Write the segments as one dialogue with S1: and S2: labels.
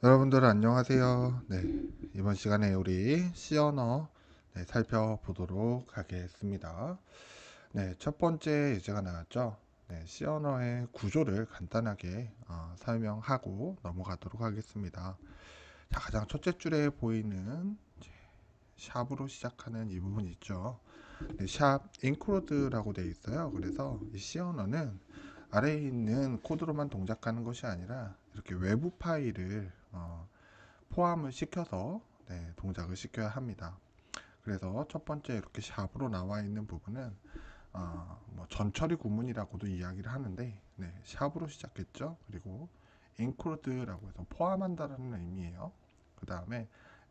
S1: 여러분들 안녕하세요. 이번 시간에 우리 C 언어 살펴보도록 하겠습니다. 첫 번째 예제가 나왔죠. C 언어의 구조를 간단하게 설명하고 넘어가도록 하겠습니다. 자, 가장 첫째 줄에 보이는 이제 샵으로 시작하는 이 부분 있죠. 샵 include라고 되어 있어요. 그래서 이 C 언어는 아래에 있는 코드로만 동작하는 것이 아니라 이렇게 외부 파일을 포함을 시켜서 동작을 시켜야 합니다. 그래서 첫 번째 이렇게 샵으로 나와 있는 부분은 뭐 전처리 구문이라고도 이야기를 하는데 샵으로 시작했죠. 그리고 include라고 해서 포함한다라는 의미예요. 그 다음에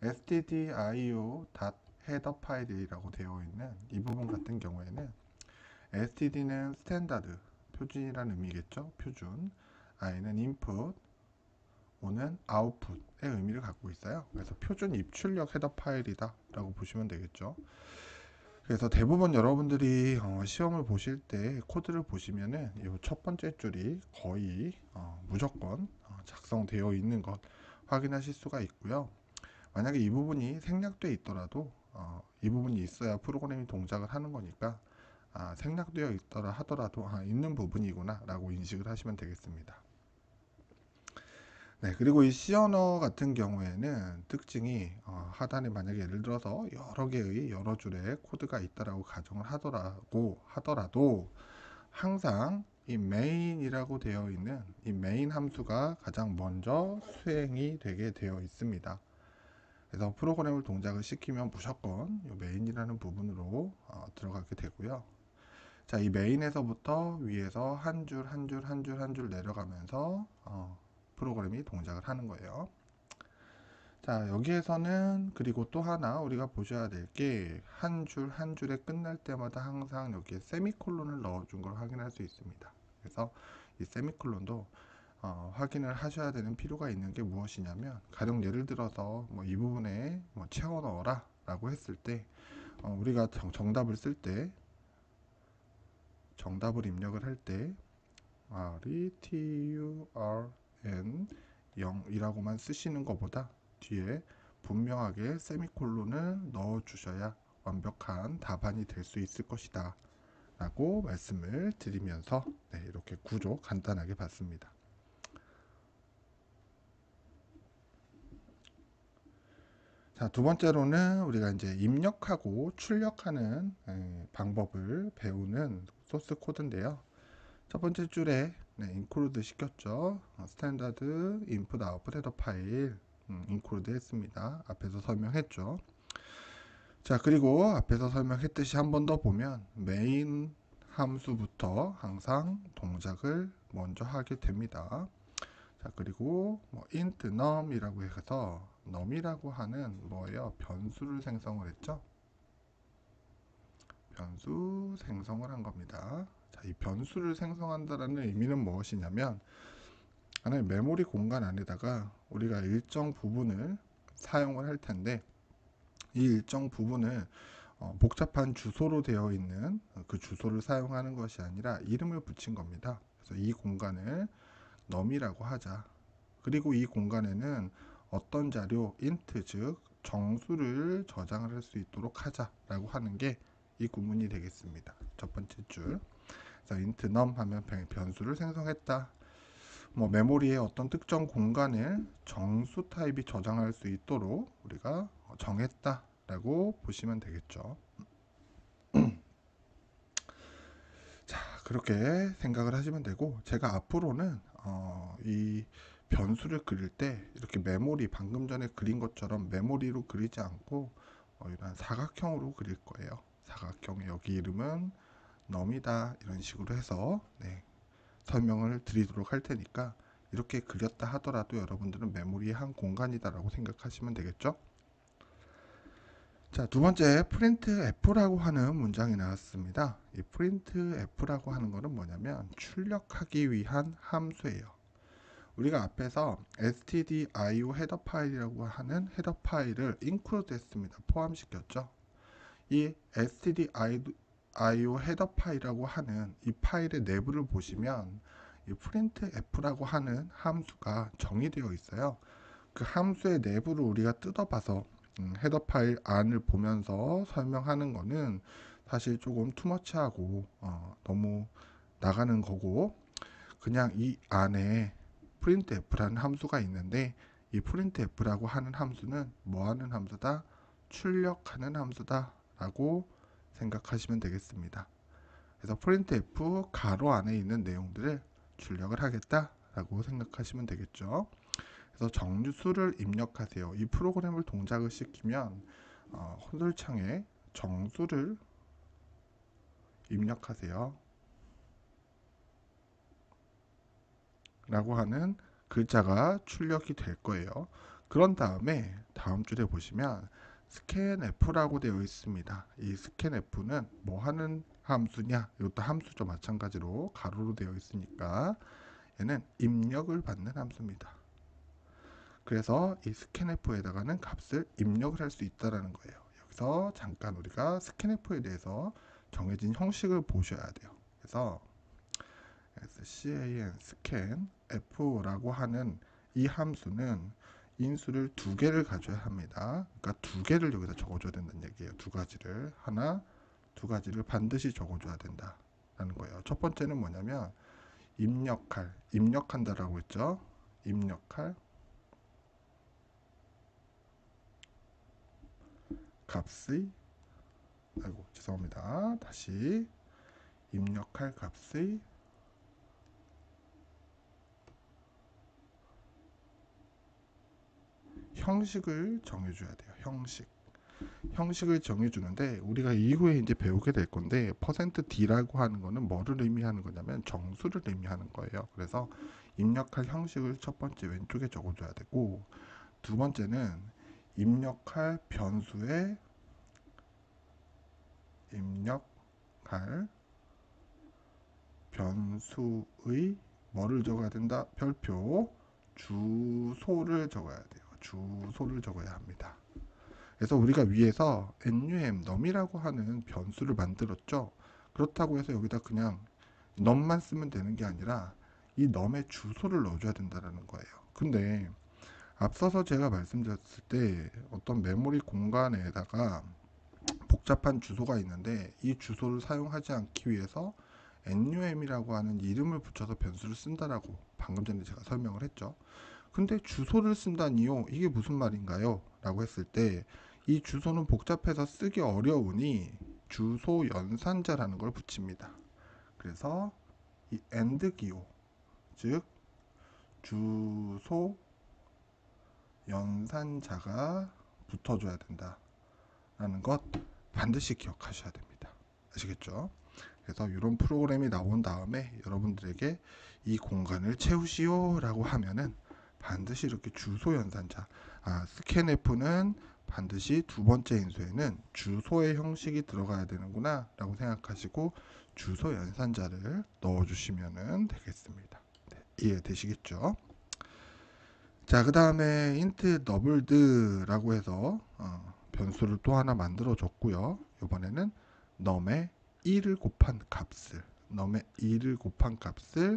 S1: stdio.header 파일이라고 되어 있는 이 부분 같은 경우에는 std는 스탠다드 표준이라는 의미겠죠. 표준. i는 input, 오는 아웃풋의 의미를 갖고 있어요. 그래서 표준 입출력 헤더 파일이다 라고 보시면 되겠죠. 그래서 대부분 여러분들이 시험을 보실 때 코드를 보시면은 이 첫 번째 줄이 거의 무조건 작성되어 있는 것 확인하실 수가 있고요. 만약에 이 부분이 생략되어 있더라도 이 부분이 있어야 프로그램이 동작을 하는 거니까 생략되어 있더라 하더라도 있는 부분이구나 라고 인식을 하시면 되겠습니다. 그리고 이 C 언어 같은 경우에는 특징이 하단에 만약에 예를 들어서 여러 개의 여러 줄의 코드가 있다라고 가정을 하더라도 항상 이 main이라고 되어 있는 이 main 함수가 가장 먼저 수행이 되게 되어 있습니다. 그래서 프로그램을 동작을 시키면 무조건 이 main이라는 부분으로 들어가게 되고요. 자, 이 메인에서부터 위에서 한 줄 한 줄 한 줄 한 줄 내려가면서 프로그램이 동작을 하는 거예요. 자, 여기에서는 그리고 또 하나 우리가 보셔야 될 게 한 줄 한 줄에 끝날 때마다 항상 여기에 세미콜론을 넣어준 걸 확인할 수 있습니다. 그래서 이 세미콜론도 확인을 하셔야 되는 필요가 있는 게 무엇이냐면, 가령 예를 들어서 뭐 이 부분에 뭐 채워 넣어라 라고 했을 때 우리가 정답을 쓸 때, 정답을 입력을 할 때 return 0이라고만 쓰시는 것보다 뒤에 분명하게 세미콜론을 넣어 주셔야 완벽한 답안이 될 수 있을 것이다 라고 말씀을 드리면서 이렇게 구조 간단하게 봤습니다. 자, 두 번째로는 우리가 이제 입력하고 출력하는 방법을 배우는 소스 코드인데요. 첫 번째 줄에 include 시켰죠. 스탠다드 input output 헤더 파일 include 했습니다. 앞에서 설명했죠. 자, 그리고 앞에서 설명했듯이 한 번 더 보면 메인 함수부터 항상 동작을 먼저 하게 됩니다. 자, 그리고 뭐 int num이라고 해서 num이라고 하는 뭐예요? 변수를 생성을 했죠. 변수 생성을 한 겁니다. 자, 이 변수를 생성한다라는 의미는 무엇이냐면, 하나의 메모리 공간 안에다가 우리가 일정 부분을 사용을 할 텐데, 이 일정 부분을 복잡한 주소로 되어 있는 그 주소를 사용하는 것이 아니라 이름을 붙인 겁니다. 그래서 이 공간을 num이라고 하자. 그리고 이 공간에는 어떤 자료 int, 즉 정수를 저장을 할 수 있도록 하자라고 하는 게 이 구문이 되겠습니다. 첫 번째 줄. 그래서 int num 하면 변수를 생성했다. 뭐 메모리의 어떤 특정 공간을 정수 타입이 저장할 수 있도록 우리가 정했다라고 보시면 되겠죠. 자, 그렇게 생각을 하시면 되고, 제가 앞으로는 이 변수를 그릴 때 이렇게 메모리, 방금 전에 그린 것처럼 메모리로 그리지 않고 이런 사각형으로 그릴 거예요. 사각형, 여기 이름은 num이다, 이런 식으로 해서 설명을 드리도록 할 테니까, 이렇게 그렸다 하더라도 여러분들은 메모리의 한 공간이다라고 생각하시면 되겠죠. 자, 두 번째 print f라고 하는 문장이 나왔습니다. 이 print f라고 하는 것은 뭐냐면 출력하기 위한 함수예요. 우리가 앞에서 stdio 헤더 파일이라고 하는 헤더 파일을 include 했습니다. 포함시켰죠. 이 stdio 헤더 파일이라고 하는 이 파일의 내부를 보시면 이 printf라고 하는 함수가 정의되어 있어요. 그 함수의 내부를 우리가 뜯어봐서 헤더 파일 안을 보면서 설명하는 거는 사실 조금 투머치하고 너무 나가는 거고, 그냥 이 안에 printf라는 함수가 있는데, 이 printf라고 하는 함수는 뭐 하는 함수다? 출력하는 함수다 라고 생각하시면 되겠습니다. 그래서 printf 가로 안에 있는 내용들을 출력을 하겠다 라고 생각하시면 되겠죠. 그래서 정수를 입력하세요. 이 프로그램을 동작을 시키면 콘솔창에 정수를 입력하세요 라고 하는 글자가 출력이 될 거예요. 그런 다음에 다음 줄에 보시면 scanf라고 되어 있습니다. 이 scanf는 뭐 하는 함수냐? 이것도 함수죠. 마찬가지로 가로로 되어 있으니까 얘는 입력을 받는 함수입니다. 그래서 이 scanf에다가는 값을 입력을 할 수 있다는 거예요. 여기서 잠깐 우리가 scanf에 대해서 정해진 형식을 보셔야 돼요. 그래서 scan f라고 하는 이 함수는 인수를 두 개를 가져야 합니다. 그러니까 두 개를 여기다 적어줘야 된다는 얘기예요. 두 가지를 하나, 두 가지를 반드시 적어줘야 된다라는 거예요. 첫 번째는 뭐냐면 입력할, 입력한다라고 했죠. 입력할 값의, 아이고 죄송합니다. 다시 입력할 값의 형식을 정해줘야 돼요. 형식을 정해주는데 우리가 이후에 이제 배우게 될 건데 %d라고 하는 거는 뭐를 의미하는 거냐면 정수를 의미하는 거예요. 그래서 입력할 형식을 첫 번째 왼쪽에 적어줘야 되고, 두 번째는 입력할 변수의 입력할 변수의 뭐를 적어야 된다? 별표 주소를 적어야 돼요. 주소를 적어야 합니다. 그래서 우리가 위에서 num이라고 하는 변수를 만들었죠. 그렇다고 해서 여기다 그냥 num만 쓰면 되는 게 아니라 이 num의 주소를 넣어줘야 된다는 거예요. 근데 앞서서 제가 말씀드렸을 때 어떤 메모리 공간에다가 복잡한 주소가 있는데 이 주소를 사용하지 않기 위해서 num이라고 하는 이름을 붙여서 변수를 쓴다라고 방금 전에 제가 설명을 했죠. 근데 주소를 쓴다니요? 이게 무슨 말인가요? 라고 했을 때 이 주소는 복잡해서 쓰기 어려우니 주소 연산자라는 걸 붙입니다. 그래서 이 AND 기호, 즉 주소 연산자가 붙어줘야 된다라는 것 반드시 기억하셔야 됩니다. 아시겠죠? 그래서 이런 프로그램이 나온 다음에 여러분들에게 이 공간을 채우시오 라고 하면은 반드시 이렇게 주소 연산자, scanf는 반드시 두 번째 인수에는 주소의 형식이 들어가야 되는구나 라고 생각하시고 주소 연산자를 넣어주시면 되겠습니다. 네, 이해되시겠죠? 자, 그 다음에 int doubled 라고 해서 변수를 또 하나 만들어 줬고요. 이번에는 num의 2를 곱한 값을 num의 2를 곱한 값을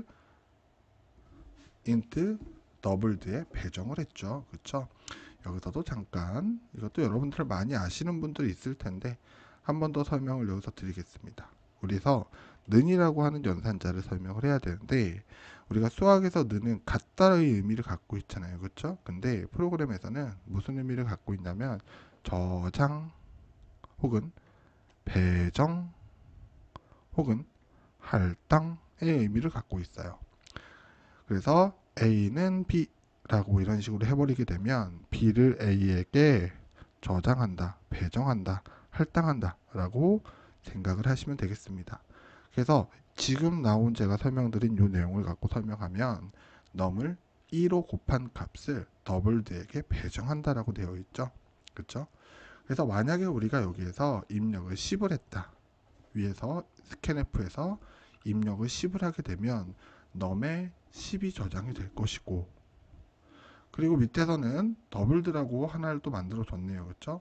S1: int doubled에 배정을 했죠. 그렇죠? 여기서도 잠깐, 이것도 여러분들 많이 아시는 분들이 있을 텐데 한 번 더 설명을 여기서 드리겠습니다. 우리서 는이라고 하는 연산자를 설명을 해야 되는데 우리가 수학에서 는은 같다의 의미를 갖고 있잖아요. 그렇죠? 근데 프로그램에서는 무슨 의미를 갖고 있냐면 저장 혹은 배정 혹은 할당의 의미를 갖고 있어요. 그래서 A는 B라고 이런 식으로 해버리게 되면 B를 A에게 저장한다, 배정한다, 할당한다 라고 생각을 하시면 되겠습니다. 그래서 지금 나온 제가 설명드린 이 내용을 갖고 설명하면 num을 2로 곱한 값을 doubled에게 배정한다라고 되어 있죠. 그렇죠? 그래서 만약에 우리가 여기에서 입력을 10을 했다. 위에서 scanf에서 입력을 10을 하게 되면 num의 10이 저장이 될 것이고, 그리고 밑에서는 더블드라고 하나를 또 만들어 줬네요. 그렇죠?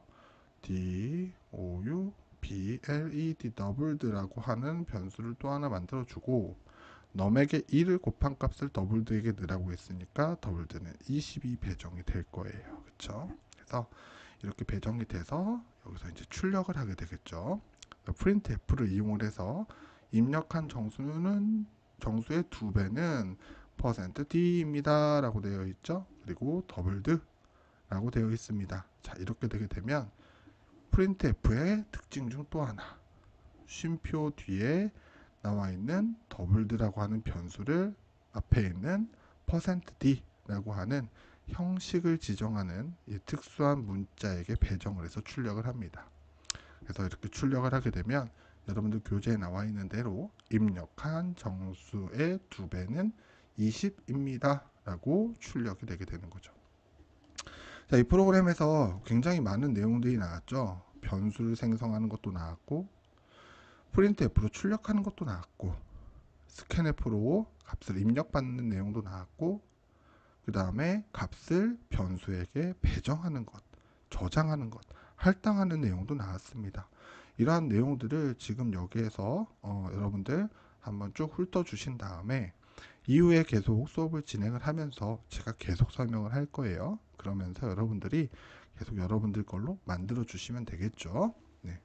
S1: doubled 더블드라고 하는 변수를 또 하나 만들어 주고 넘에게 1을 곱한 값을 더블드에게 넣으라고 했으니까 더블드는 22 배정이 될 거예요. 그쵸? 그래서 이렇게 배정이 돼서 여기서 이제 출력을 하게 되겠죠. printf를 이용을 해서 입력한 정수는 정수의 2배는 %d입니다 라고 되어 있죠. 그리고 더블드 라고 되어 있습니다. 자, 이렇게 되게 되면 printf의 특징 중 또 하나, 쉼표 뒤에 나와 있는 더블드라고 하는 변수를 앞에 있는 %d라고 하는 형식을 지정하는 이 특수한 문자에게 배정을 해서 출력을 합니다. 그래서 이렇게 출력을 하게 되면 여러분들 교재에 나와 있는 대로 입력한 정수의 2배는 20입니다 라고 출력이 되게 되는 거죠. 자, 이 프로그램에서 굉장히 많은 내용들이 나왔죠. 변수를 생성하는 것도 나왔고, printf로 출력하는 것도 나왔고, scanf로 값을 입력받는 내용도 나왔고, 그 다음에 값을 변수에게 배정하는 것, 저장하는 것, 할당하는 내용도 나왔습니다. 이러한 내용들을 지금 여기에서 여러분들 한번 쭉 훑어주신 다음에 이후에 계속 수업을 진행을 하면서 제가 계속 설명을 할 거예요. 그러면서 여러분들이 계속 여러분들 걸로 만들어 주시면 되겠죠. 네.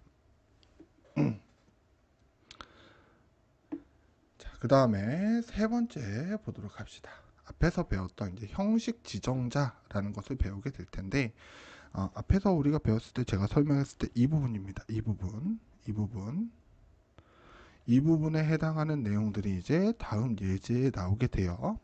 S1: 자, 그 다음에 세 번째 보도록 합시다. 앞에서 배웠던 이제 형식 지정자라는 것을 배우게 될 텐데, 앞에서 우리가 배웠을 때 제가 설명했을 때 이 부분입니다. 이 부분에 해당하는 내용들이 이제 다음 예제에 나오게 돼요.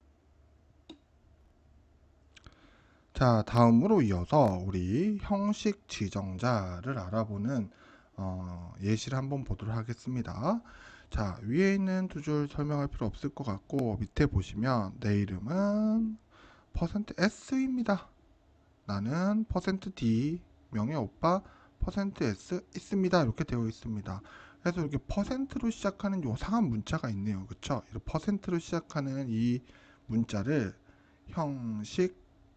S1: 자, 다음으로 이어서 우리 형식 지정자를 알아보는 예시를 한번 보도록 하겠습니다. 자, 위에 있는 두 줄 설명할 필요 없을 것 같고, 밑에 보시면 내 이름은 %s입니다. 나는 %d, 명예 오빠 %s 있습니다. 이렇게 되어 있습니다. 그래서 이렇게 %로 시작하는 요상한 문자가 있네요. 그쵸? %로 시작하는 이 문자를 형식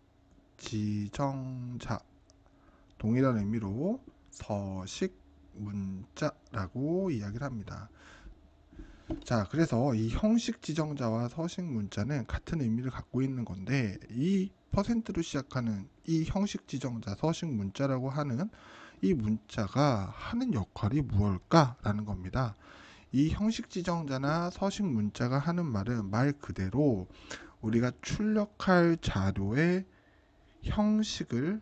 S1: 지정자, 동일한 의미로 서식 문자라고 이야기를 합니다. 자, 그래서 이 형식 지정자와 서식 문자는 같은 의미를 갖고 있는 건데, 이 %로 시작하는 이 형식 지정자, 서식 문자라고 하는 이 문자가 하는 역할이 무엇일까라는 겁니다. 이 형식 지정자나 서식 문자가 하는 말은 말 그대로 우리가 출력할 자료의 형식을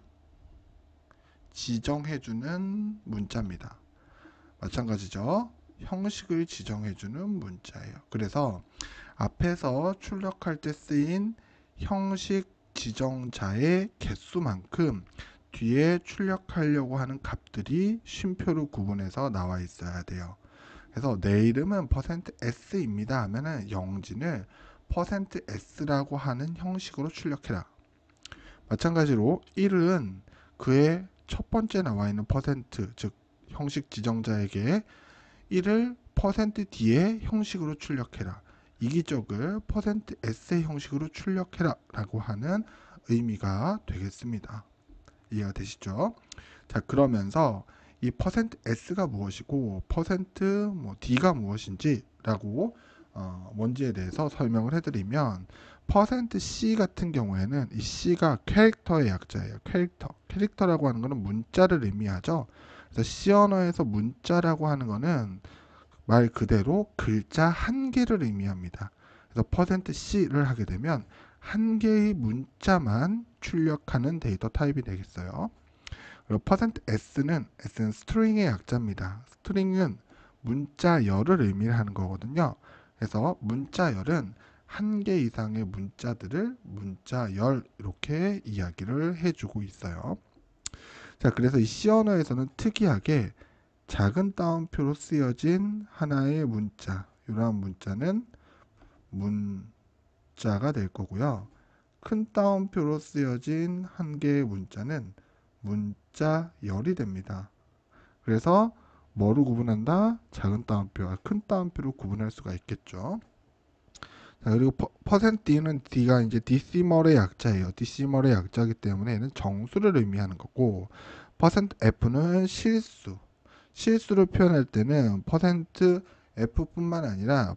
S1: 지정해주는 문자입니다. 마찬가지죠. 형식을 지정해주는 문자예요. 그래서 앞에서 출력할 때 쓰인 형식 지정자의 개수만큼 뒤에 출력하려고 하는 값들이 쉼표로 구분해서 나와 있어야 돼요. 그래서 내 이름은 %s입니다 하면은 영진을 %s라고 하는 형식으로 출력해라. 마찬가지로 1은 그의 첫 번째 나와 있는 즉 형식 지정자에게 1을 %d의 형식으로 출력해라. 이기적을 %s의 형식으로 출력해라 라고 하는 의미가 되겠습니다. 이해가 되시죠? 자, 그러면서 이 %s가 무엇이고 %d가 무엇인지 라고 뭔지에 대해서 설명을 해드리면 %c 같은 경우에는 이 c가 캐릭터의 약자예요. 캐릭터라고 하는 것은 문자를 의미하죠. 그래서 C 언어에서 문자라고 하는 것은 말 그대로 글자 한 개를 의미합니다. 그래서 %c를 하게 되면 한 개의 문자만 출력하는 데이터 타입이 되겠어요. 그리고 %s는 스트링의 약자입니다. 스트링은 문자열을 의미하는 거거든요. 그래서 문자열은 한 개 이상의 문자들을 문자열 이렇게 이야기를 해주고 있어요. 자, 그래서 이 C 언어에서는 특이하게 작은 따옴표로 쓰여진 하나의 문자, 이러한 문자는 문자가 될 거고요. 큰 따옴표로 쓰여진 한 개의 문자는 문자열이 됩니다. 그래서 뭐로 구분한다? 작은 따옴표와 큰 따옴표로 구분할 수가 있겠죠. 자, 그리고 %d는 d가 이제 decimal의 약자예요. decimal의 약자이기 때문에 얘는 정수를 의미하는 거고, %f는 실수를 표현할 때는 F뿐만 아니라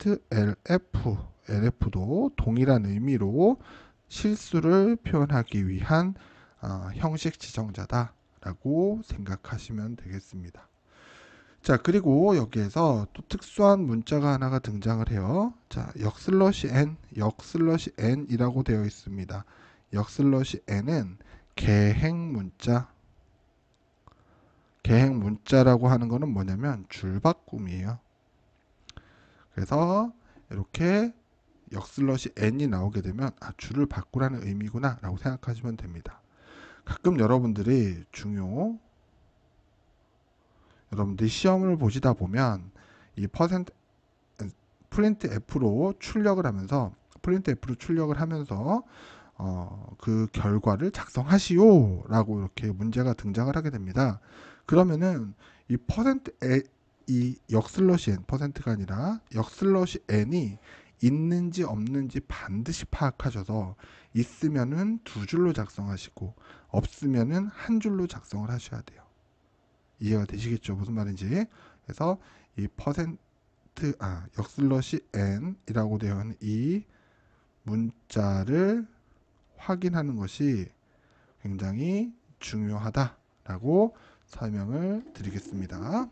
S1: %LF도 동일한 의미로 실수를 표현하기 위한 형식 지정자다 라고 생각하시면 되겠습니다. 자, 그리고 여기에서 또 특수한 문자가 하나가 등장을 해요. 자, 역슬러시 n이라고 되어 있습니다. 역슬러시 n은 계행 문자라고 하는 거는 뭐냐면 줄바꿈이에요. 그래서 이렇게 역슬러시 n이 나오게 되면 줄을 바꾸라는 의미구나 라고 생각하시면 됩니다. 가끔 여러분들이 시험을 보시다 보면 이 프린트 F로 출력을 하면서 그 결과를 작성하시오 라고 이렇게 문제가 등장을 하게 됩니다. 그러면은 이 역슬러시 n, 퍼센트가 아니라 역슬러시 n이 있는지 없는지 반드시 파악하셔서 있으면은 두 줄로 작성하시고 없으면은 한 줄로 작성을 하셔야 돼요. 이해가 되시겠죠? 무슨 말인지. 그래서 이 역슬러시 n이라고 되어 있는 이 문자를 확인하는 것이 굉장히 중요하다라고 설명을 드리겠습니다.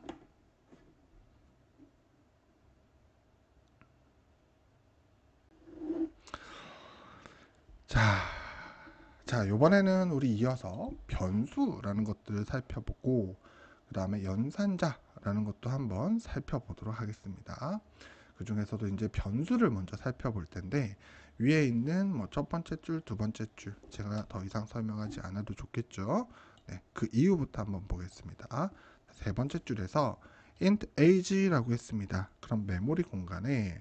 S1: 자, 이번에는 우리 이어서 변수라는 것들을 살펴보고 그 다음에 연산자라는 것도 한번 살펴보도록 하겠습니다. 그 중에서도 이제 변수를 먼저 살펴볼 텐데 위에 있는 첫 번째 줄, 두 번째 줄 제가 더 이상 설명하지 않아도 좋겠죠. 네, 그 이유부터 한번 보겠습니다. 세 번째 줄에서 int age라고 했습니다. 그럼 메모리 공간에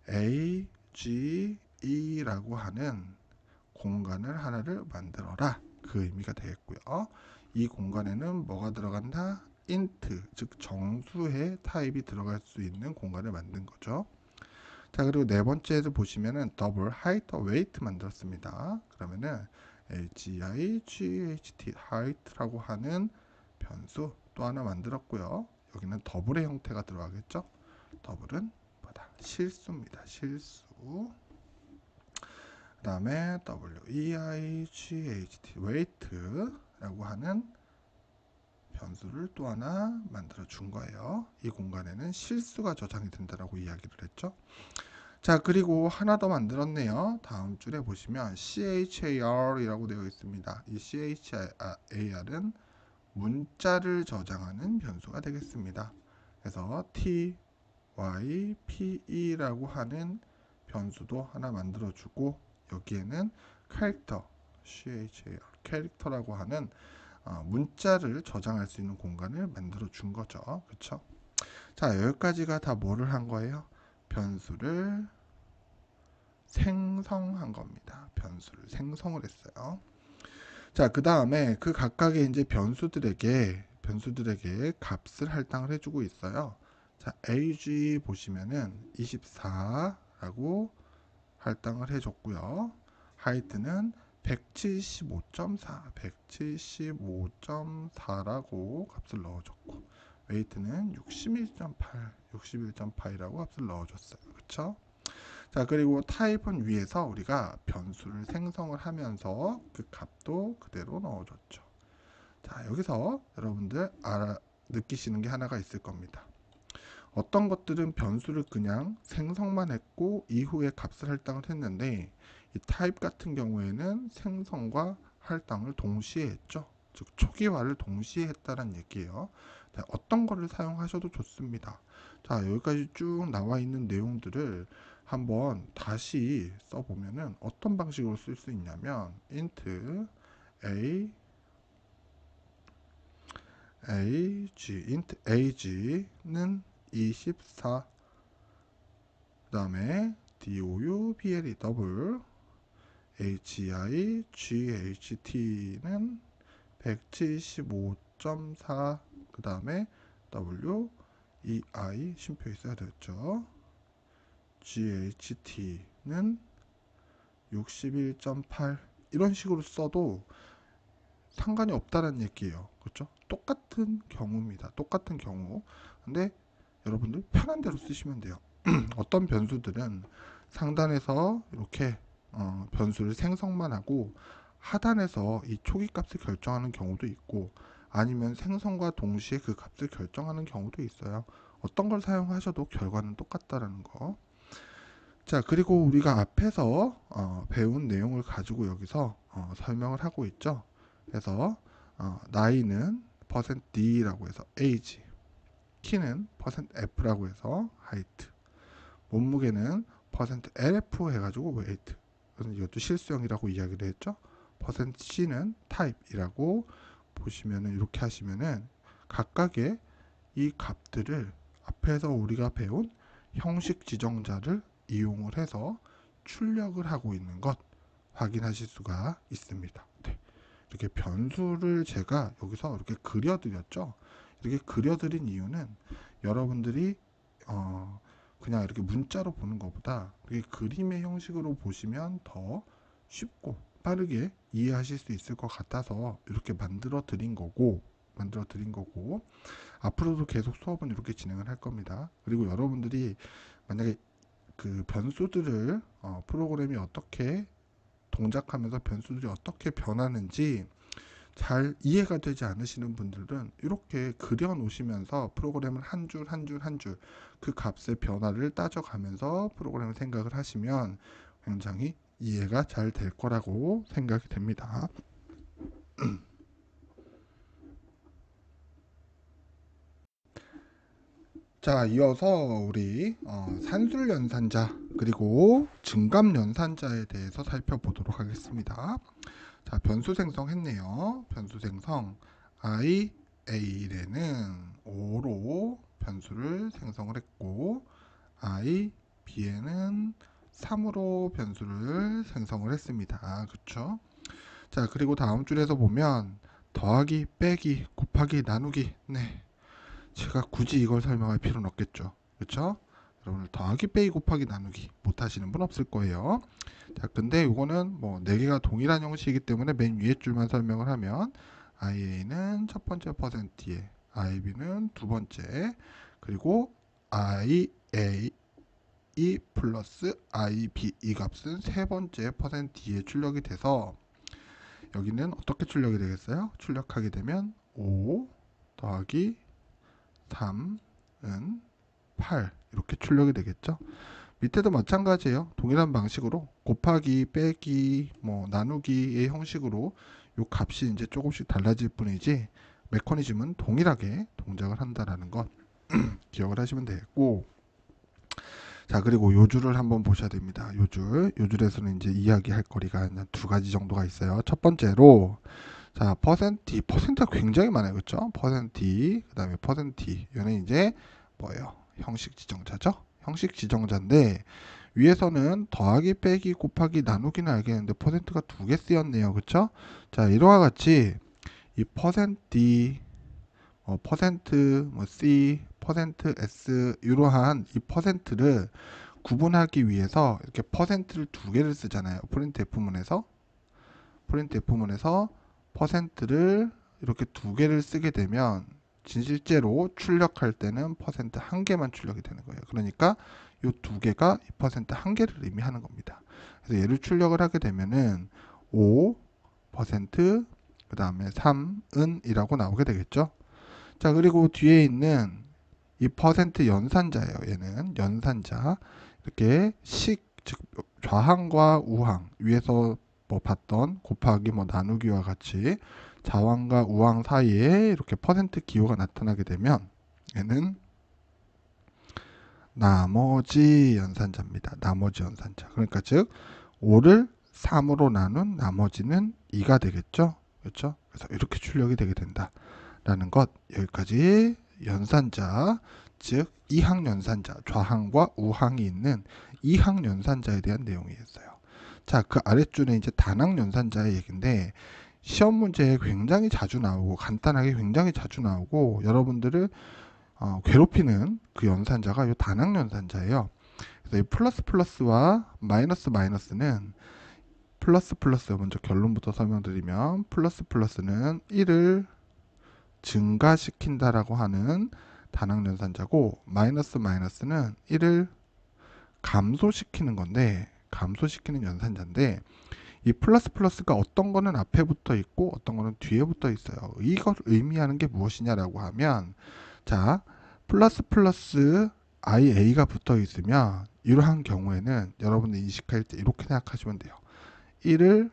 S1: age라고 하는 공간을 하나를 만들어라. 그 의미가 되겠고요. 이 공간에는 뭐가 들어간다? int, 즉 정수의 타입이 들어갈 수 있는 공간을 만든 거죠. 자, 그리고 네 번째에서 보시면은 더블 height, weight 만들었습니다. 그러면은 HIGHT, height라고 하는 변수 또 하나 만들었고요. 여기는 더블의 형태가 들어가겠죠. 더블은 뭐다? 실수입니다. 실수. 그 다음에 weight, weight라고 하는 변수를 또 하나 만들어 준 거예요. 이 공간에는 실수가 저장이 된다라고 이야기를 했죠. 자, 그리고 하나 더 만들었네요. 다음 줄에 보시면 char이라고 되어 있습니다. 이 char은 문자를 저장하는 변수가 되겠습니다. 그래서 type라고 하는 변수도 하나 만들어주고 여기에는 캐릭터라고 하는 문자를 저장할 수 있는 공간을 만들어 준 거죠. 그쵸? 자, 여기까지가 다 뭐를 한 거예요? 변수를 생성한 겁니다. 변수를 생성을 했어요. 자, 그 다음에 그 각각의 이제 변수들에게 값을 할당을 해주고 있어요. 자, age 보시면은 24라고 할당을 해줬고요. height는 175.4라고 값을 넣어줬고, weight는 61.8이라고 값을 넣어줬어요. 그쵸? 자, 그리고 타입은 위에서 우리가 변수를 생성을 하면서 그 값도 그대로 넣어줬죠. 자, 여기서 여러분들 느끼시는 게 하나가 있을 겁니다. 어떤 것들은 변수를 그냥 생성만 했고 이후에 값을 할당을 했는데 이 타입 같은 경우에는 생성과 할당을 동시에 했죠. 즉 초기화를 동시에 했다는 얘기예요. 자, 어떤 거를 사용하셔도 좋습니다. 자, 여기까지 쭉 나와 있는 내용들을 한번 다시 써보면은 어떤 방식으로 쓸 수 있냐면 int age는 24, 그 다음에 double 더블 hiGHT는 175.4, 그 다음에 WEI 쉼표 있어야 되겠죠. GHT는 61.8 이런 식으로 써도 상관이 없다는 얘기예요. 그렇죠? 똑같은 경우입니다. 똑같은 경우. 근데 여러분들 편한 대로 쓰시면 돼요. 어떤 변수들은 상단에서 이렇게 변수를 생성만 하고 하단에서 이 초기 값을 결정하는 경우도 있고, 아니면 생성과 동시에 그 값을 결정하는 경우도 있어요. 어떤 걸 사용하셔도 결과는 똑같다라는 거. 자, 그리고 우리가 앞에서 배운 내용을 가지고 여기서 설명을 하고 있죠. 그래서 나이는 %d라고 해서 age, 키는 %f라고 해서 height, 몸무게는 %lf 해가지고 weight. 그래서 이것도 실수형이라고 이야기를 했죠. %c는 type이라고 보시면은, 이렇게 하시면은 각각의 이 값들을 앞에서 우리가 배운 형식 지정자를 이용을 해서 출력을 하고 있는 것 확인하실 수가 있습니다. 네. 이렇게 변수를 제가 여기서 이렇게 그려드렸죠. 이렇게 그려드린 이유는 여러분들이 그냥 이렇게 문자로 보는 것보다 이렇게 그림의 형식으로 보시면 더 쉽고 빠르게 이해하실 수 있을 것 같아서 이렇게 만들어 드린 거고, 앞으로도 계속 수업은 이렇게 진행을 할 겁니다. 그리고 여러분들이 만약에 그 변수들을 프로그램이 어떻게 동작하면서 변수들이 어떻게 변하는지 잘 이해가 되지 않으시는 분들은 이렇게 그려 놓으시면서 프로그램을 한 줄 한 줄 한 줄 그 값의 변화를 따져가면서 프로그램을 생각을 하시면 굉장히 이해가 잘 될 거라고 생각이 됩니다. 자, 이어서 우리 산술연산자 그리고 증감연산자에 대해서 살펴보도록 하겠습니다. 자, 변수 생성했네요. 변수 생성 I, A에는 5로 변수를 생성을 했고, I, B에는 3으로 변수를 생성을 했습니다. 그쵸? 자, 그리고 다음 줄에서 보면 더하기, 빼기, 곱하기, 나누기. 네, 제가 굳이 이걸 설명할 필요는 없겠죠. 그쵸? 여러분들 더하기, 빼기, 곱하기, 나누기 못 하시는 분 없을 거예요. 자, 근데 이거는 뭐 4개가 동일한 형식이기 때문에 맨 위에 줄만 설명을 하면 IA는 첫 번째 %에, IB는 두 번째, 그리고 IA 플러스 IB 이 값은 세 번째 %에 출력이 돼서 여기는 어떻게 출력이 되겠어요? 출력하게 되면 5 더하기 3은 8 이렇게 출력이 되겠죠. 밑에도 마찬가지예요. 동일한 방식으로 곱하기, 빼기, 뭐 나누기의 형식으로 이 값이 이제 조금씩 달라질 뿐이지 메커니즘은 동일하게 동작을 한다라는 것 기억을 하시면 되겠고, 자, 그리고 요 줄을 한번 보셔야 됩니다. 요 줄에서는 이제 이야기할 거리가 두 가지 정도가 있어요. 첫 번째로 자, 퍼센트가 굉장히 많아요. 그렇죠? 그다음에 얘는 이제 뭐예요? 형식 지정자죠? 형식 지정자인데 위에서는 더하기, 빼기, 곱하기, 나누기는 알겠는데 퍼센트가 두 개 쓰였네요. 그렇죠? 자, 이와 같이 이 퍼센트 C, S 이러한 이 퍼센트를 구분하기 위해서 이렇게 퍼센트를 두 개를 쓰잖아요. 프린트 F문에서 퍼센트를 이렇게 두 개를 쓰게 되면 실제로 출력할 때는 퍼센트 한 개만 출력이 되는 거예요. 그러니까 이 두 개가 이 퍼센트 한 개를 의미하는 겁니다. 그래서 얘를 출력을 하게 되면은 5%, 그 다음에 3은 이라고 나오게 되겠죠. 자, 그리고 뒤에 있는 이 퍼센트 연산자예요. 얘는 연산자. 이렇게 즉 좌항과 우항, 위에서 뭐 봤던 곱하기 뭐 나누기와 같이 좌항과 우항 사이에 이렇게 퍼센트 기호가 나타나게 되면 얘는 나머지 연산자입니다. 나머지 연산자. 그러니까 즉 5를 3으로 나눈 나머지는 2가 되겠죠. 그렇죠? 그래서 이렇게 출력이 되게 된다라는 것. 여기까지 연산자, 즉 이항 연산자, 좌항과 우항이 있는 이항 연산자에 대한 내용이었어요. 자, 그 아랫줄에 이제 단항 연산자의 얘기인데 시험 문제에 굉장히 자주 나오고 간단하게 굉장히 자주 나오고 여러분들을 괴롭히는 그 연산자가 이 단항 연산자예요. 그래서 이 플러스와 마이너스는 플러스 먼저 결론부터 설명드리면 플러스는 1을 증가시킨다라고 하는 단항 연산자고, 마이너스는 1을 감소시키는 건데, 감소시키는 연산자인데, 이 플러스가 어떤 거는 앞에 붙어 있고 어떤 거는 뒤에 붙어 있어요. 이걸 의미하는 게 무엇이냐라고 하면, 자, 플러스 IA가 붙어 있으면 이러한 경우에는 여러분들 인식할 때 이렇게 생각하시면 돼요. 1을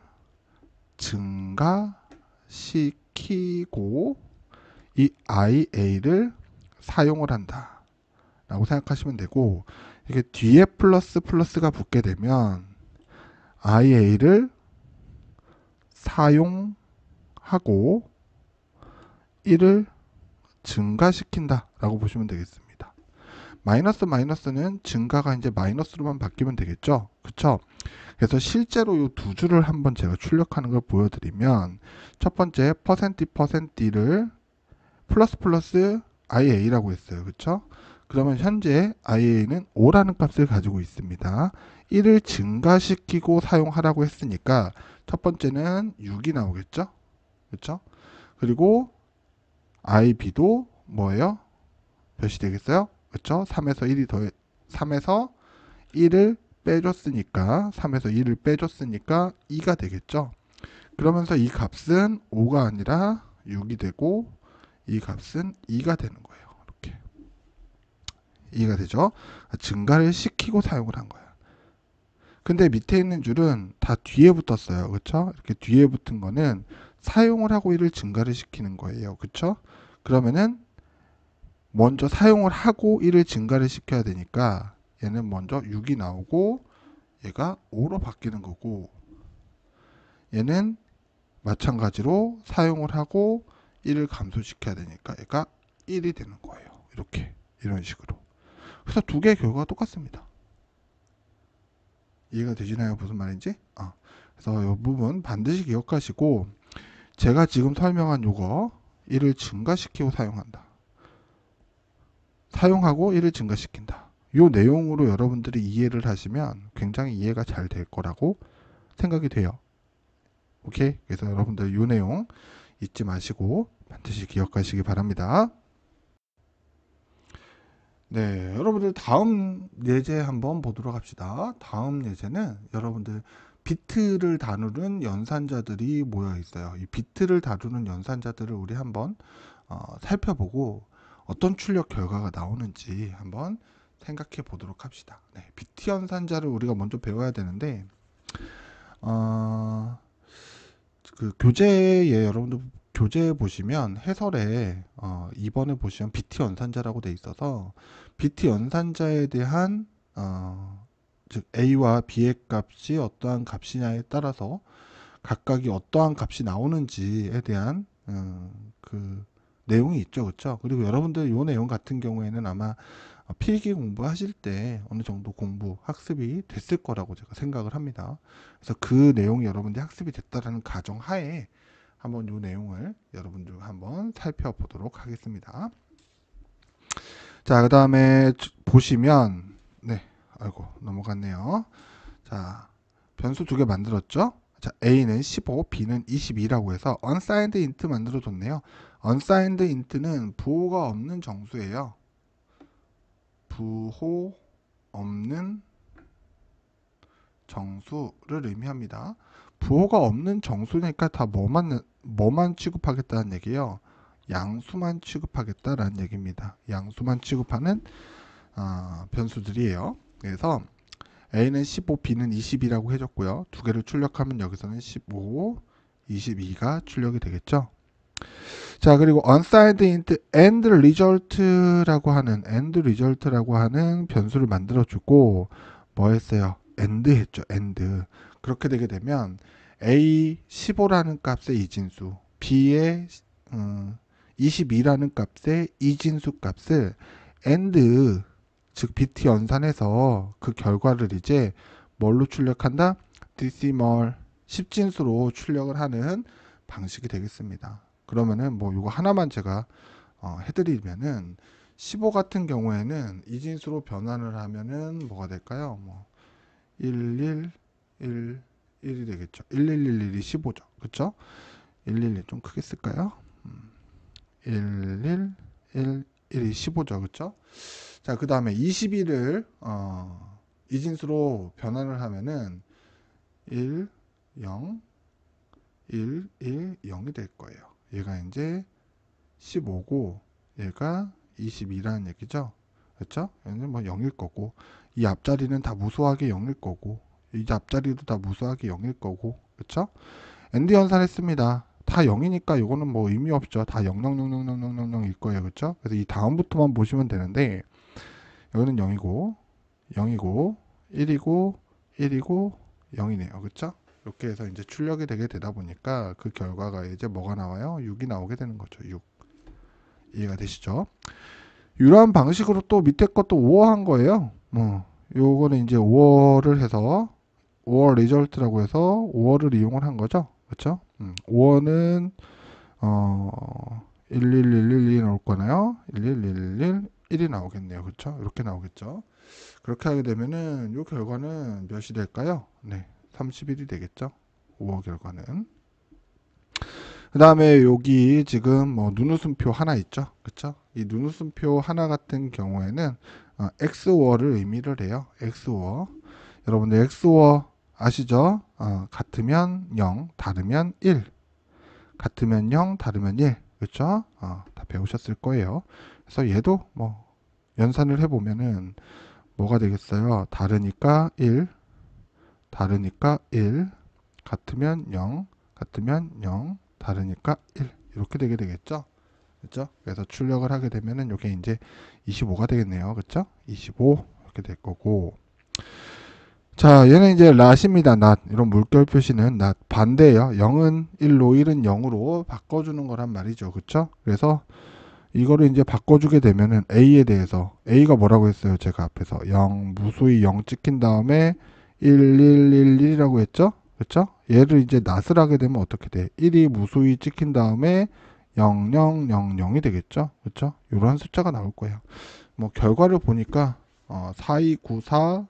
S1: 증가시키고 이 IA를 사용을 한다 라고 생각하시면 되고, 이게 뒤에 플러스가 붙게 되면 IA를 사용하고 1을 증가시킨다 라고 보시면 되겠습니다. 마이너스는 증가가 이제 마이너스로만 바뀌면 되겠죠. 그쵸? 그래서 실제로 이 두 줄을 한번 제가 출력하는 걸 보여드리면, 첫 번째 %를 플러스 IA라고 했어요. 그쵸? 그러면 현재 IA는 5라는 값을 가지고 있습니다. 1을 증가시키고 사용하라고 했으니까 첫 번째는 6이 나오겠죠? 그쵸? 그리고 IB도 뭐예요? 몇이 되겠어요? 그쵸? 3에서 1을 빼줬으니까 3에서 1을 빼줬으니까 2가 되겠죠. 그러면서 이 값은 5가 아니라 6이 되고 이 값은 2가 되는 거예요. 이렇게 2가 되죠. 증가를 시키고 사용을 한 거예요. 근데 밑에 있는 줄은 다 뒤에 붙었어요. 그쵸? 이렇게 뒤에 붙은 거는 사용을 하고 1을 증가를 시키는 거예요. 그쵸? 그러면은 먼저 사용을 하고 1을 증가를 시켜야 되니까 얘는 먼저 6이 나오고 얘가 5로 바뀌는 거고, 얘는 마찬가지로 사용을 하고 1을 감소시켜야 되니까 얘가 1이 되는 거예요. 이렇게, 이런 식으로. 그래서 두 개의 결과가 똑같습니다. 이해가 되시나요? 무슨 말인지? 그래서 이 부분 반드시 기억하시고, 제가 지금 설명한 요거 1을 증가시키고 사용한다. 사용하고 1을 증가시킨다. 요 내용으로 여러분들이 이해를 하시면 굉장히 이해가 잘 될 거라고 생각이 돼요. 오케이? 그래서 여러분들 요 내용 잊지 마시고 반드시 기억하시기 바랍니다. 네, 여러분들 다음 예제 한번 보도록 합시다. 다음 예제는 여러분들 비트를 다루는 연산자들이 모여 있어요. 이 비트를 다루는 연산자들을 우리 한번 살펴보고 어떤 출력 결과가 나오는지 한번 생각해 보도록 합시다. 네, 비트 연산자를 우리가 먼저 배워야 되는데, 그 교재에 여러분들 교재 보시면 해설에 2번에 보시면 비트 연산자라고 돼 있어서 비트 연산자에 대한 즉 A와 B의 값이 어떠한 값이냐에 따라서 각각이 어떠한 값이 나오는지에 대한 그 내용이 있죠. 그렇죠? 그리고 여러분들 이 내용 같은 경우에는 아마 필기 공부하실 때 어느 정도 학습이 됐을 거라고 제가 생각을 합니다. 그래서 그 내용이 여러분들 학습이 됐다라는 가정 하에 한번 이 내용을 여러분들 한번 살펴보도록 하겠습니다. 자, 그 다음에 보시면, 네, 아이고, 넘어갔네요. 자, 변수 두 개 만들었죠? 자, A는 15, B는 22라고 해서 unsigned int 만들어줬네요. unsigned int는 부호가 없는 정수예요. 부호 없는 정수를 의미합니다. 부호가 없는 정수니까 다 뭐만 취급하겠다는 얘기예요. 양수만 취급하겠다라는 얘기입니다. 양수만 취급하는 변수들이에요. 그래서 A는 15, B는 20이라고 해줬고요. 두 개를 출력하면 여기서는 15, 22가 출력이 되겠죠. 자, 그리고 unsigned int end result라고 하는 변수를 만들어주고 뭐 했어요? end 했죠. end. 그렇게 되게 되면 A 15라는 값의 이진수, B의 22라는 값의 이진수 값을 and 즉 비트 연산해서 그 결과를 이제 뭘로 출력한다? decimal 10진수로 출력을 하는 방식이 되겠습니다. 그러면은 뭐 이거 하나만 제가 해드리면은 15 같은 경우에는 이진수로 변환을 하면은 뭐가 될까요? 뭐 11, 1이 되겠죠. 1111이 15죠. 그쵸? 111 좀 크게 쓸까요? 1111 1이 15죠. 그쵸? 자, 그 다음에 21을 이진수로 변환을 하면은 1, 0, 1, 1, 0이 될 거예요. 얘가 이제 15고 얘가 22라는 얘기죠. 그렇죠? 얘는 뭐 0일 거고 이 앞자리는 다 무수하게 0일 거고 이 앞자리도 다 무수하게 0일 거고 그렇죠? 엔드 연산했습니다. 다 0이니까 이거는 뭐 의미 없죠. 다 0, 0, 0, 0, 0, 0, 0, 0일 거예요. 그렇죠? 그래서 이 다음부터만 보시면 되는데 여기는 0이고 0이고 1이고 1이고 0이네요. 그렇죠? 이렇게 해서 이제 출력이 되게 되다 보니까 그 결과가 이제 뭐가 나와요? 6이 나오게 되는 거죠. 6. 이해가 되시죠? 이러한 방식으로 또 밑에 것도 5어 한 거예요. 요거는 이제 5어를 해서 5어 리절트라고 해서 5어를 이용을 한 거죠. 그렇죠? 5어는 11111이 나올 거나요? 11111 1이 나오겠네요. 그렇죠? 이렇게 나오겠죠. 그렇게 하게 되면은 요 결과는 몇이 될까요? 네. 31이 되겠죠. 5어 결과는. 그 다음에 여기 지금 뭐 눈웃음표 하나 있죠. 그쵸? 이 눈웃음표 하나 같은 경우에는 X월을 의미를 해요. X월. 여러분들 X월 아시죠? 같으면 0, 다르면 1. 같으면 0, 다르면 1. 그쵸? 다 배우셨을 거예요. 그래서 얘도 뭐 연산을 해보면은 뭐가 되겠어요? 다르니까 1, 다르니까 1, 같으면 0, 같으면 0, 다르니까 1 이렇게 되게 되겠죠. 그렇죠? 그래서 출력을 하게 되면은 이게 이제 25가 되겠네요. 그렇죠? 25 이렇게 될 거고. 자, 얘는 이제 낫입니다. 낫. 이런 물결 표시는 낫. 반대예요. 0은 1로 1은 0으로 바꿔주는 거란 말이죠. 그렇죠? 그래서 이거를 이제 바꿔주게 되면은 A에 대해서 A가 뭐라고 했어요? 제가 앞에서 0 무수히 0 찍힌 다음에 1111이라고 했죠? 그렇죠? 얘를 이제 낫을 하게 되면 어떻게 돼? 1이 무수히 찍힌 다음에 0000이 되겠죠? 그렇죠? 이런 숫자가 나올 거예요. 뭐 결과를 보니까 4294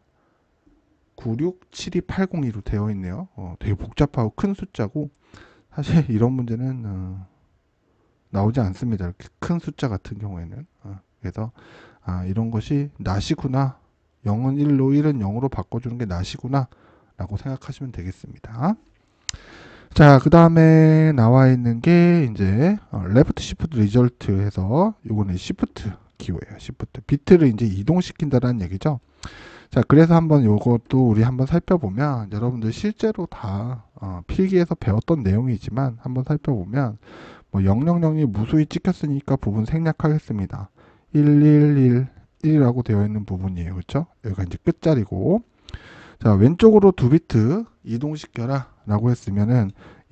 S1: 967280으로 되어 있네요. 되게 복잡하고 큰 숫자고 사실 이런 문제는 나오지 않습니다. 이렇게 큰 숫자 같은 경우에는. 그래서 이런 것이 낫이구나. 0은 1로 1은 0으로 바꿔주는 게 낫이구나 라고 생각하시면 되겠습니다. 자, 그 다음에 나와 있는 게 이제 레프트 시프트 리절트 해서 요거는 시프트 기호예요. 시프트 비트를 이제 이동시킨다라는 얘기죠. 자, 그래서 한번 요것도 우리 한번 살펴보면 여러분들 실제로 다 필기에서 배웠던 내용이지만 한번 살펴보면 뭐 000이 무수히 찍혔으니까 부분 생략하겠습니다. 1111이라고 되어 있는 부분이에요. 그렇죠? 여기가 이제 끝자리고 자, 왼쪽으로 두 비트 이동시켜라 라고 했으면은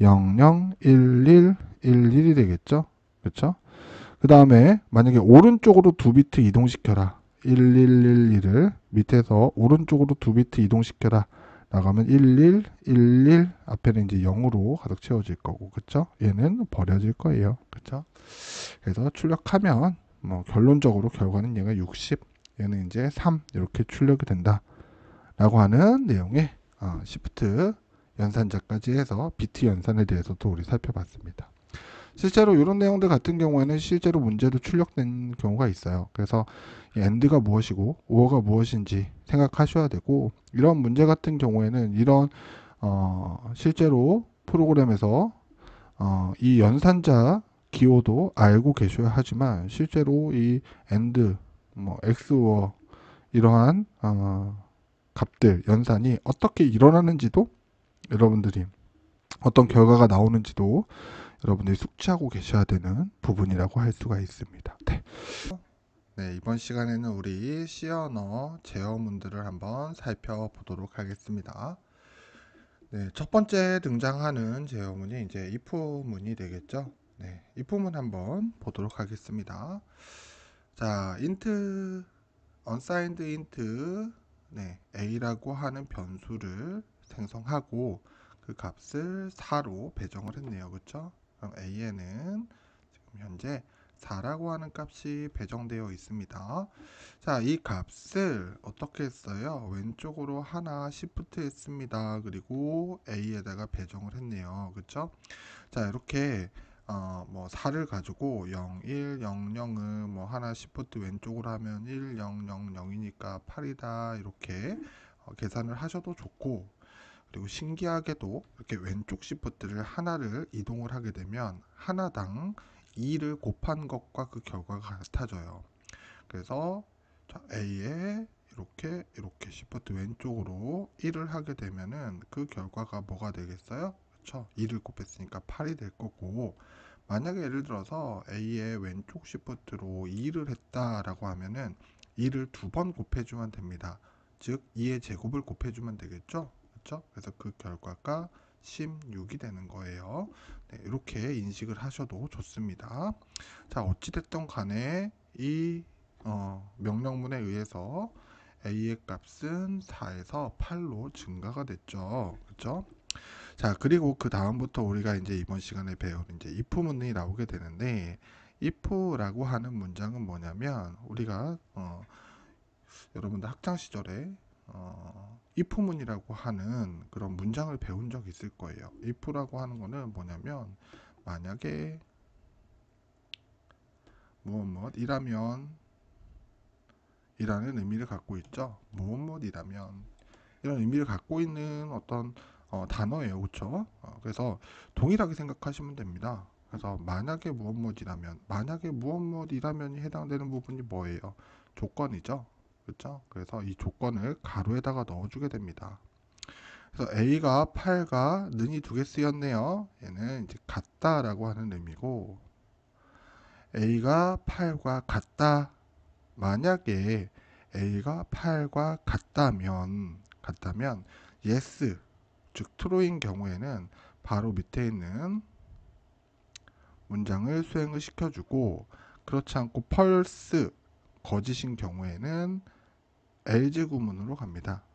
S1: 001111이 되겠죠? 그렇죠? 그 다음에 만약에 오른쪽으로 두 비트 이동시켜라 1111을 밑에서 오른쪽으로 두 비트 이동시켜라 나가면 1111 앞에는 이제 0으로 가득 채워질 거고 그쵸? 얘는 버려질 거예요. 그쵸? 그래서 출력하면 뭐 결론적으로 결과는 얘가 60 얘는 이제 3 이렇게 출력이 된다 라고 하는 내용의 시프트 연산자까지 해서 비트 연산에 대해서도 우리 살펴봤습니다. 실제로 이런 내용들 같은 경우에는 실제로 문제로 출력된 경우가 있어요. 그래서 엔드가 무엇이고 오어가 무엇인지 생각하셔야 되고 이런 문제 같은 경우에는 이런 실제로 프로그램에서 이 연산자 기호도 알고 계셔야 하지만 실제로 이 엔드 뭐 엑스오어 이러한 값들 연산이 어떻게 일어나는지도 여러분들이 어떤 결과가 나오는지도 여러분들이 숙지하고 계셔야 되는 부분이라고 할 수가 있습니다. 네. 네, 이번 시간에는 우리 C 언어 제어문들을 한번 살펴보도록 하겠습니다. 네, 첫 번째 등장하는 제어문이 이제 if문이 되겠죠. 네, if문 한번 보도록 하겠습니다. 자, int unsigned int 네, a라고 하는 변수를 생성하고 그 값을 4로 배정을 했네요. 그렇죠? 그럼 a에는 지금 현재 4라고 하는 값이 배정되어 있습니다. 자, 이 값을 어떻게 했어요? 왼쪽으로 하나 시프트 했습니다. 그리고 a에다가 배정을 했네요. 그렇죠? 자, 이렇게 뭐 4를 가지고 0, 1, 0, 0은 뭐 하나 시프트 왼쪽으로 하면 1, 0, 0, 0이니까 8이다 이렇게 계산을 하셔도 좋고, 그리고 신기하게도 이렇게 왼쪽 시프트를 하나를 이동을 하게 되면 하나당 2를 곱한 것과 그 결과가 같아져요. 그래서 자, A에 이렇게 시프트 왼쪽으로 1을 하게 되면은 그 결과가 뭐가 되겠어요? 그렇죠? 2를 곱했으니까 8이 될 거고, 만약에 예를 들어서 A의 왼쪽 시프트로 2를 했다라고 하면은 2를 두 번 곱해주면 됩니다. 즉 2의 제곱을 곱해주면 되겠죠? 그렇죠? 그래서 그 결과가 16이 되는 거예요. 네, 이렇게 인식을 하셔도 좋습니다. 자, 어찌됐든 간에 이 명령문에 의해서 A의 값은 4에서 8로 증가가 됐죠. 그렇죠? 자, 그리고 그 다음부터 우리가 이제 이번 시간에 배울 이제 if문이 나오게 되는데, if라고 하는 문장은 뭐냐면 우리가 여러분들 학창 시절에 if문이라고 하는 그런 문장을 배운 적 있을 거예요. if라고 하는 거는 뭐냐면 만약에 무엇이라면 이라는 의미를 갖고 있죠. 무엇이라면 이런 의미를 갖고 있는 어떤 단어예요. 그렇죠? 그래서 동일하게 생각하시면 됩니다. 그래서 만약에 무엇이라면이 해당되는 부분이 뭐예요? 조건이죠. 그렇죠? 그래서 이 조건을 가로에다가 넣어주게 됩니다. 그래서 A가 8과 는이 두 개 쓰였네요. 얘는 이제 같다라고 하는 의미고, A가 8과 같다. 만약에 A가 8과 같다면 yes, 즉 true인 경우에는 바로 밑에 있는 문장을 수행을 시켜주고, 그렇지 않고 false, 거짓인 경우에는 else 구문으로 갑니다.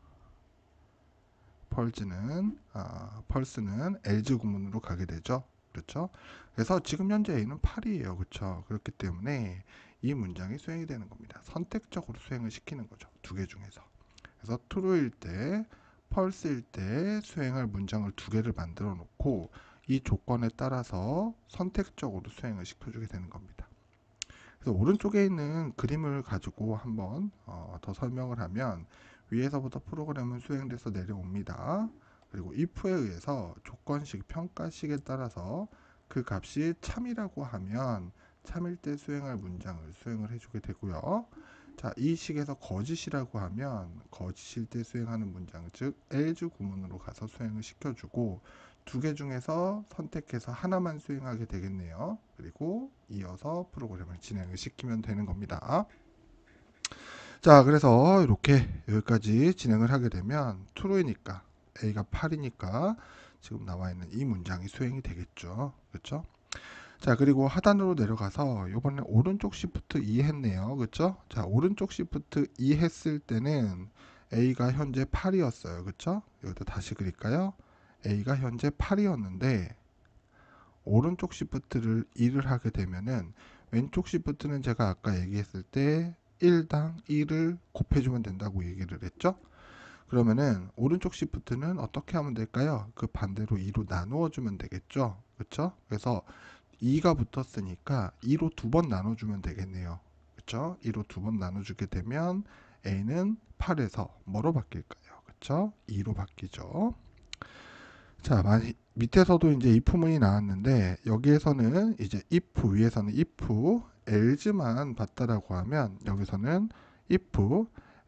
S1: false는 else 구문으로 가게 되죠. 그렇죠? 그래서 지금 현재 A는 8이에요. 그렇죠? 그렇기 때문에 이 문장이 수행이 되는 겁니다. 선택적으로 수행을 시키는 거죠. 두 개 중에서. 그래서 true일 때, false일 때 수행할 문장을 두 개를 만들어 놓고 이 조건에 따라서 선택적으로 수행을 시켜주게 되는 겁니다. 그래서 오른쪽에 있는 그림을 가지고 한번 더 설명을 하면, 위에서부터 프로그램은 수행돼서 내려옵니다. 그리고 if에 의해서 조건식, 평가식에 따라서 그 값이 참이라고 하면 참일 때 수행할 문장을 수행을 해주게 되고요. 자, 이 식에서 거짓이라고 하면 거짓일 때 수행하는 문장, 즉 else 구문으로 가서 수행을 시켜주고, 두 개 중에서 선택해서 하나만 수행하게 되겠네요. 그리고 이어서 프로그램을 진행을 시키면 되는 겁니다. 자, 그래서 이렇게 여기까지 진행을 하게 되면 true이니까 A가 8이니까 지금 나와 있는 이 문장이 수행이 되겠죠. 그렇죠? 자, 그리고 하단으로 내려가서 이번에 오른쪽 시프트 2 했네요. 그렇죠? 자, 오른쪽 시프트 2 했을 때는 A가 현재 8이었어요. 그렇죠? 여기다 다시 그릴까요? A가 현재 8이었는데 오른쪽 시프트를 2를 하게 되면은 왼쪽 시프트는 제가 아까 얘기했을 때 1당 1을 곱해주면 된다고 얘기를 했죠. 그러면은 오른쪽 시프트는 어떻게 하면 될까요? 그 반대로 2로 나누어 주면 되겠죠. 그렇죠? 그래서 2가 붙었으니까 2로 두 번 나눠주면 되겠네요. 그렇죠? 2로 두 번 나눠주게 되면 A는 8에서 뭐로 바뀔까요? 그렇죠? 2로 바뀌죠. 자, 밑에서도 이제 if문이 나왔는데, 여기에서는 이제 if, 위에서는 if, else만 봤다라고 하면 여기서는 if,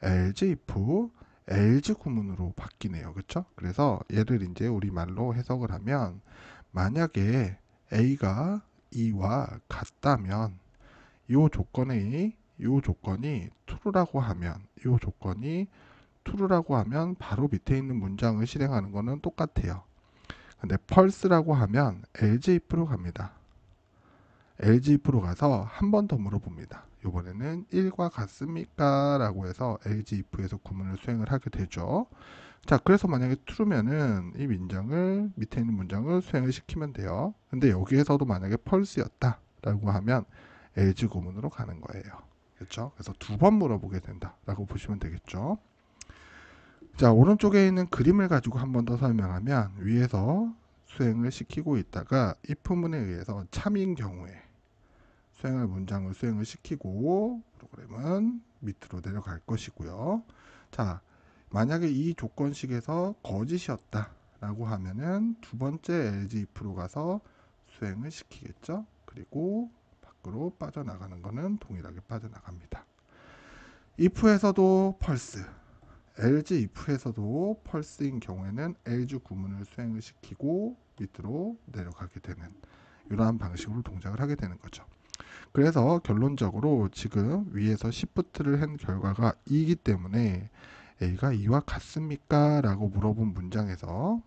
S1: else 구문으로 바뀌네요. 그렇죠? 그래서 얘를 이제 우리말로 해석을 하면, 만약에 A가 2와 같다면 요 조건이 true라고 하면 바로 밑에 있는 문장을 실행하는 거는 똑같아요. 근데 false라고 하면 else if로 갑니다. else if로 가서 한 번 더 물어봅니다. 이번에는 1과 같습니까? 라고 해서 else if에서 구문을 수행을 하게 되죠. 자, 그래서 만약에 true면은 이 문장을, 밑에 있는 문장을 수행을 시키면 돼요. 근데 여기에서도 만약에 false였다 라고 하면 else 구문으로 가는 거예요. 그렇죠? 그래서 두 번 물어보게 된다 라고 보시면 되겠죠. 자, 오른쪽에 있는 그림을 가지고 한 번 더 설명하면, 위에서 수행을 시키고 있다가 if문에 의해서 참인 경우에 수행할 문장을 수행을 시키고 프로그램은 밑으로 내려갈 것이고요. 자, 만약에 이 조건식에서 거짓이었다 라고 하면은 두 번째 else if로 가서 수행을 시키겠죠. 그리고 밖으로 빠져나가는 거는 동일하게 빠져나갑니다. if에서도 펄스, else if에서도 펄스인 경우에는 else 구문을 수행을 시키고 밑으로 내려가게 되는 이러한 방식으로 동작을 하게 되는 거죠. 그래서 결론적으로 지금 위에서 Shift를 한 결과가 2이기 때문에 A가 2와 같습니까? 라고 물어본 문장에서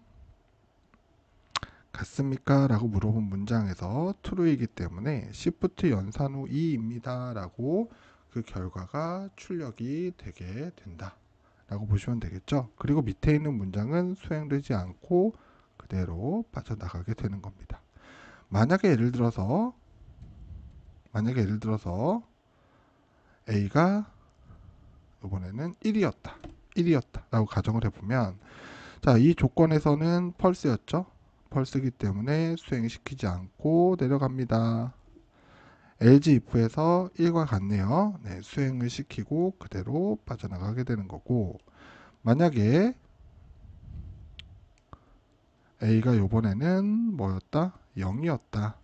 S1: 같습니까? 라고 물어본 문장에서 true이기 때문에 Shift 연산 후 2입니다. 라고 그 결과가 출력이 되게 된다. 라고 보시면 되겠죠. 그리고 밑에 있는 문장은 수행되지 않고 그대로 빠져나가게 되는 겁니다. 만약에 예를 들어서 A가 이번에는 1이었다 라고 가정을 해보면, 자, 이 조건에서는 펄스였죠. 펄스이기 때문에 수행시키지 않고 내려갑니다. else if에서 1과 같네요. 네, 수행을 시키고 그대로 빠져나가게 되는 거고, 만약에 A가 요번에는 뭐였다? 0이었다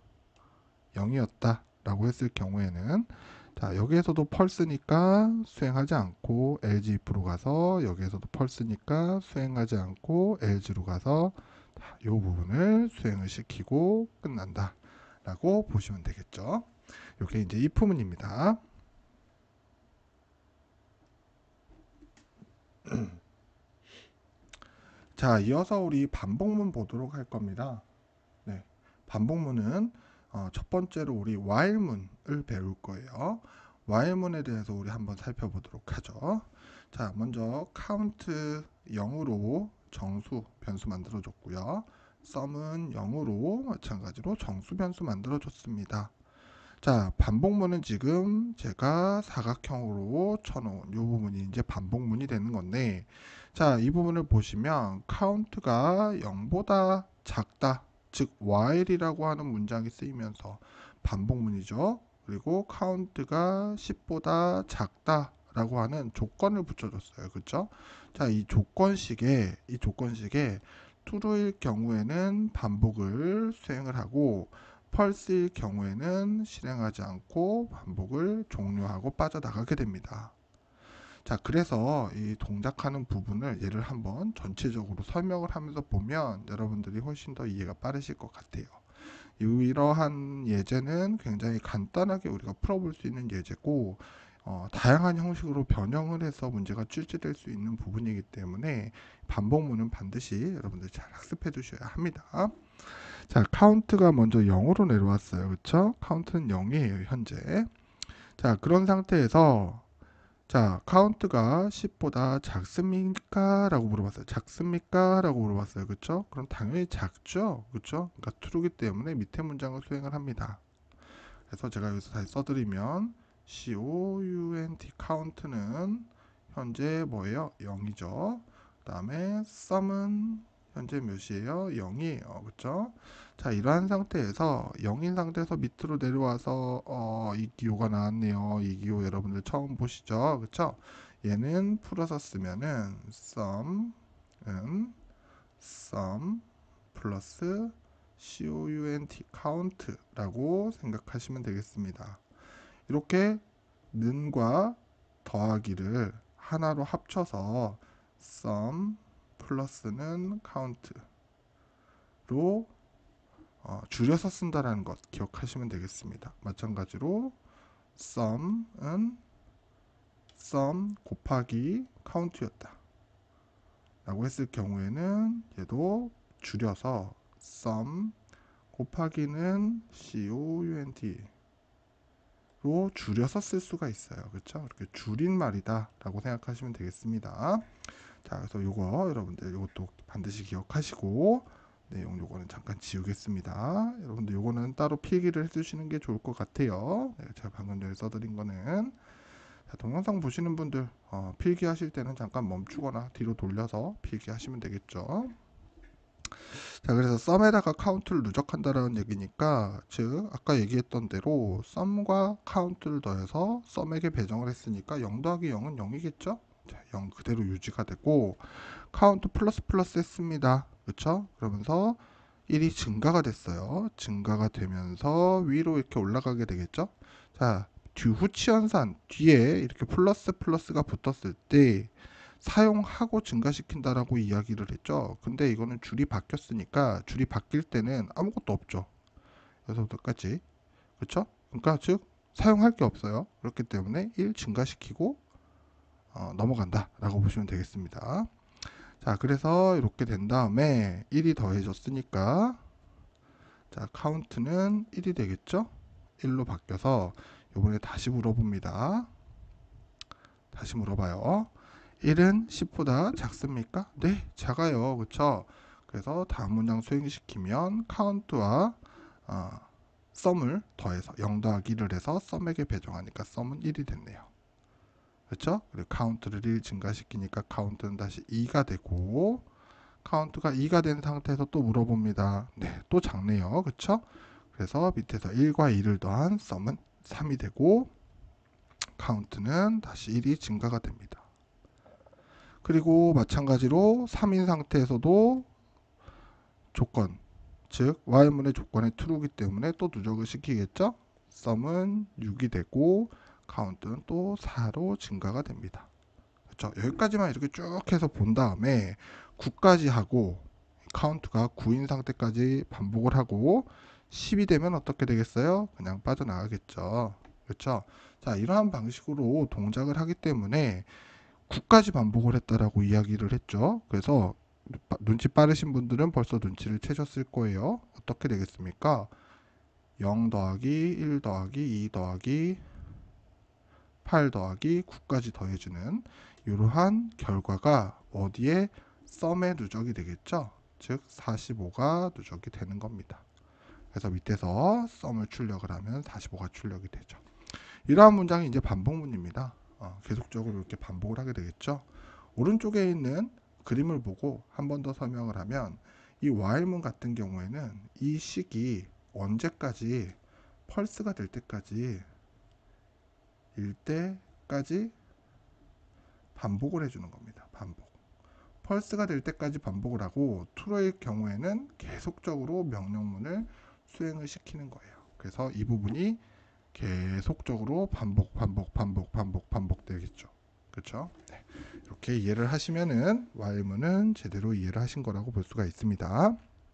S1: 라고 했을 경우에는, 자, 여기에서도 펄스니까 수행하지 않고 else if로 가서, 여기에서도 펄스니까 수행하지 않고 else로 가서 이 부분을 수행을 시키고 끝난다 라고 보시면 되겠죠. 이게 이제 if문입니다. 자, 이어서 우리 반복문 보도록 할 겁니다. 네, 반복문은 첫 번째로 우리 while문을 배울 거예요. while문에 대해서 우리 한번 살펴보도록 하죠. 자, 먼저 count 0으로 정수 변수 만들어 줬고요. sum은 0으로 마찬가지로 정수 변수 만들어 줬습니다. 자, 반복문은 지금 제가 사각형으로 쳐놓은 이 부분이 이제 반복문이 되는 건데, 자, 이 부분을 보시면 count가 0보다 작다, 즉 while이라고 하는 문장이 쓰이면서 반복문이죠. 그리고 count가 10보다 작다 라고 하는 조건을 붙여줬어요. 그렇죠? 자, 이 조건식에 true일 경우에는 반복을 수행을 하고, 펄스일 경우에는 실행하지 않고 반복을 종료하고 빠져나가게 됩니다. 자, 그래서 이 동작하는 부분을 예를 한번 전체적으로 설명을 하면서 보면 여러분들이 훨씬 더 이해가 빠르실 것 같아요. 이러한 예제는 굉장히 간단하게 우리가 풀어볼 수 있는 예제고, 다양한 형식으로 변형을 해서 문제가 출제될 수 있는 부분이기 때문에 반복문은 반드시 여러분들 잘 학습해 두셔야 합니다. 자, 카운트가 먼저 0으로 내려왔어요. 그렇죠? 카운트는 0이에요, 현재. 자, 그런 상태에서 자, 카운트가 10보다 작습니까? 라고 물어봤어요. 작습니까? 라고 물어봤어요. 그렇죠? 그럼 당연히 작죠? 그렇죠? 그러니까 true이기 때문에 밑에 문장을 수행을 합니다. 그래서 제가 여기서 다시 써드리면 count count는 현재 뭐예요? 0이죠. 그 다음에 sum은 현재 몇이에요? 0이에요. 그쵸? 자, 이러한 상태에서 0인 상태에서 밑으로 내려와서 이 기호가 나왔네요. 이 기호 여러분들 처음 보시죠? 그쵸? 얘는 풀어서 쓰면은 sum 플러스 count count라고 생각하시면 되겠습니다. 이렇게 는과 더하기를 하나로 합쳐서 sum 플러스는 count로 줄여서 쓴다라는 것 기억하시면 되겠습니다. 마찬가지로 sum은 sum 곱하기 count였다 라고 했을 경우에는 얘도 줄여서 sum 곱하기는 count 로 줄여서 쓸 수가 있어요. 그렇죠? 이렇게 줄인 말이다 라고 생각하시면 되겠습니다. 자, 그래서 요거 여러분들 요것도 반드시 기억하시고, 내용 요거는 잠깐 지우겠습니다. 여러분들 요거는 따로 필기를 해주시는 게 좋을 것 같아요. 네, 제가 방금 전에 써드린 거는. 자, 동영상 보시는 분들 필기하실 때는 잠깐 멈추거나 뒤로 돌려서 필기하시면 되겠죠. 자, 그래서 썸에다가 카운트를 누적한다라는 얘기니까, 즉 아까 얘기했던 대로 썸과 카운트를 더해서 썸에게 배정을 했으니까 0 더하기 0은 0이겠죠? 자, 0 그대로 유지가 되고, 카운트 플러스 플러스 했습니다. 그쵸? 그러면서 1이 증가가 됐어요. 증가가 되면서 위로 이렇게 올라가게 되겠죠? 자, 후치연산 뒤에 이렇게 플러스 플러스가 붙었을 때 사용하고 증가시킨다라고 이야기를 했죠. 근데 이거는 줄이 바뀌었으니까 줄이 바뀔 때는 아무것도 없죠. 여기서 끝까지. 그렇죠? 그러니까 즉 사용할 게 없어요. 그렇기 때문에 1 증가시키고 넘어간다 라고 보시면 되겠습니다. 자, 그래서 이렇게 된 다음에 1이 더해졌으니까 자, 카운트는 1이 되겠죠? 1로 바뀌어서 이번에 다시 물어봅니다. 다시 물어봐요. 1은 10보다 작습니까? 네, 작아요. 그쵸? 그래서 다음 문장 수행시키면 카운트와 썸을 더해서 0 더하기 1을 해서 썸에게 배정하니까 썸은 1이 됐네요. 그렇죠? 그리고 카운트를 1 증가시키니까 카운트는 다시 2가 되고, 카운트가 2가 된 상태에서 또 물어봅니다. 네, 또 작네요. 그렇죠? 그래서 밑에서 1과 2를 더한 썸은 3이 되고, 카운트는 다시 1이 증가가 됩니다. 그리고 마찬가지로 3인 상태에서도 조건, 즉 y문의 조건이 true이기 때문에 또 누적을 시키겠죠? 썸은 6이 되고 카운트는 또 4로 증가가 됩니다. 그렇죠? 여기까지만 이렇게 쭉 해서 본 다음에 9까지 하고 카운트가 9인 상태까지 반복을 하고 10이 되면 어떻게 되겠어요? 그냥 빠져나가겠죠. 그렇죠? 자, 이러한 방식으로 동작을 하기 때문에 9까지 반복을 했다라고 이야기를 했죠. 그래서 눈치 빠르신 분들은 벌써 눈치를 채셨을 거예요. 어떻게 되겠습니까? 0 더하기 1 더하기 2 더하기 8 더하기 9까지 더해주는 이러한 결과가 어디에 썸에 누적이 되겠죠? 즉 45가 누적이 되는 겁니다. 그래서 밑에서 썸을 출력을 하면 45가 출력이 되죠. 이러한 문장이 이제 반복문입니다. 계속적으로 이렇게 반복을 하게 되겠죠. 오른쪽에 있는 그림을 보고 한 번 더 설명을 하면 이 while문 같은 경우에는 이 식이 언제까지 펄스가 될 때까지 일 때까지 반복을 해주는 겁니다. 반복. 펄스가 될 때까지 반복을 하고 true의 경우에는 계속적으로 명령문을 수행을 시키는 거예요. 그래서 이 부분이 계속적으로 반복 되겠죠. 그렇죠? 네. 이렇게 이해를 하시면은 while문은 제대로 이해를 하신 거라고 볼 수가 있습니다.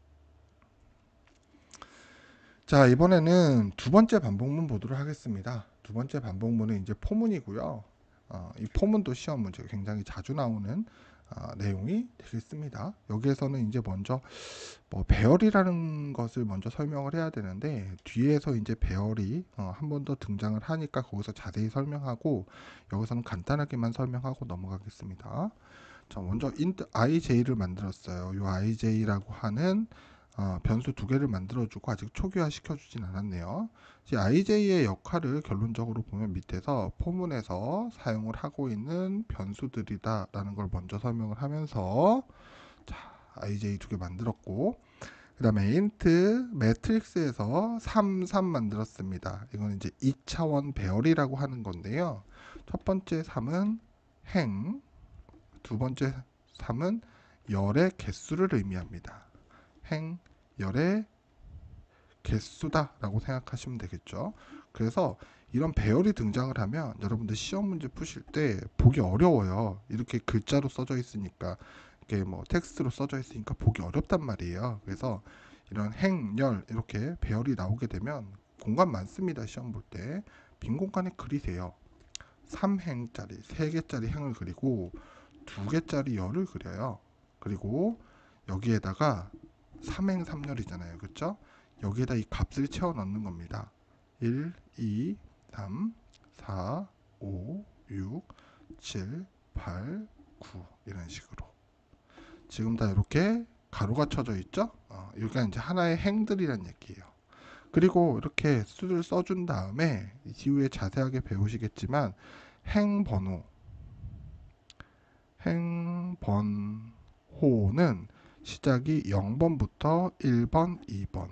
S1: 자, 이번에는 두 번째 반복문 보도록 하겠습니다. 두 번째 반복문은 이제 포문이고요. 이 포문도 시험 문제 굉장히 자주 나오는 내용이 되겠습니다. 여기에서는 이제 먼저 배열이라는 것을 먼저 설명을 해야 되는데 뒤에서 이제 배열이 한 번 더 등장을 하니까 거기서 자세히 설명하고 여기서는 간단하게만 설명하고 넘어가겠습니다. 자, 먼저 int ij를 만들었어요. 이 ij라고 하는 변수 두 개를 만들어주고 아직 초기화 시켜주진 않았네요. 이제 ij의 역할을 결론적으로 보면 밑에서 포문에서 사용을 하고 있는 변수들이다라는 걸 먼저 설명을 하면서 자, ij 두 개 만들었고 그 다음에 int 매트릭스에서 3 만들었습니다. 이건 이제 2차원 배열이라고 하는 건데요. 첫 번째 3은 행, 두 번째 3은 열의 개수를 의미합니다. 행, 열의 개수다 라고 생각하시면 되겠죠. 그래서 이런 배열이 등장을 하면 여러분들 시험 문제 푸실 때 보기 어려워요. 이렇게 글자로 써져 있으니까 이렇게 뭐 텍스트로 써져 있으니까 보기 어렵단 말이에요. 그래서 이런 행, 열 이렇게 배열이 나오게 되면 공간 많습니다. 시험 볼 때 빈 공간에 그리세요. 3행짜리 3개짜리 행을 그리고 2개짜리 열을 그려요. 그리고 여기에다가 3행 3열이잖아요. 그쵸? 여기에다 이 값을 채워 넣는 겁니다. 1, 2, 3, 4, 5, 6, 7, 8, 9 이런 식으로 지금 다 이렇게 가로가 쳐져 있죠? 여기가 이제 하나의 행들이란 얘기예요. 그리고 이렇게 수를 써준 다음에 이후에 자세하게 배우시겠지만 행번호는 시작이 0번부터 1번, 2번,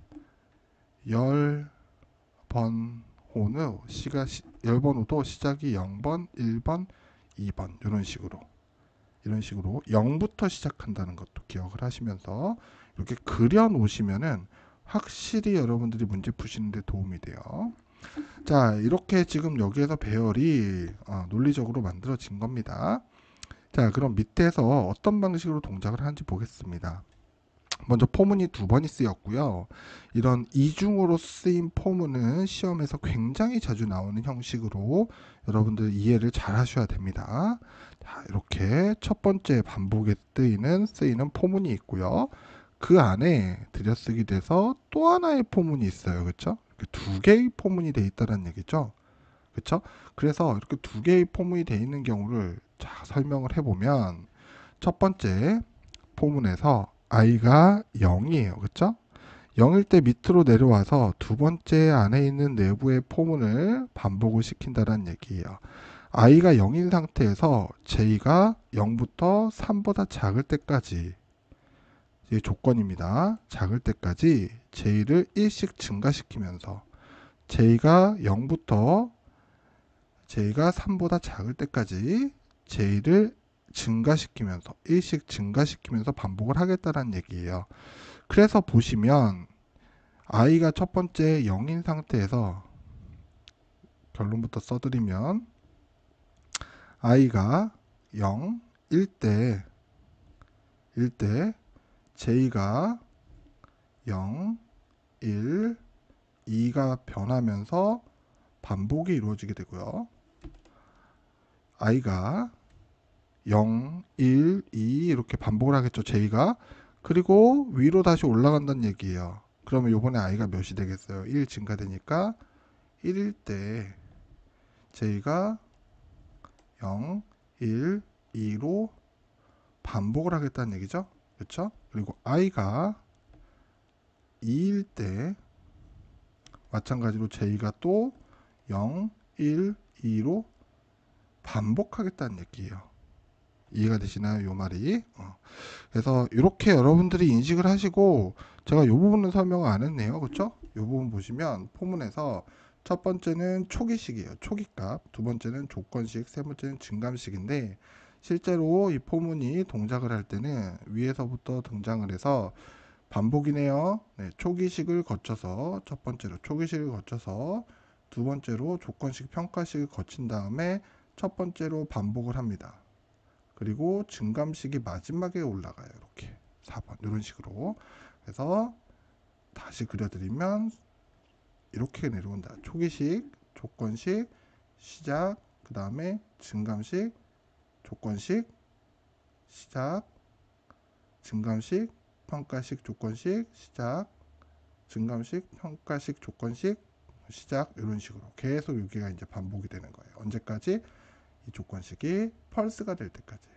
S1: 10번 호는 10번 호도 시작이 0번, 1번, 2번 이런 식으로 0부터 시작한다는 것도 기억을 하시면서 이렇게 그려 놓으시면은 확실히 여러분들이 문제 푸시는데 도움이 돼요. 자, 이렇게 지금 여기에서 배열이 논리적으로 만들어진 겁니다. 자, 그럼 밑에서 어떤 방식으로 동작을 하는지 보겠습니다. 먼저 포문이 두 번이 쓰였고요. 이런 이중으로 쓰인 포문은 시험에서 굉장히 자주 나오는 형식으로 여러분들 이해를 잘 하셔야 됩니다. 자, 이렇게 첫 번째 반복에 쓰이는 포문이 있고요. 그 안에 들여쓰기 돼서 또 하나의 포문이 있어요. 그렇죠? 두 개의 포문이 돼 있다는 얘기죠. 그렇죠? 그래서 이렇게 두 개의 포문이 돼 있는 경우를 자, 설명을 해보면 첫 번째 포문에서 i가 0이에요. 그렇죠? 0일 때 밑으로 내려와서 두 번째 안에 있는 내부의 포문을 반복을 시킨다는 얘기예요. i가 0인 상태에서 j가 0부터 3보다 작을 때까지 이게 조건입니다. 작을 때까지 j를 1씩 증가시키면서 j가 0부터 j가 3보다 작을 때까지 j를 증가시키면서 1씩 증가시키면서 반복을 하겠다는 얘기예요. 그래서 보시면 i가 첫 번째 0인 상태에서 결론부터 써드리면 i가 0, 1대 j가 0, 1, 2가 변하면서 반복이 이루어지게 되고요. i가 0, 1, 2 이렇게 반복을 하겠죠. j가. 그리고 위로 다시 올라간다는 얘기예요. 그러면 요번에 i가 몇이 되겠어요? 1 증가되니까 1일 때 j가 0, 1, 2로 반복을 하겠다는 얘기죠. 그렇죠? 그리고 i가 2일 때 마찬가지로 j가 또 0, 1, 2로 반복하겠다는 얘기예요. 이해가 되시나요? 요 말이. 그래서 이렇게 여러분들이 인식을 하시고 제가 이 부분은 설명을 안 했네요. 그렇죠? 이 부분 보시면 포문에서 첫 번째는 초기식이에요. 초기값. 두 번째는 조건식. 세 번째는 증감식인데 실제로 이 포문이 동작을 할 때는 위에서부터 등장을 해서 반복이네요. 네, 초기식을 거쳐서 첫 번째로 초기식을 거쳐서 두 번째로 조건식 평가식을 거친 다음에 첫 번째로 반복을 합니다. 그리고 증감식이 마지막에 올라가요. 이렇게 4번 이런 식으로. 그래서 다시 그려드리면 이렇게 내려온다. 초기식, 조건식, 시작, 그 다음에 증감식, 조건식, 시작, 증감식, 평가식, 조건식, 시작, 증감식, 평가식, 조건식, 시작 이런 식으로 계속 여기가 이제 반복이 되는 거예요. 언제까지? 이 조건식이 펄스가 될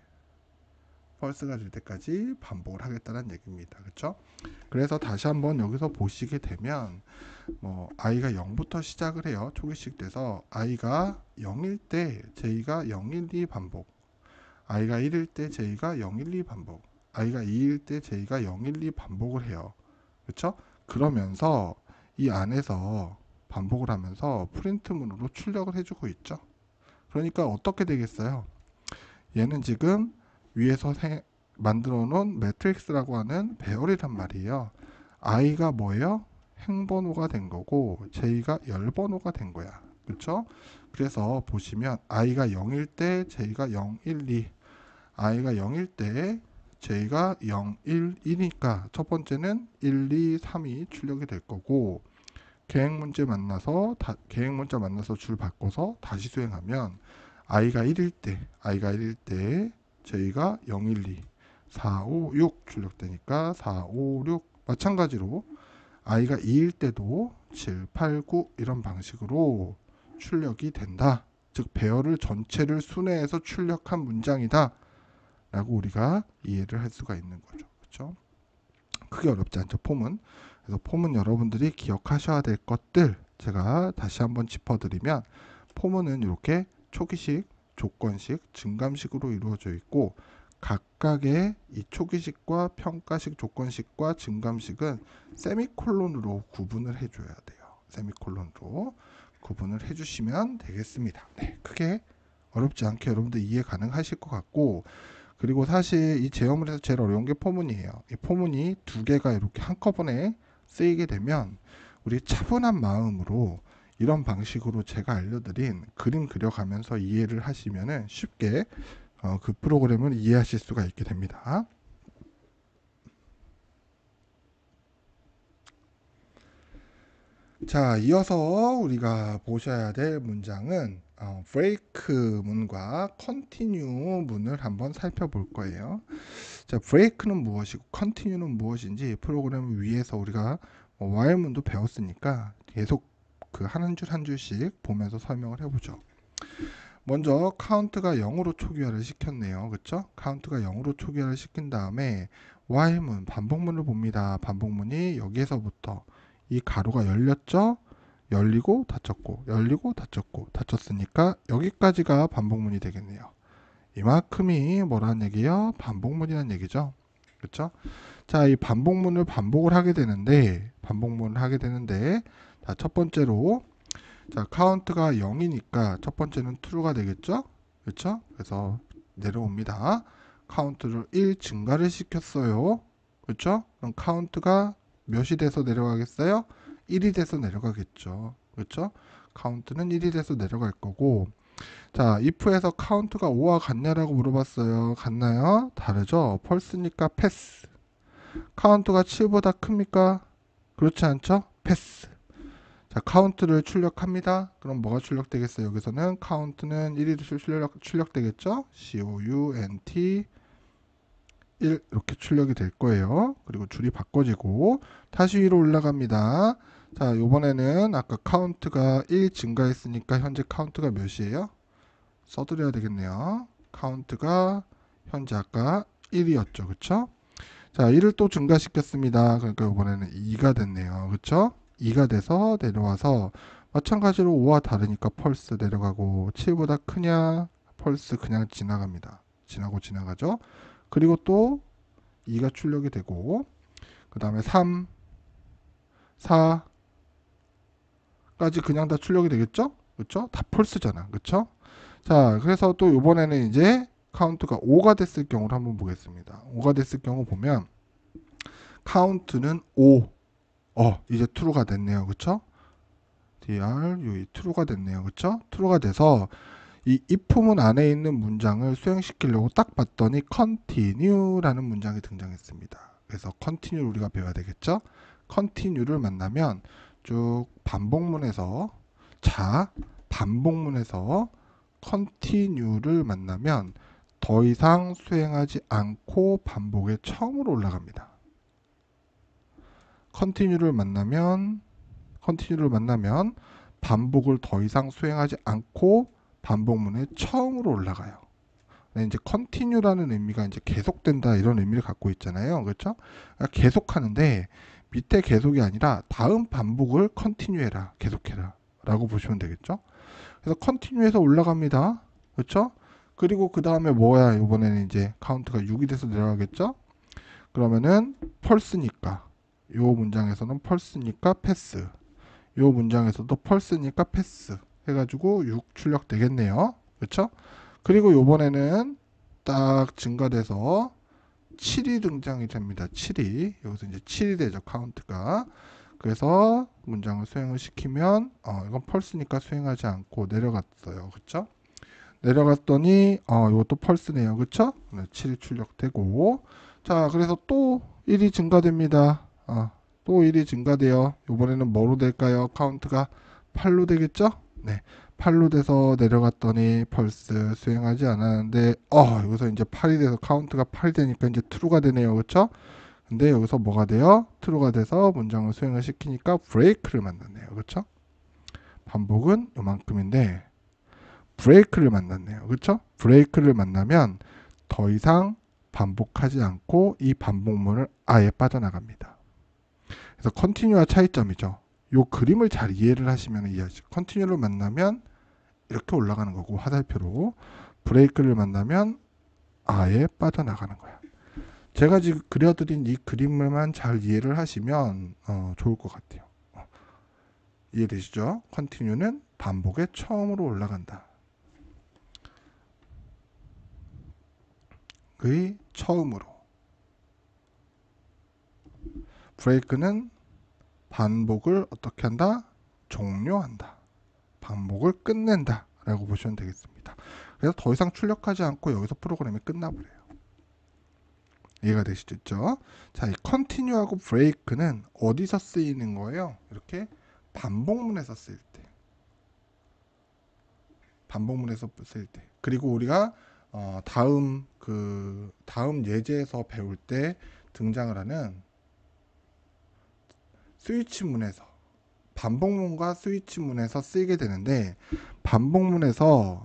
S1: 때까지 반복을 하겠다는 얘기입니다. 그렇죠? 그래서 다시 한번 여기서 보시게 되면 i가 0부터 시작을 해요. 초기식 돼서 i가 0일 때 j가 0, 1, 2 반복, i가 1일 때 j가 0, 1, 2 반복, i가 2일 때 j가 0, 1, 2 반복을 해요. 그렇죠? 그러면서 이 안에서 반복을 하면서 프린트문으로 출력을 해주고 있죠. 그러니까 어떻게 되겠어요? 얘는 지금 위에서 만들어 놓은 매트릭스라고 하는 배열이란 말이에요. i가 뭐예요? 행번호가 된 거고 j가 열번호가 된 거야. 그렇죠? 그래서 보시면 i가 0일 때 j가 0, 1, 2, i가 0일 때 j가 0, 1, 2니까 첫 번째는 1, 2, 3이 출력이 될 거고 계획 문자 만나서 줄 바꿔서 다시 수행하면 i가 1일 때 j가 0, 1, 2, 4, 5, 6 출력되니까 4, 5, 6 마찬가지로 i가 2일 때도 7, 8, 9 이런 방식으로 출력이 된다. 즉 배열을 전체를 순회해서 출력한 문장이다 라고 우리가 이해를 할 수가 있는 거죠. 그렇죠? 크게 어렵지 않죠. 폼은. 그래서 폼은 여러분들이 기억하셔야 될 것들 제가 다시 한번 짚어드리면 포문은 이렇게 초기식, 조건식, 증감식으로 이루어져 있고 각각의 이 초기식과 평가식, 조건식과 증감식은 세미콜론으로 구분을 해줘야 돼요. 세미콜론으로 구분을 해주시면 되겠습니다. 네, 크게 어렵지 않게 여러분들 이해 가능하실 것 같고, 그리고 사실 이 제어문에서 제일 어려운 게 포문이에요. 이 포문이 두 개가 이렇게 한꺼번에 쓰이게 되면 우리 차분한 마음으로 이런 방식으로 제가 알려드린 그림 그려가면서 이해를 하시면은 쉽게 그 프로그램을 이해하실 수가 있게 됩니다. 자, 이어서 우리가 보셔야 될 문장은 break 문과 continue 문을 한번 살펴볼 거예요. 자, break는 무엇이고 continue는 무엇인지 프로그램 위에서 우리가 while 문도 배웠으니까 계속 그 한 줄 한 줄씩 보면서 설명을 해보죠. 먼저 count가 0으로 초기화를 시켰네요. 그쵸? count가 0으로 초기화를 시킨 다음에 while문, 반복문을 봅니다. 반복문이 여기에서부터 이 가로가 열렸죠? 열리고 닫혔고 열리고 닫혔고 닫혔으니까 여기까지가 반복문이 되겠네요. 이만큼이 뭐라는 얘기예요? 반복문이라는 얘기죠. 그쵸? 자, 이 반복문을 반복을 하게 되는데 자, 첫 번째로 자, 카운트가 0이니까 첫 번째는 true가 되겠죠? 그렇죠? 그래서 내려옵니다. 카운트를 1 증가를 시켰어요. 그렇죠? 그럼 카운트가 몇이 돼서 내려가겠어요? 1이 돼서 내려가겠죠. 그렇죠? 카운트는 1이 돼서 내려갈 거고, 자, if에서 카운트가 5와 같냐라고 물어봤어요. 같나요? 다르죠? 펄스니까 패스. 카운트가 7보다 큽니까? 그렇지 않죠? 패스. 자, 카운트를 출력합니다. 그럼 뭐가 출력되겠어요? 여기서는 카운트는 1이 출력되겠죠? count 1 이렇게 출력이 될 거예요. 그리고 줄이 바꿔지고 다시 위로 올라갑니다. 자, 이번에는 아까 카운트가 1 증가했으니까 현재 카운트가 몇이에요? 써드려야 되겠네요. 카운트가 현재 아까 1이었죠. 그쵸? 자, 1을 또 증가시켰습니다. 그러니까 이번에는 2가 됐네요. 그쵸? 2가 돼서 내려와서 마찬가지로 5와 다르니까 펄스 내려가고 7보다 크냐? 펄스 그냥 지나갑니다. 지나가죠. 그리고 또 2가 출력이 되고 그 다음에 3, 4까지 그냥 다 출력이 되겠죠? 그쵸? 다 펄스잖아. 그쵸? 자, 그래서 또 이번에는 이제 카운트가 5가 됐을 경우를 한번 보겠습니다. 5가 됐을 경우 보면 카운트는 5. 이제 true가 됐네요. 그쵸? true가 됐네요. 그쵸? true가 돼서 이 if문 안에 있는 문장을 수행시키려고 딱 봤더니 continue라는 문장이 등장했습니다. 그래서 continue를 우리가 배워야 되겠죠? continue를 만나면 쭉 반복문에서 continue를 만나면 더 이상 수행하지 않고 반복의 처음으로 올라갑니다. continue를 만나면 반복을 더 이상 수행하지 않고 반복문의 처음으로 올라가요. 이제 continue라는 의미가 이제 계속된다 이런 의미를 갖고 있잖아요. 그렇죠? 그러니까 계속하는데 밑에 계속이 아니라 다음 반복을 continue 해라, 계속해라 라고 보시면 되겠죠. 그래서 continue에서 올라갑니다. 그렇죠? 그리고 그 다음에 뭐야? 이번에는 이제 카운트가 6이 돼서 내려가겠죠. 그러면은 펄스니까 요 문장에서는 펄스니까 패스, 요 문장에서도 펄스니까 패스 해가지고 6 출력 되겠네요. 그렇죠? 그리고 요번에는 딱 증가돼서 7이 등장이 됩니다. 7이 여기서 이제 7이 되죠. 카운트가. 그래서 문장을 수행을 시키면 이건 펄스니까 수행하지 않고 내려갔어요. 그쵸? 내려갔더니 이것도 펄스네요. 그쵸? 네, 7이 출력되고, 자, 그래서 또 1이 증가됩니다. 또 1이 증가돼요. 이번에는 뭐로 될까요? 카운트가 8로 되겠죠? 네. 8로 돼서 내려갔더니 펄스 수행하지 않았는데 여기서 이제 8이 돼서 카운트가 8이 되니까 이제 true가 되네요. 그쵸? 근데 여기서 뭐가 돼요? true가 돼서 문장을 수행을 시키니까 break를 만났네요. 그쵸? 반복은 요만큼인데 break를 만났네요. 그쵸? break를 만나면 더 이상 반복하지 않고 이 반복문을 아예 빠져나갑니다. 그래서 continue와 차이점이죠. 요 그림을 잘 이해를 하시면 이해하시죠. continue를 만나면 이렇게 올라가는 거고 화살표로, 브레이크를 만나면 아예 빠져나가는 거야. 제가 지금 그려드린 이 그림을만 잘 이해를 하시면 좋을 것 같아요. 이해되시죠? continue는 반복의 처음으로 올라간다. 의 처음으로. break는 반복을 어떻게 한다? 종료한다. 반복을 끝낸다 라고 보시면 되겠습니다. 그래서 더 이상 출력하지 않고 여기서 프로그램이 끝나버려요. 이해가 되시죠? 자, 이 continue하고 break는 어디서 쓰이는 거예요? 이렇게 반복문에서 쓰일 때. 반복문에서 쓰일 때. 그리고 우리가 다음 예제에서 배울 때 등장을 하는 스위치문에서, 반복문과 스위치문에서 쓰이게 되는데, 반복문에서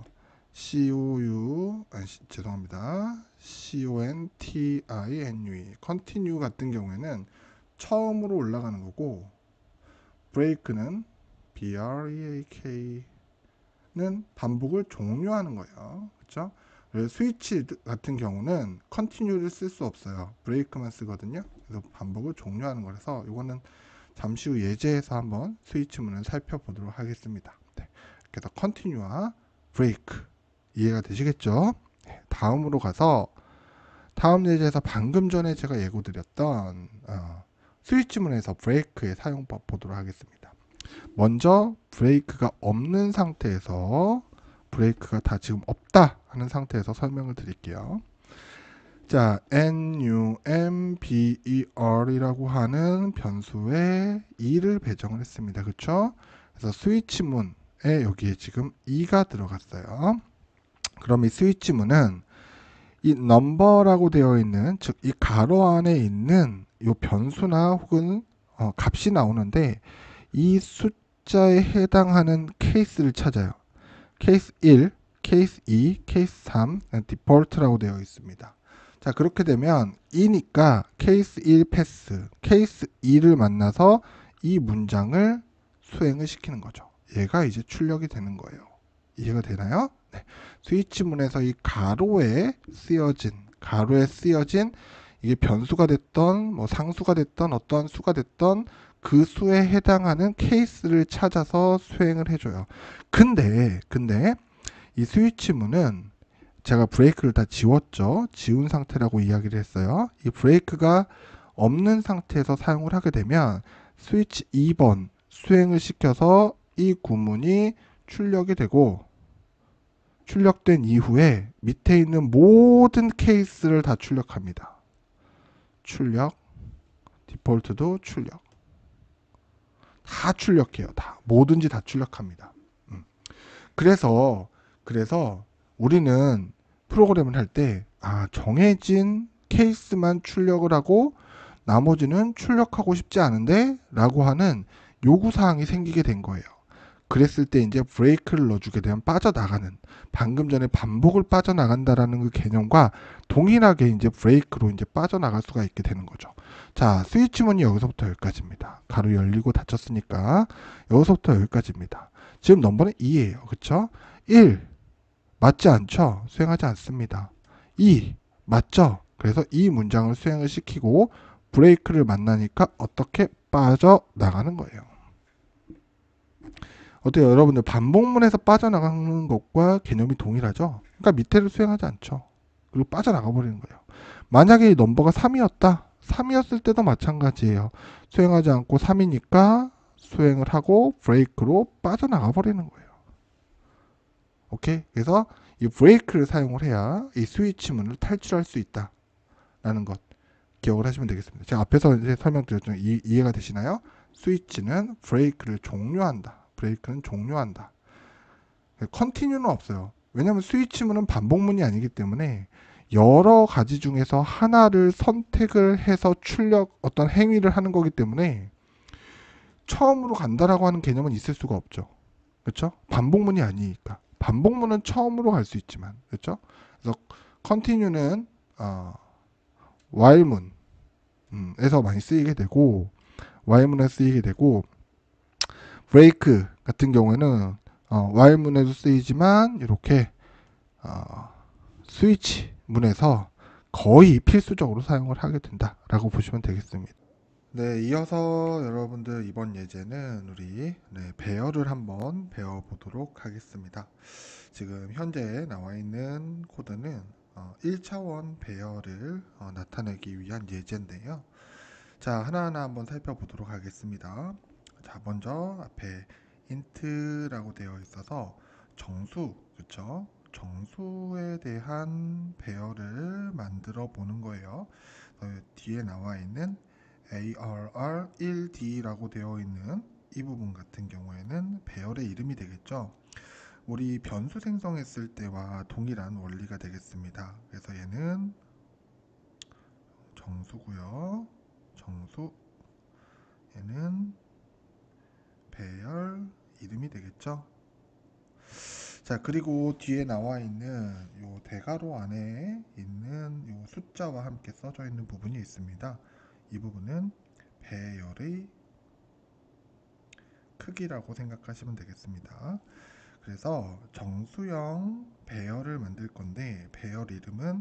S1: continue 같은 경우에는 처음으로 올라가는 거고, break는 break는 반복을 종료하는 거예요. 그렇죠? 스위치 같은 경우는 continue를 쓸 수 없어요. break만 쓰거든요. 그래서 반복을 종료하는 거라서 이거는 잠시 후 예제에서 한번 스위치문을 살펴보도록 하겠습니다. 네. 그래서 continue와 break 이해가 되시겠죠? 네. 다음으로 가서 다음 예제에서 방금 전에 제가 예고드렸던 스위치문에서 break의 사용법 보도록 하겠습니다. 먼저 브레이크가 없는 상태에서, 브레이크가 다 지금 없다 하는 상태에서 설명을 드릴게요. 자, number이라고 하는 변수에 2를 배정을 했습니다. 그렇죠? 그래서 스위치문에 여기에 지금 2가 들어갔어요. 그럼 이 스위치문은 이 number라고 되어 있는, 즉 이 가로 안에 있는 이 변수나 혹은 값이 나오는데 이 숫자에 해당하는 케이스를 찾아요. 케이스 1, 케이스 2, 케이스 3, 디폴트라고 되어 있습니다. 자, 그렇게 되면 2니까 케이스 1 패스, 케이스 2를 만나서 이 문장을 수행을 시키는 거죠. 얘가 이제 출력이 되는 거예요. 이해가 되나요? 네. 스위치문에서 이 가로에 쓰여진 이게 변수가 됐던 뭐 상수가 됐던 어떠한 수가 됐던 그 수에 해당하는 케이스를 찾아서 수행을 해줘요. 근데 이 스위치문은 제가 브레이크를 다 지웠죠. 지운 상태라고 이야기를 했어요. 이 브레이크가 없는 상태에서 사용을 하게 되면 스위치 2번 수행을 시켜서 이 구문이 출력이 되고, 출력된 이후에 밑에 있는 모든 케이스를 다 출력합니다. 출력, 디폴트도 출력. 다 출력해요. 다. 뭐든지 다 출력합니다. 그래서 우리는 프로그램을 할 때 정해진 케이스만 출력을 하고 나머지는 출력하고 싶지 않은데 라고 하는 요구사항이 생기게 된 거예요. 그랬을 때 이제 브레이크를 넣어주게 되면 빠져나가는, 방금 전에 반복을 빠져나간다라는 그 개념과 동일하게 이제 브레이크로 이제 빠져나갈 수가 있게 되는 거죠. 자, 스위치문이 여기서부터 여기까지입니다. 가로 열리고 닫혔으니까 여기서부터 여기까지입니다. 지금 넘버는 2예요. 그쵸? 1 맞지 않죠? 수행하지 않습니다. 2 맞죠? 그래서 이 문장을 수행을 시키고 브레이크를 만나니까 어떻게 빠져나가는 거예요. 어때요? 여러분들 반복문에서 빠져나가는 것과 개념이 동일하죠? 그러니까 밑에를 수행하지 않죠. 그리고 빠져나가 버리는 거예요. 만약에 이 넘버가 3이었다. 3이었을 때도 마찬가지예요. 수행하지 않고 3이니까 수행을 하고 브레이크로 빠져나가 버리는 거예요. 오케이? 그래서 이 브레이크를 사용을 해야 이 스위치문을 탈출할 수 있다 라는 것 기억을 하시면 되겠습니다. 제가 앞에서 이제 설명드렸죠. 이해가 되시나요? 스위치는 브레이크를 종료한다. 브레이크는 종료한다. 컨티뉴는 없어요. 왜냐하면 스위치문은 반복문이 아니기 때문에 여러 가지 중에서 하나를 선택을 해서 어떤 행위를 하는 거기 때문에 처음으로 간다라고 하는 개념은 있을 수가 없죠. 그렇죠? 반복문이 아니니까. 반복문은 처음으로 갈 수 있지만, 그렇죠? 그래서 continue는 while문에서 많이 쓰이게 되고, while문에 쓰이게 되고, break 같은 경우에는 while문에도 쓰이지만 이렇게 스위치 문에서 거의 필수적으로 사용을 하게 된다라고 보시면 되겠습니다. 네, 이어서 여러분들 이번 예제는 우리 배열을 한번 배워보도록 하겠습니다. 지금 현재 나와 있는 코드는 1차원 배열을 나타내기 위한 예제인데요. 자, 하나하나 한번 살펴보도록 하겠습니다. 자, 먼저 앞에 int라고 되어 있어서 정수, 그쵸? 정수에 대한 배열을 만들어 보는 거예요. 뒤에 나와 있는 ARR1D라고 되어 있는 이 부분 같은 경우에는 배열의 이름이 되겠죠. 우리 변수 생성했을 때와 동일한 원리가 되겠습니다. 그래서 얘는 정수고요. 정수. 얘는 배열 이름이 되겠죠. 자, 그리고 뒤에 나와 있는 요 대괄호 안에 있는 요 숫자와 함께 써져 있는 부분이 있습니다. 이 부분은 배열의 크기라고 생각하시면 되겠습니다. 그래서 정수형 배열을 만들 건데 배열 이름은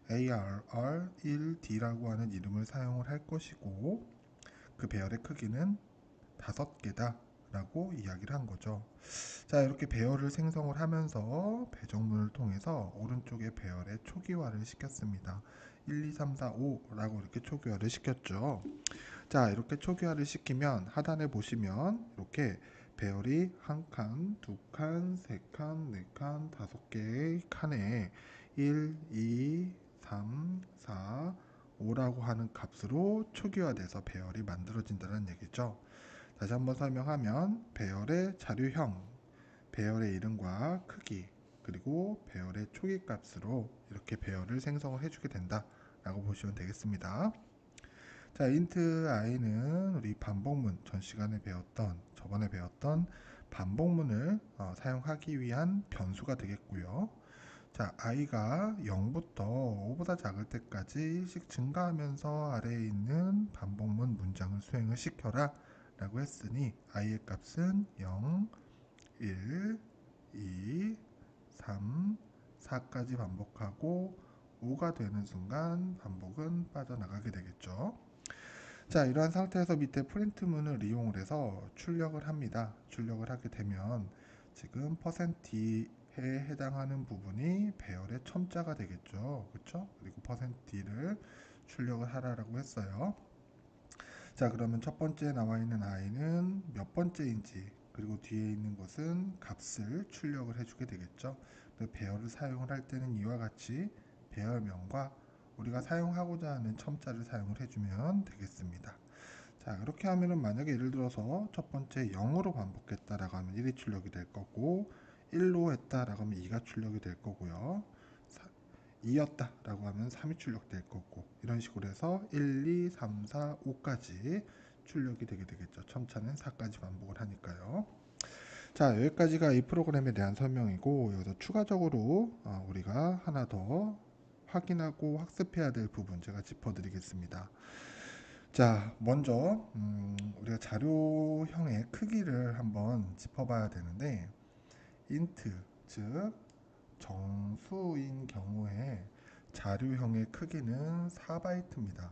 S1: ARR1D라고 하는 이름을 사용을 할 것이고 그 배열의 크기는 5개다 라고 이야기를 한 거죠. 자, 이렇게 배열을 생성을 하면서 배정문을 통해서 오른쪽에 배열의 초기화를 시켰습니다. 1, 2, 3, 4, 5라고 이렇게 초기화를 시켰죠. 자, 이렇게 초기화를 시키면 하단에 보시면 이렇게 배열이 한 칸, 두 칸, 세 칸, 네 칸, 5개의 칸에 1, 2, 3, 4, 5라고 하는 값으로 초기화돼서 배열이 만들어진다는 얘기죠. 다시 한번 설명하면 배열의 자료형, 배열의 이름과 크기, 그리고 배열의 초기 값으로 이렇게 배열을 생성을 해주게 된다라고 보시면 되겠습니다. 자, int i는 우리 반복문, 전 시간에 배웠던, 저번에 배웠던 반복문을 사용하기 위한 변수가 되겠고요. 자, i가 0부터 5보다 작을 때까지씩 증가하면서 아래에 있는 반복문 문장을 수행을 시켜라 라고 했으니 i의 값은 0, 1, 2, 3, 4까지 반복하고 5가 되는 순간 반복은 빠져나가게 되겠죠. 자, 이러한 상태에서 밑에 프린트문을 이용을 해서 출력을 합니다. 출력을 하게 되면 지금 %D에 해당하는 부분이 배열의 첨자가 되겠죠. 그렇죠? 그리고 %D를 출력을 하라고 했어요. 자, 그러면 첫 번째 나와 있는 i는 몇 번째인지, 그리고 뒤에 있는 것은 값을 출력을 해주게 되겠죠. 그 배열을 사용을 할 때는 이와 같이 배열명과 우리가 사용하고자 하는 첨자를 사용을 해주면 되겠습니다. 자, 그렇게 하면은 만약에 예를 들어서 첫 번째 0으로 반복했다라고 하면 1이 출력이 될 거고, 1로 했다라고 하면 2가 출력이 될 거고요. 2였다라고 하면 3이 출력될 거고, 이런 식으로 해서 1, 2, 3, 4, 5까지 출력이 되게 되겠죠. 첨차는 4까지 반복을 하니까요. 자, 여기까지가 이 프로그램에 대한 설명이고, 여기서 추가적으로 우리가 하나 더 확인하고 학습해야 될 부분 제가 짚어드리겠습니다. 자, 먼저 우리가 자료형의 크기를 한번 짚어봐야 되는데 int, 즉 정수인 경우에 자료형의 크기는 4바이트입니다.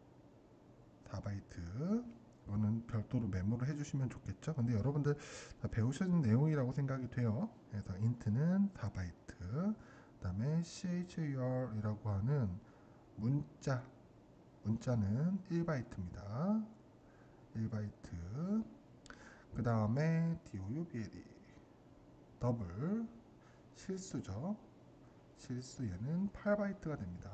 S1: 4바이트. 이거는 별도로 메모를 해주시면 좋겠죠. 근데 여러분들 다 배우신 내용이라고 생각이 돼요. 그래서 int는 4바이트. 그 다음에 char이라고 하는 문자는 1바이트입니다. 1바이트. 그 다음에 DOUBLE 더블 실수죠. 실수 얘는 8바이트가 됩니다.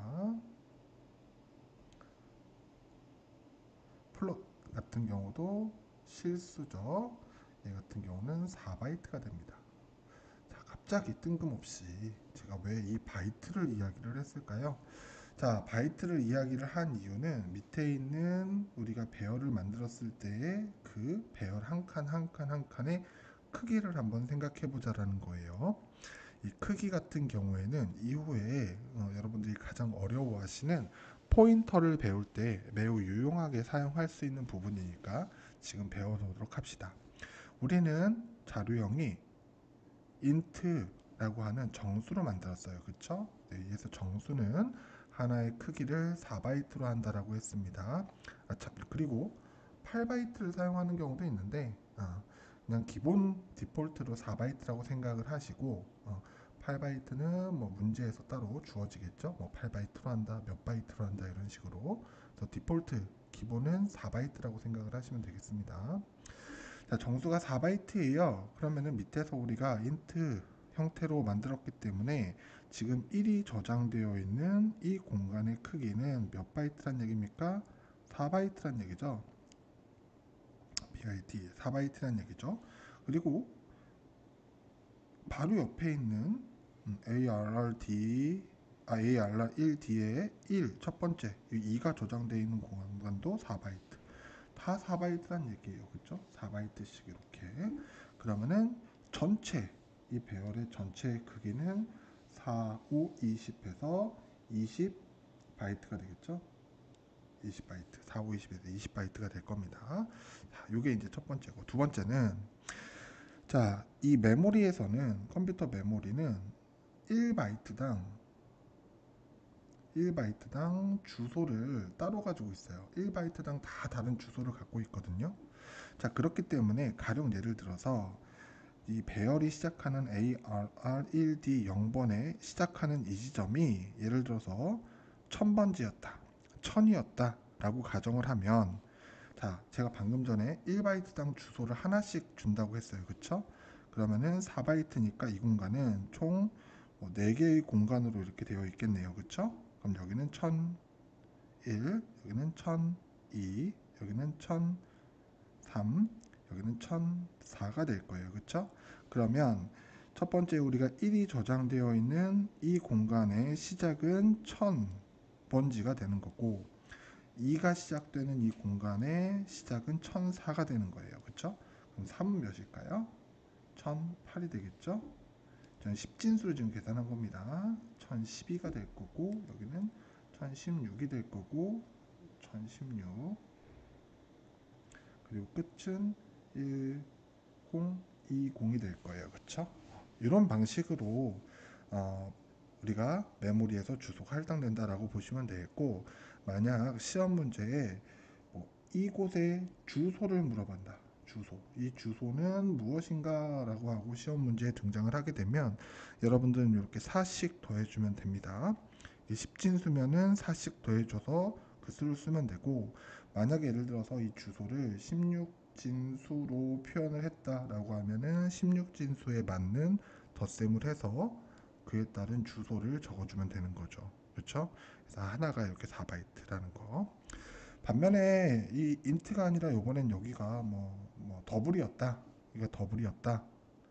S1: 플롯 같은 경우도 실수죠. 얘 같은 경우는 4바이트가 됩니다. 자, 갑자기 뜬금없이 제가 왜 이 바이트를 이야기를 했을까요? 자, 바이트를 이야기를 한 이유는 밑에 있는 우리가 배열을 만들었을 때의 그 배열 한 칸 한 칸 한 칸의 크기를 한번 생각해 보자라는 거예요. 이 크기 같은 경우에는 이후에 여러분들이 가장 어려워하시는 포인터를 배울 때 매우 유용하게 사용할 수 있는 부분이니까 지금 배워보도록 합시다. 우리는 자료형이 int라고 하는 정수로 만들었어요. 그쵸? 네, 그래서 정수는 하나의 크기를 4바이트로 한다라고 했습니다. 참, 그리고 8바이트를 사용하는 경우도 있는데 그냥 기본 디폴트로 4바이트라고 생각을 하시고 8바이트는 뭐 문제에서 따로 주어지겠죠. 뭐 8바이트로 한다, 몇 바이트로 한다 이런 식으로. 그래서 디폴트 기본은 4바이트라고 생각을 하시면 되겠습니다. 자, 정수가 4바이트예요. 그러면은 밑에서 우리가 인트 형태로 만들었기 때문에 지금 1이 저장되어 있는 이 공간의 크기는 몇 바이트란 얘기입니까? 4바이트란 얘기죠. BIT 4바이트란 얘기죠. 그리고 바로 옆에 있는 ARR1D에 1, 첫 번째 2가 저장되어 있는 공간도 4바이트. 다 4바이트란 얘기예요. 그렇죠? 4바이트씩 이렇게. 그러면은 전체 이 배열의 전체 크기는 4, 5, 20해서 20바이트가 되겠죠? 20바이트. 4, 5, 20에서 20바이트가 될 겁니다. 자, 요게 이제 첫 번째고, 두 번째는 자, 이 메모리에서는 컴퓨터 메모리는 1바이트당 1바이트당 주소를 따로 가지고 있어요. 1바이트당 다 다른 주소를 갖고 있거든요. 자, 그렇기 때문에 가령 예를 들어서 이 배열이 시작하는 ARR1D 0번에 시작하는 이 지점이 예를 들어서 1000번지였다, 1000이었다 라고 가정을 하면, 자, 제가 방금 전에 1바이트당 주소를 하나씩 준다고 했어요. 그쵸? 그러면은 4바이트니까 이 공간은 총 4개의 공간으로 이렇게 되어 있겠네요. 그쵸? 그럼 여기는 1001, 여기는 1002, 여기는 1003, 여기는 1004가 될 거예요. 그쵸? 그러면 첫 번째 우리가 1이 저장되어 있는 이 공간의 시작은 1000번지가 되는 거고, 2가 시작되는 이 공간의 시작은 1004가 되는 거예요. 그쵸? 그럼 3은 몇일까요? 1008이 되겠죠? 저는 10진수를 지금 계산한 겁니다. 1012가 될 거고, 여기는 1016이 될 거고, 1016, 그리고 끝은 1020이 될 거예요. 그쵸? 이런 방식으로 우리가 메모리에서 주소가 할당된다라고 보시면 되겠고, 만약 시험 문제에 이곳의 주소를 물어본다. 주소. 이 주소는 무엇인가 라고 하고 시험 문제에 등장을 하게 되면 여러분들은 이렇게 4씩 더해주면 됩니다. 10진수면은 4씩 더해줘서 그 수를 쓰면 되고, 만약에 예를 들어서 이 주소를 16진수로 표현을 했다라고 하면은 16진수에 맞는 덧셈을 해서 그에 따른 주소를 적어주면 되는 거죠. 그렇죠? 그래서 하나가 이렇게 4바이트라는 거. 반면에 이 인트가 아니라 요번엔 여기가 뭐 더블이었다. 이거 더블이었다.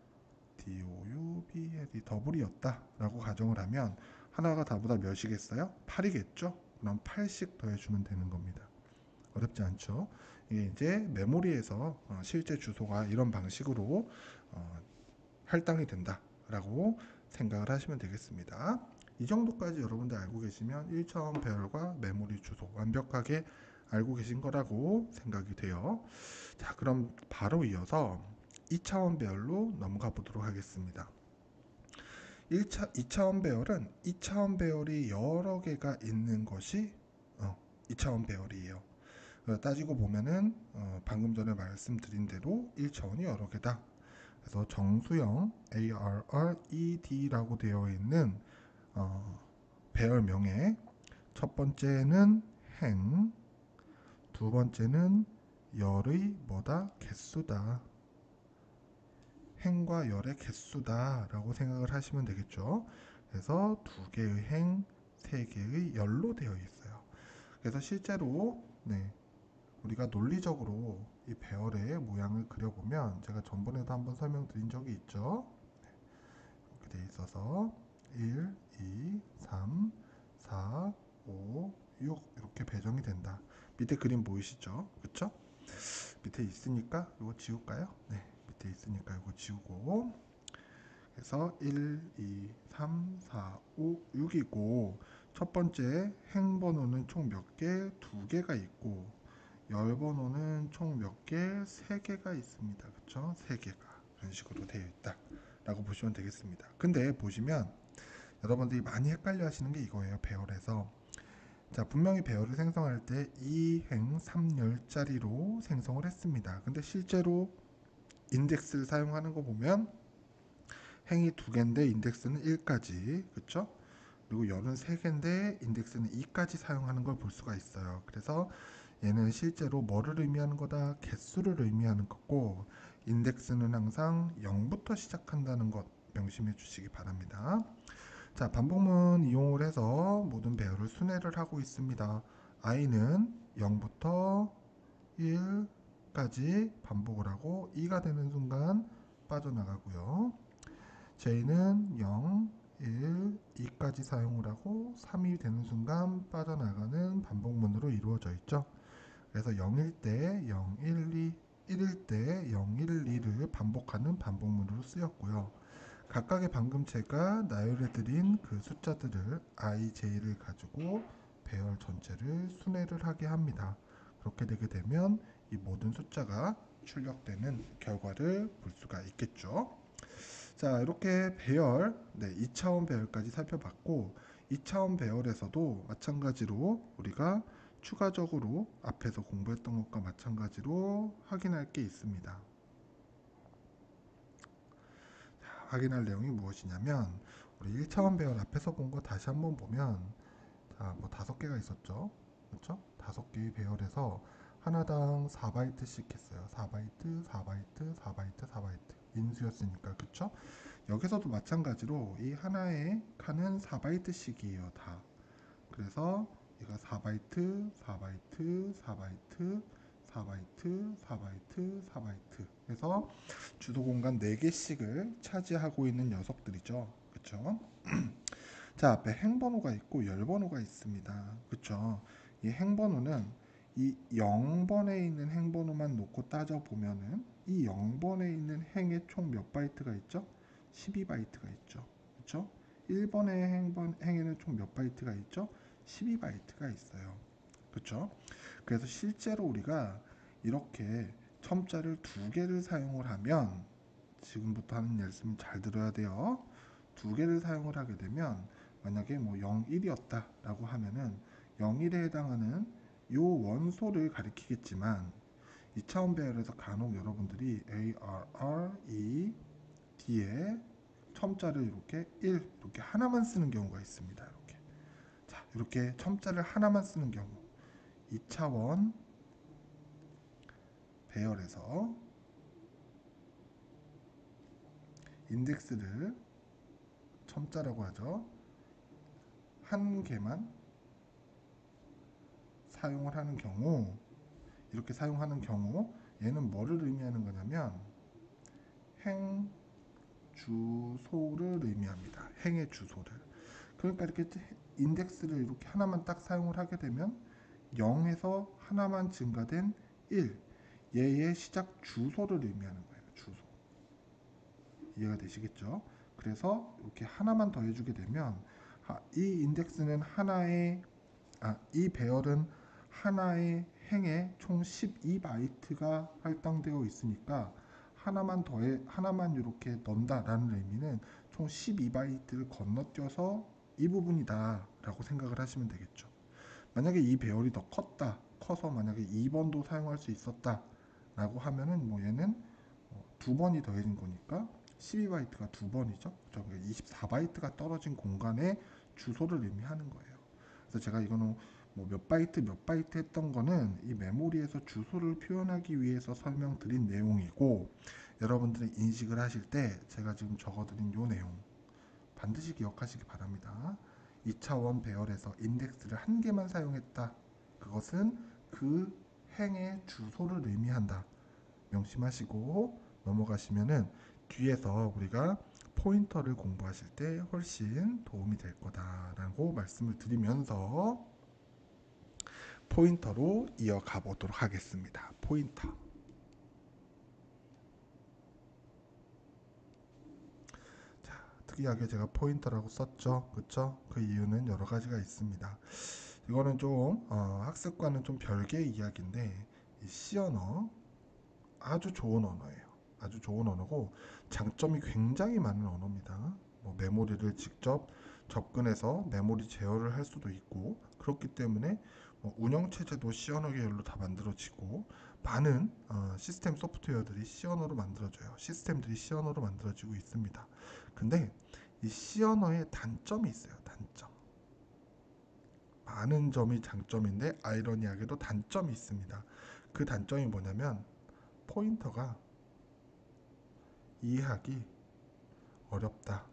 S1: DOUBL이 더블이었다 라고 가정을 하면 하나가 다보다 몇이겠어요? 8이겠죠? 그럼 8씩 더해주면 되는 겁니다. 어렵지 않죠? 이게 이제 메모리에서 실제 주소가 이런 방식으로 할당이 된다라고 생각을 하시면 되겠습니다. 이 정도까지 여러분들 알고 계시면 1차원 배열과 메모리 주소 완벽하게 알고 계신 거라고 생각이 돼요. 자, 그럼 바로 이어서 2차원 배열로 넘어가 보도록 하겠습니다. 2차원 배열은 2차원 배열이 여러 개가 있는 것이 2차원 배열이에요. 따지고 보면은 방금 전에 말씀드린 대로 1차원이 여러 개다. 그래서 정수형 ARRED라고 되어 있는 배열명에 첫 번째는 행, 두 번째는 열의 뭐다? 개수다. 행과 열의 개수다 라고 생각을 하시면 되겠죠. 그래서 두 개의 행, 세 개의 열로 되어 있어요. 그래서 실제로 우리가 논리적으로 이 배열의 모양을 그려보면, 제가 전번에도 한번 설명드린 적이 있죠. 이렇게 돼 있어서 1, 2, 3, 4, 5, 6 이렇게 배정이 된다. 밑에 그림 보이시죠? 그쵸? 밑에 있으니까 이거 지울까요? 네, 밑에 있으니까 이거 지우고, 그래서 1, 2, 3, 4, 5, 6이고 첫 번째 행 번호는 총 몇 개? 두 개가 있고, 열 번호는 총 몇 개? 세 개가 있습니다. 그쵸? 세 개가 이런 식으로 되어 있다 라고 보시면 되겠습니다. 근데 보시면 여러분들이 많이 헷갈려 하시는 게 이거예요. 배열에서. 자, 분명히 배열을 생성할 때 2행 3열짜리로 생성을 했습니다. 근데 실제로 인덱스를 사용하는 거 보면 행이 2개인데 인덱스는 1까지, 그쵸? 그리고 열은 3개인데 인덱스는 2까지 사용하는 걸 볼 수가 있어요. 그래서 얘는 실제로 뭐를 의미하는 거다? 개수를 의미하는 거고, 인덱스는 항상 0부터 시작한다는 것 명심해 주시기 바랍니다. 자, 반복문 이용을 해서 모든 배열을 순회를 하고 있습니다. i는 0부터 1까지 반복을 하고 2가 되는 순간 빠져나가고요. j는 0, 1, 2까지 사용을 하고 3이 되는 순간 빠져나가는 반복문으로 이루어져 있죠. 그래서 0일 때 0, 1, 2, 1일 때 0, 1, 2를 반복하는 반복문으로 쓰였고요. 각각의 방금 제가 나열해드린 그 숫자들을 i, j를 가지고 배열 전체를 순회를 하게 합니다. 그렇게 되게 되면 이 모든 숫자가 출력되는 결과를 볼 수가 있겠죠. 자, 이렇게 배열, 2차원 배열까지 살펴봤고, 2차원 배열에서도 마찬가지로 우리가 추가적으로 앞에서 공부했던 것과 마찬가지로 확인할 게 있습니다. 자, 확인할 내용이 무엇이냐면, 우리 1차원 배열 앞에서 본 거 다시 한번 보면, 자, 뭐 5개가 있었죠. 그렇죠? 5개의 배열에서 하나당 4바이트씩 했어요. 4바이트, 4바이트, 4바이트, 4바이트. 인수였으니까, 그쵸? 여기서도 마찬가지로 이 하나의 칸은 4바이트씩이에요, 다. 그래서 얘가 4바이트, 4바이트, 4바이트, 4바이트, 4바이트, 4바이트 해서 주소 공간 4개씩을 차지하고 있는 녀석들이죠. 그쵸? 자, 앞에 행번호가 있고 열번호가 있습니다. 그쵸? 이 행번호는 이 0번에 있는 행번호만 놓고 따져보면은 이 0번에 있는 행에 총 몇 바이트가 있죠? 12바이트가 있죠. 그쵸? 1번의 행에는 총 몇 바이트가 있죠? 12바이트가 있어요. 그쵸? 그래서 실제로 우리가 이렇게 첨자를 2개를 사용을 하면 지금부터 하는 말씀 잘 들어야 돼요. 2개를 사용을 하게 되면 만약에 뭐 0, 1이었다 라고 하면은 0, 1에 해당하는 요 원소를 가리키겠지만 2차원 배열에서 간혹 여러분들이 A, R, R, E, D에 첨자를 이렇게 1 이렇게 하나만 쓰는 경우가 있습니다. 이렇게. 자, 이렇게 첨자를 하나만 쓰는 경우 2차원 배열에서 인덱스를 첨자라고 하죠. 한 개만 사용을 하는 경우, 이렇게 사용하는 경우 얘는 뭐를 의미하는 거냐면 행 주소를 의미합니다. 행의 주소를. 그러니까 이렇게 인덱스를 이렇게 하나만 딱 사용을 하게 되면 0에서 하나만 증가된 1, 얘의 시작 주소를 의미하는 거예요. 주소. 이해가 되시겠죠? 그래서 이렇게 하나만 더해주게 되면 이 인덱스는 이 배열은 하나의 행에 총 12바이트가 할당되어 있으니까 하나만 이렇게 넣는다라는 의미는 총 12바이트를 건너뛰어서 이 부분이다라고 생각을 하시면 되겠죠. 만약에 이 배열이 더 커서 만약에 2번도 사용할 수 있었다라고 하면은 뭐 얘는 2번이 더해진 거니까 12바이트가 2번이죠. 그러니까 24바이트가 떨어진 공간의 주소를 의미하는 거예요. 그래서 제가 이거는 뭐 몇 바이트 몇 바이트 했던 거는 이 메모리에서 주소를 표현하기 위해서 설명드린 내용이고, 여러분들이 인식을 하실 때 제가 지금 적어드린 요 내용 반드시 기억하시기 바랍니다. 2차원 배열에서 인덱스를 한 개만 사용했다. 그것은 그 행의 주소를 의미한다. 명심하시고 넘어가시면은 뒤에서 우리가 포인터를 공부하실 때 훨씬 도움이 될 거다라고 말씀을 드리면서 포인터로 이어가 보도록 하겠습니다. 포인터. 자, 특이하게 제가 포인터라고 썼죠. 그쵸? 그 이유는 여러 가지가 있습니다. 이거는 좀 학습과는 좀 별개의 이야기인데 이 C 언어 아주 좋은 언어예요. 아주 좋은 언어고 장점이 굉장히 많은 언어입니다. 뭐 메모리를 직접 접근해서 메모리 제어를 할 수도 있고, 그렇기 때문에 운영체제도 C 언어 계열로 다 만들어지고, 많은 시스템 소프트웨어들이 C 언어로 만들어져요. 시스템들이 C 언어로 만들어지고 있습니다. 근데 이 C 언어의 단점이 있어요. 단점. 많은 점이 장점인데 아이러니하게도 단점이 있습니다. 그 단점이 뭐냐면 포인터가 이해하기 어렵다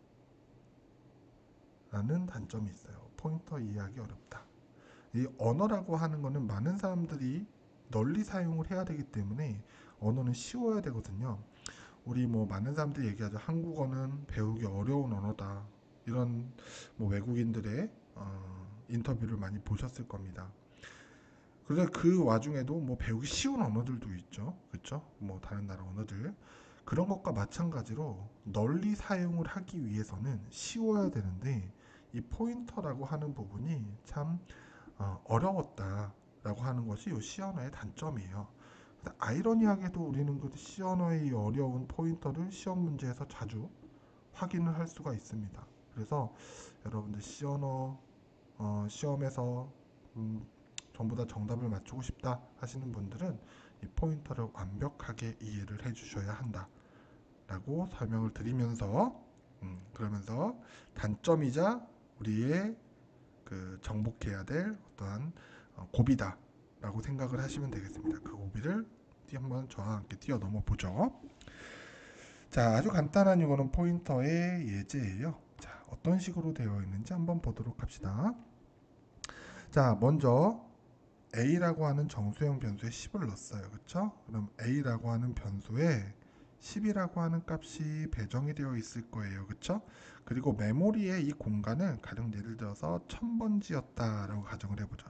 S1: 라는 단점이 있어요. 포인터 이해하기 어렵다. 이 언어라고 하는 거는 많은 사람들이 널리 사용을 해야 되기 때문에 언어는 쉬워야 되거든요. 우리 많은 사람들이 얘기하죠. 한국어는 배우기 어려운 언어다. 이런 외국인들의 인터뷰를 많이 보셨을 겁니다. 그래서 그 와중에도 배우기 쉬운 언어들도 있죠. 그렇죠? 다른 나라 언어들. 그런 것과 마찬가지로 널리 사용을 하기 위해서는 쉬워야 되는데 이 포인터라고 하는 부분이 참 어려웠다라고 하는 것이 이 C 언어의 단점이에요. 아이러니하게도 우리는 그 C 언어의 어려운 포인터를 시험 문제에서 자주 확인을 할 수가 있습니다. 그래서 여러분들 C 언어 시험에서 전부 다 정답을 맞추고 싶다 하시는 분들은 이 포인터를 완벽하게 이해를 해주셔야 한다라고 설명을 드리면서 그러면서 단점이자 우리의 그 정복해야 될 어떠한 고비다라고 생각을 하시면 되겠습니다. 그 고비를 한번 저와 함께 뛰어넘어 보죠. 자, 아주 간단한 이거는 포인터의 예제예요. 자, 어떤 식으로 되어 있는지 한번 보도록 합시다. 자, 먼저 a라고 하는 정수형 변수에 10을 넣었어요. 그렇죠? 그럼 a라고 하는 변수에 10이라고 하는 값이 배정이 되어 있을 거예요. 그렇죠? 그리고 메모리의 이 공간은 가령 예를 들어서 1000번지였다라고 가정을 해보죠.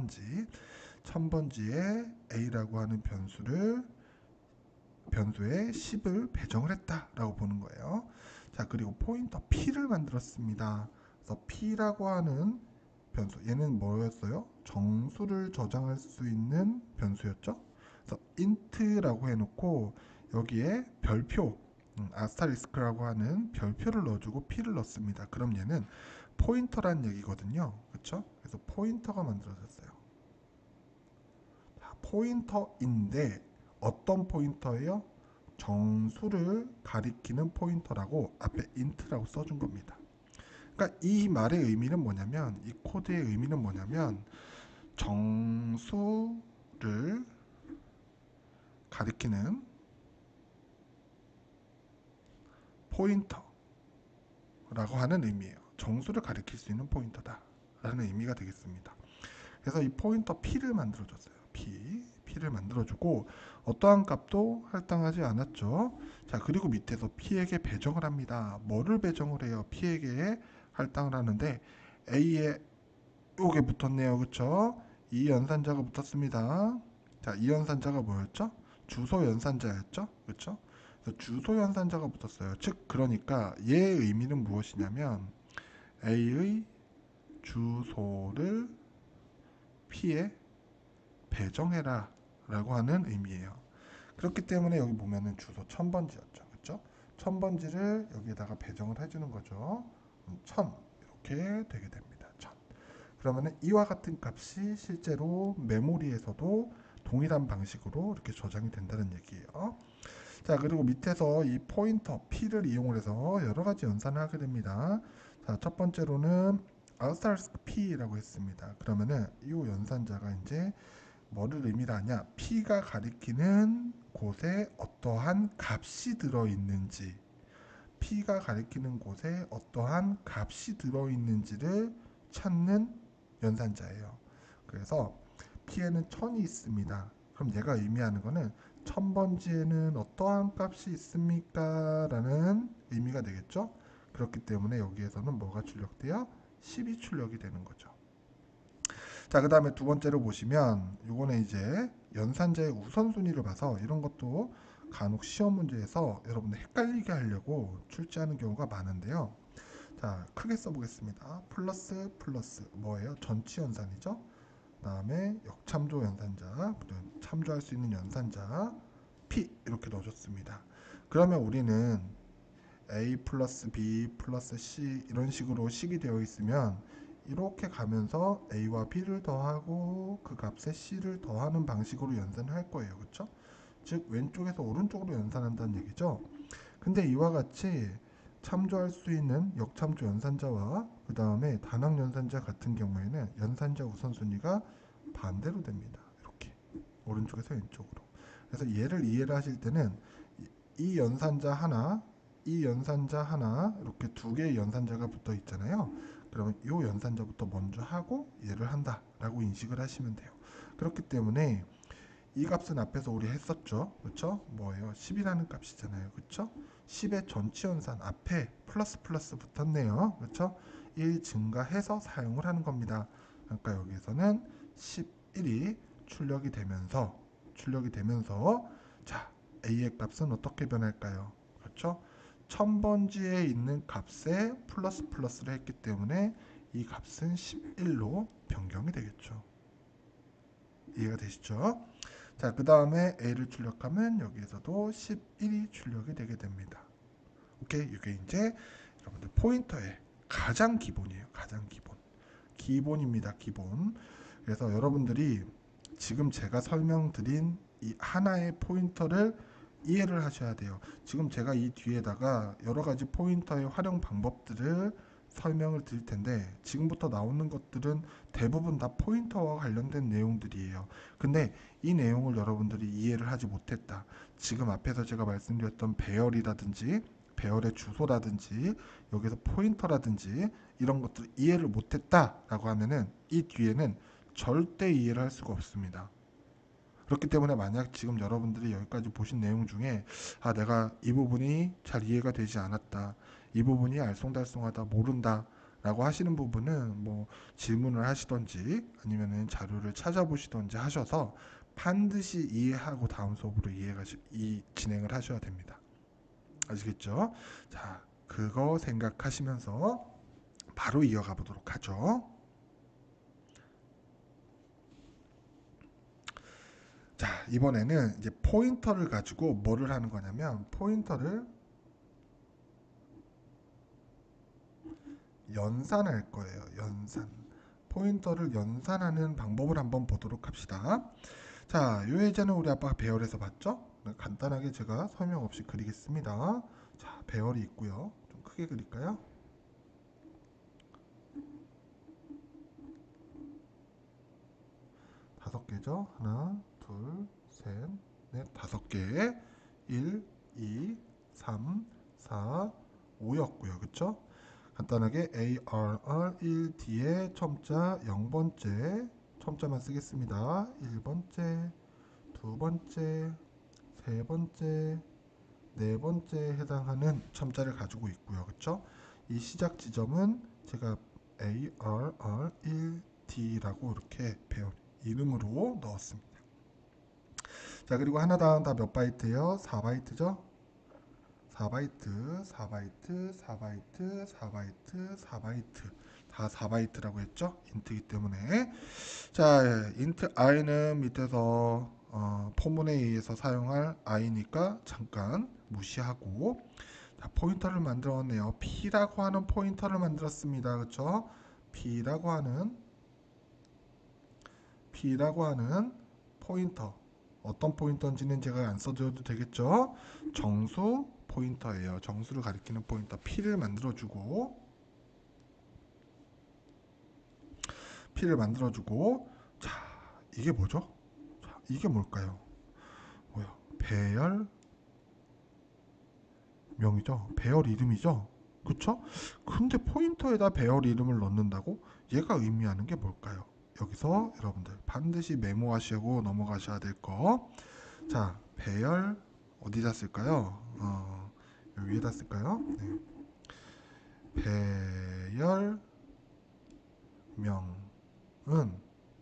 S1: 1000번지에 a라고 하는 변수에 10을 배정을 했다라고 보는 거예요. 자, 그리고 포인터 p를 만들었습니다. 그래서 p라고 하는 변수, 얘는 뭐였어요? 정수를 저장할 수 있는 변수였죠. 그래서 int라고 해놓고 여기에 별표, 아스타리스크라고 하는 별표를 넣어주고 p를 넣습니다. 그럼 얘는 포인터란 얘기거든요. 그렇죠? 그래서 포인터가 만들어졌어요. 자, 포인터인데 어떤 포인터예요? 정수를 가리키는 포인터라고 앞에 int라고 써준 겁니다. 그러니까 이 말의 의미는 뭐냐면, 이 코드의 의미는 뭐냐면 정수를 가리키는 포인터라고 하는 의미예요. 정수를 가리킬 수 있는 포인터다 라는 의미가 되겠습니다. 그래서 이 포인터 p를 만들어줬어요. p를 만들어주고 어떠한 값도 할당하지 않았죠. 자, 그리고 밑에서 p에게 배정을 합니다. 뭐를 배정을 해요? p에게 할당을 하는데 a에 요게 붙었네요. 그쵸? 이 연산자가 붙었습니다. 자, 이 연산자가 뭐였죠? 주소 연산자였죠? 그쵸? 그래서 주소 연산자가 붙었어요. 즉, 그러니까 얘의 의미는 무엇이냐면 A의 주소를 P에 배정해라 라고 하는 의미예요. 그렇기 때문에 여기 보면은 주소 1000번지였죠. 그쵸? 1000번지를 여기에다가 배정을 해주는 거죠. 1000 이렇게 되게 됩니다. 1000. 그러면 이와 같은 값이 실제로 메모리에서도 동일한 방식으로 이렇게 저장이 된다는 얘기예요. 자, 그리고 밑에서 이 포인터 P를 이용을 해서 여러 가지 연산을 하게 됩니다. 자, 첫 번째로는 asterisk P라고 했습니다. 그러면은 이 연산자가 이제 뭐를 의미하냐? P가 가리키는 곳에 어떠한 값이 들어있는지, P가 가리키는 곳에 어떠한 값이 들어있는지를 찾는 연산자예요. 그래서 P에는 1000이 있습니다. 그럼 얘가 의미하는 거는 1000번지에는 어떠한 값이 있습니까? 라는 의미가 되겠죠. 그렇기 때문에 여기에서는 뭐가 출력돼요? 10이 출력이 되는 거죠. 자, 그 다음에 두 번째로 보시면 요거는 이제 연산자의 우선순위를 봐서 이런 것도 간혹 시험 문제에서 여러분들 헷갈리게 하려고 출제하는 경우가 많은데요. 자, 크게 써보겠습니다. 플러스 뭐예요? 전치 연산이죠. 그 다음에 역참조 연산자, 참조할 수 있는 연산자 P 이렇게 넣어줬습니다. 그러면 우리는 a 플러스 b 플러스 c 이런 식으로 식이 되어 있으면 이렇게 가면서 a와 b를 더하고 그 값에 c를 더하는 방식으로 연산을 할 거예요. 그렇죠? 즉 왼쪽에서 오른쪽으로 연산한다는 얘기죠. 근데 이와 같이 참조할 수 있는 역참조 연산자와 그 다음에 단항 연산자 같은 경우에는 연산자 우선순위가 반대로 됩니다. 이렇게 오른쪽에서 왼쪽으로. 그래서 얘를 이해를 하실 때는 이 연산자 하나, 이 연산자 하나 이렇게 두 개의 연산자가 붙어 있잖아요. 그러면 이 연산자부터 먼저 하고 얘를 한다라고 인식을 하시면 돼요. 그렇기 때문에 이 값은 앞에서 우리 했었죠. 그렇죠? 뭐예요? 10이라는 값이잖아요. 그렇죠? 10의 전치연산 앞에 플러스 플러스 붙었네요. 그렇죠? 1 증가해서 사용을 하는 겁니다. 그러니까 여기서는 11이 출력이 되면서 자, a의 값은 어떻게 변할까요? 그렇죠? 1000번지에 있는 값에 플러스 플러스를 했기 때문에 이 값은 11로 변경이 되겠죠. 이해가 되시죠? 자, 그 다음에 a를 출력하면 여기에서도 11이 출력이 되게 됩니다. 오케이? 이게 이제 여러분들 포인터의 가장 기본이에요. 가장 기본. 기본입니다. 기본. 그래서 여러분들이 지금 제가 설명드린 이 하나의 포인터를 이해를 하셔야 돼요. 지금 제가 이 뒤에다가 여러 가지 포인터의 활용 방법들을 설명을 드릴 텐데 지금부터 나오는 것들은 대부분 다 포인터와 관련된 내용들이에요. 근데 이 내용을 여러분들이 이해를 하지 못했다. 지금 앞에서 제가 말씀드렸던 배열이라든지 배열의 주소라든지 여기서 포인터라든지 이런 것들을 이해를 못했다라고 하면은 이 뒤에는 절대 이해를 할 수가 없습니다. 그렇기 때문에 만약 지금 여러분들이 여기까지 보신 내용 중에 아 내가 이 부분이 잘 이해가 되지 않았다, 이 부분이 알쏭달쏭하다, 모른다 라고 하시는 부분은 뭐 질문을 하시던지 아니면은 자료를 찾아보시던지 하셔서 반드시 이해하고 다음 수업으로 진행을 하셔야 됩니다. 아시겠죠? 자, 그거 생각하시면서 바로 이어가 보도록 하죠. 자, 이번에는 이제 포인터를 가지고 뭐를 하는 거냐면 포인터를 연산할 거예요. 연산. 포인터를 연산하는 방법을 한번 보도록 합시다. 자, 요 예제는 우리 아빠가 배열에서 봤죠? 간단하게 제가 설명 없이 그리겠습니다. 자, 배열이 있고요. 좀 크게 그릴까요? 다섯 개죠? 하나, 둘, 셋, 넷, 다섯 개. 1, 2, 3, 4, 5였고요. 그쵸? 간단하게 ARR 1 뒤에 첨자 0번째 첨자만 쓰겠습니다. 1번째, 2번째, 3번째, 4번째에 해당하는 첨자를 가지고 있고요. 그쵸? 이 시작 지점은 제가 ARR1D라고 이렇게 배열 이름으로 넣었습니다. 자, 그리고 하나당 다 몇 바이트예요? 4바이트죠? 4바이트, 4바이트, 4바이트, 4바이트, 4바이트. 다 4바이트라고 했죠? 인트이기 때문에. 자, 인트 i는 밑에서 포문에 의해서 사용할 i니까 잠깐 무시하고 자, 포인터를 만들었네요. P라고 하는 포인터를 만들었습니다. 그렇죠? P라고 하는 포인터. 어떤 포인터인지는 제가 안 써줘도 되겠죠? 정수 포인터예요. 정수를 가리키는 포인터 P를 만들어주고 자, 이게 뭐죠? 자, 이게 뭘까요? 뭐야? 배열명이죠. 배열 이름이죠. 그쵸? 근데 포인터에다 배열 이름을 넣는다고? 얘가 의미하는 게 뭘까요? 여기서 여러분들 반드시 메모하시고 넘어가셔야 될 거. 자, 배열 어디다 쓸까요? 여기에다 쓸까요? 네. 배열명은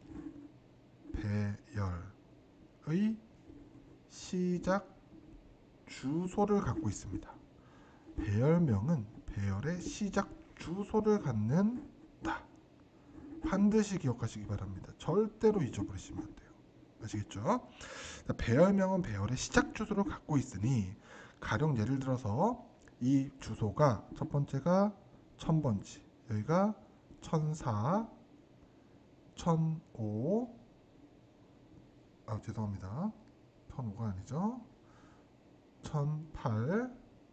S1: 배열의 시작 주소를 갖고 있습니다. 배열명은 배열의 시작 주소를 갖는다. 반드시 기억하시기 바랍니다. 절대로 잊어버리시면 안 돼요. 아시겠죠? 배열명은 배열의 시작 주소를 갖고 있으니 가령 예를 들어서 이 주소가 첫 번째가 1000번지, 여기가 1004, 1005, 죄송합니다. 1005가 아니죠. 1008,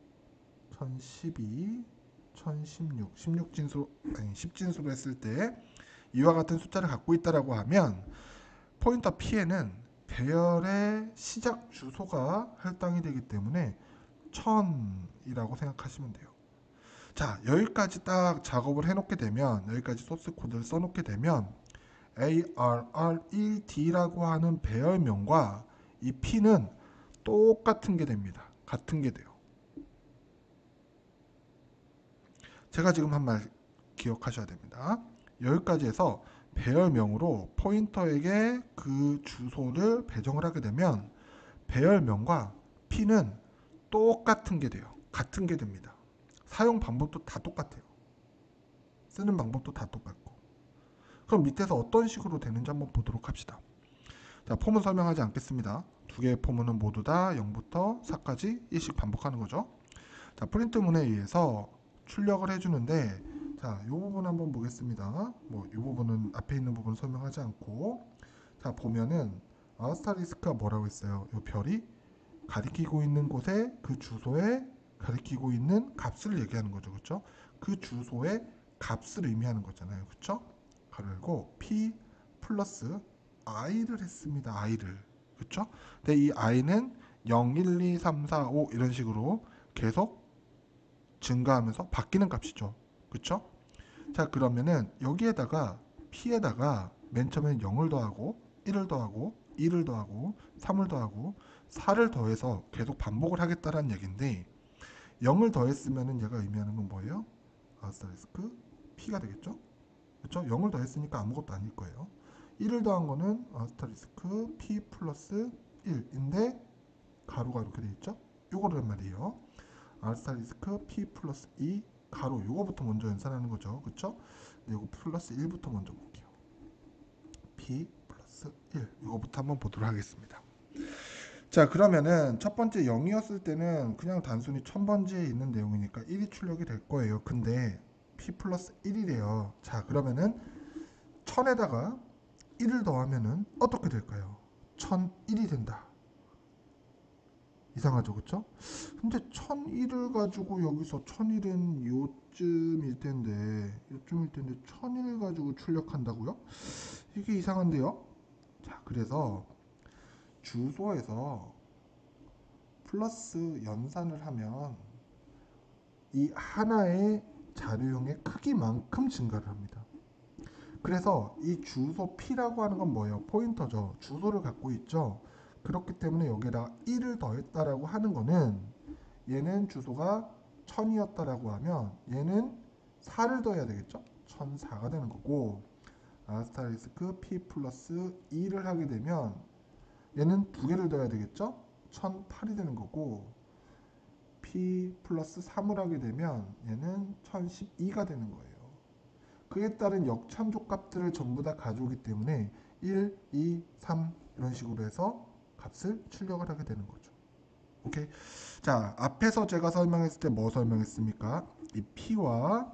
S1: 1012, 1016, 16진수 아니 10진수로 했을 때 이와 같은 숫자를 갖고 있다라고 하면 포인터 P에는 배열의 시작 주소가 할당이 되기 때문에 1000이라고 생각하시면 돼요. 자, 여기까지 딱 작업을 해놓게 되면, 여기까지 소스 코드를 써놓게 되면 ARR1D라고 하는 배열명과 이 P는 똑같은 게 됩니다. 같은 게 돼요. 제가 지금 한 말 기억하셔야 됩니다. 여기까지 해서 배열명으로 포인터에게 그 주소를 배정을 하게 되면 배열명과 P는 똑같은 게 돼요. 같은 게 됩니다. 사용 방법도 다 똑같아요. 쓰는 방법도 다 똑같고. 그럼 밑에서 어떤 식으로 되는지 한번 보도록 합시다. 자, 폼은 설명하지 않겠습니다. 두 개의 폼은 모두 다 0부터 4까지 1씩 반복하는 거죠. 자, 프린트문에 의해서 출력을 해주는데, 자, 이 부분 한번 보겠습니다. 이 부분은 앞에 있는 부분 설명하지 않고, 자, 보면은 아스타리스크가 뭐라고 했어요? 이 별이 가리키고 있는 곳에 그 주소에 가리키고 있는 값을 얘기하는 거죠, 그렇죠? 그 주소의 값을 의미하는 거잖아요, 그렇죠? 그리고 p 플러스 i를 했습니다, i를, 그렇죠? 근데 이 i는 0, 1, 2, 3, 4, 5 이런 식으로 계속 증가하면서 바뀌는 값이죠. 그쵸? 자, 그러면은 여기에다가 P에다가 맨 처음에 0을 더하고 1을 더하고 2를 더하고 3을 더하고 4를 더해서 계속 반복을 하겠다라는 얘기인데 0을 더했으면은 얘가 의미하는 건 뭐예요? 아스타리스크 P가 되겠죠? 그쵸? 0을 더했으니까 아무것도 아닐 거예요. 1을 더한 거는 아스타리스크 P 플러스 1인데 가루가 이렇게 돼 있죠? 요거란 말이에요. 아스타리스크 P 플러스 2 가로 요거부터 먼저 연산하는 거죠. 그쵸? 네, 요거 플러스 1부터 먼저 볼게요. P 플러스 1 요거부터 한번 보도록 하겠습니다. 자, 그러면은 첫 번째 0이었을 때는 그냥 단순히 1000번지에 있는 내용이니까 1이 출력이 될 거예요. 근데 P 플러스 1이래요. 자, 그러면은 1000에다가 1을 더하면은 어떻게 될까요? 1001이 된다. 이상하죠, 그쵸? 근데 1001을 가지고 여기서 1001은 요쯤일 텐데 1001 가지고 출력한다고요? 이게 이상한데요? 자, 그래서 주소에서 플러스 연산을 하면 이 하나의 자료형의 크기만큼 증가를 합니다. 그래서 이 주소 P라고 하는 건 뭐예요? 포인터죠. 주소를 갖고 있죠. 그렇기 때문에 여기에다가 1을 더했다라고 하는 거는 얘는 주소가 1000이었다라고 하면 얘는 4를 더해야 되겠죠? 1004가 되는 거고 아스타리스크 P 플러스 2를 하게 되면 얘는 두 개를 더해야 되겠죠? 1008이 되는 거고 P 플러스 3을 하게 되면 얘는 1012가 되는 거예요. 그에 따른 역참조 값들을 전부 다 가져오기 때문에 1, 2, 3 이런 식으로 해서 값을 출력을 하게 되는 거죠. 오케이. 자, 앞에서 제가 설명했을 때 뭐 설명했습니까? 이 P와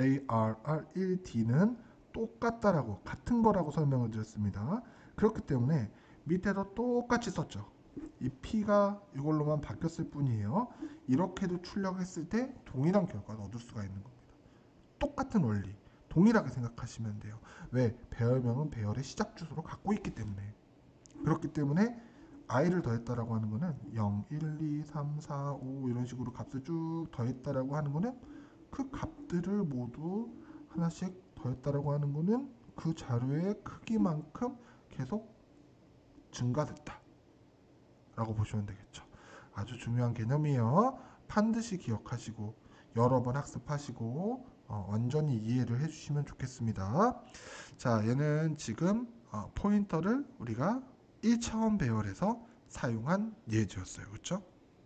S1: ARR1D는 똑같다라고, 같은 거라고 설명을 드렸습니다. 그렇기 때문에 밑에도 똑같이 썼죠. 이 P가 이걸로만 바뀌었을 뿐이에요. 이렇게도 출력했을 때 동일한 결과를 얻을 수가 있는 겁니다. 똑같은 원리, 동일하게 생각하시면 돼요. 왜? 배열명은 배열의 시작 주소로 갖고 있기 때문에. 그렇기 때문에 i를 더했다라고 하는 거는 0, 1, 2, 3, 4, 5 이런 식으로 값을 쭉 더했다라고 하는 거는 그 값들을 모두 하나씩 더했다라고 하는 거는 그 자료의 크기만큼 계속 증가됐다 라고 보시면 되겠죠. 아주 중요한 개념이에요. 반드시 기억하시고 여러 번 학습하시고 완전히 이해를 해주시면 좋겠습니다. 자, 얘는 지금 포인터를 우리가 1차원 배열에서 사용한 예제였어요. 그렇죠?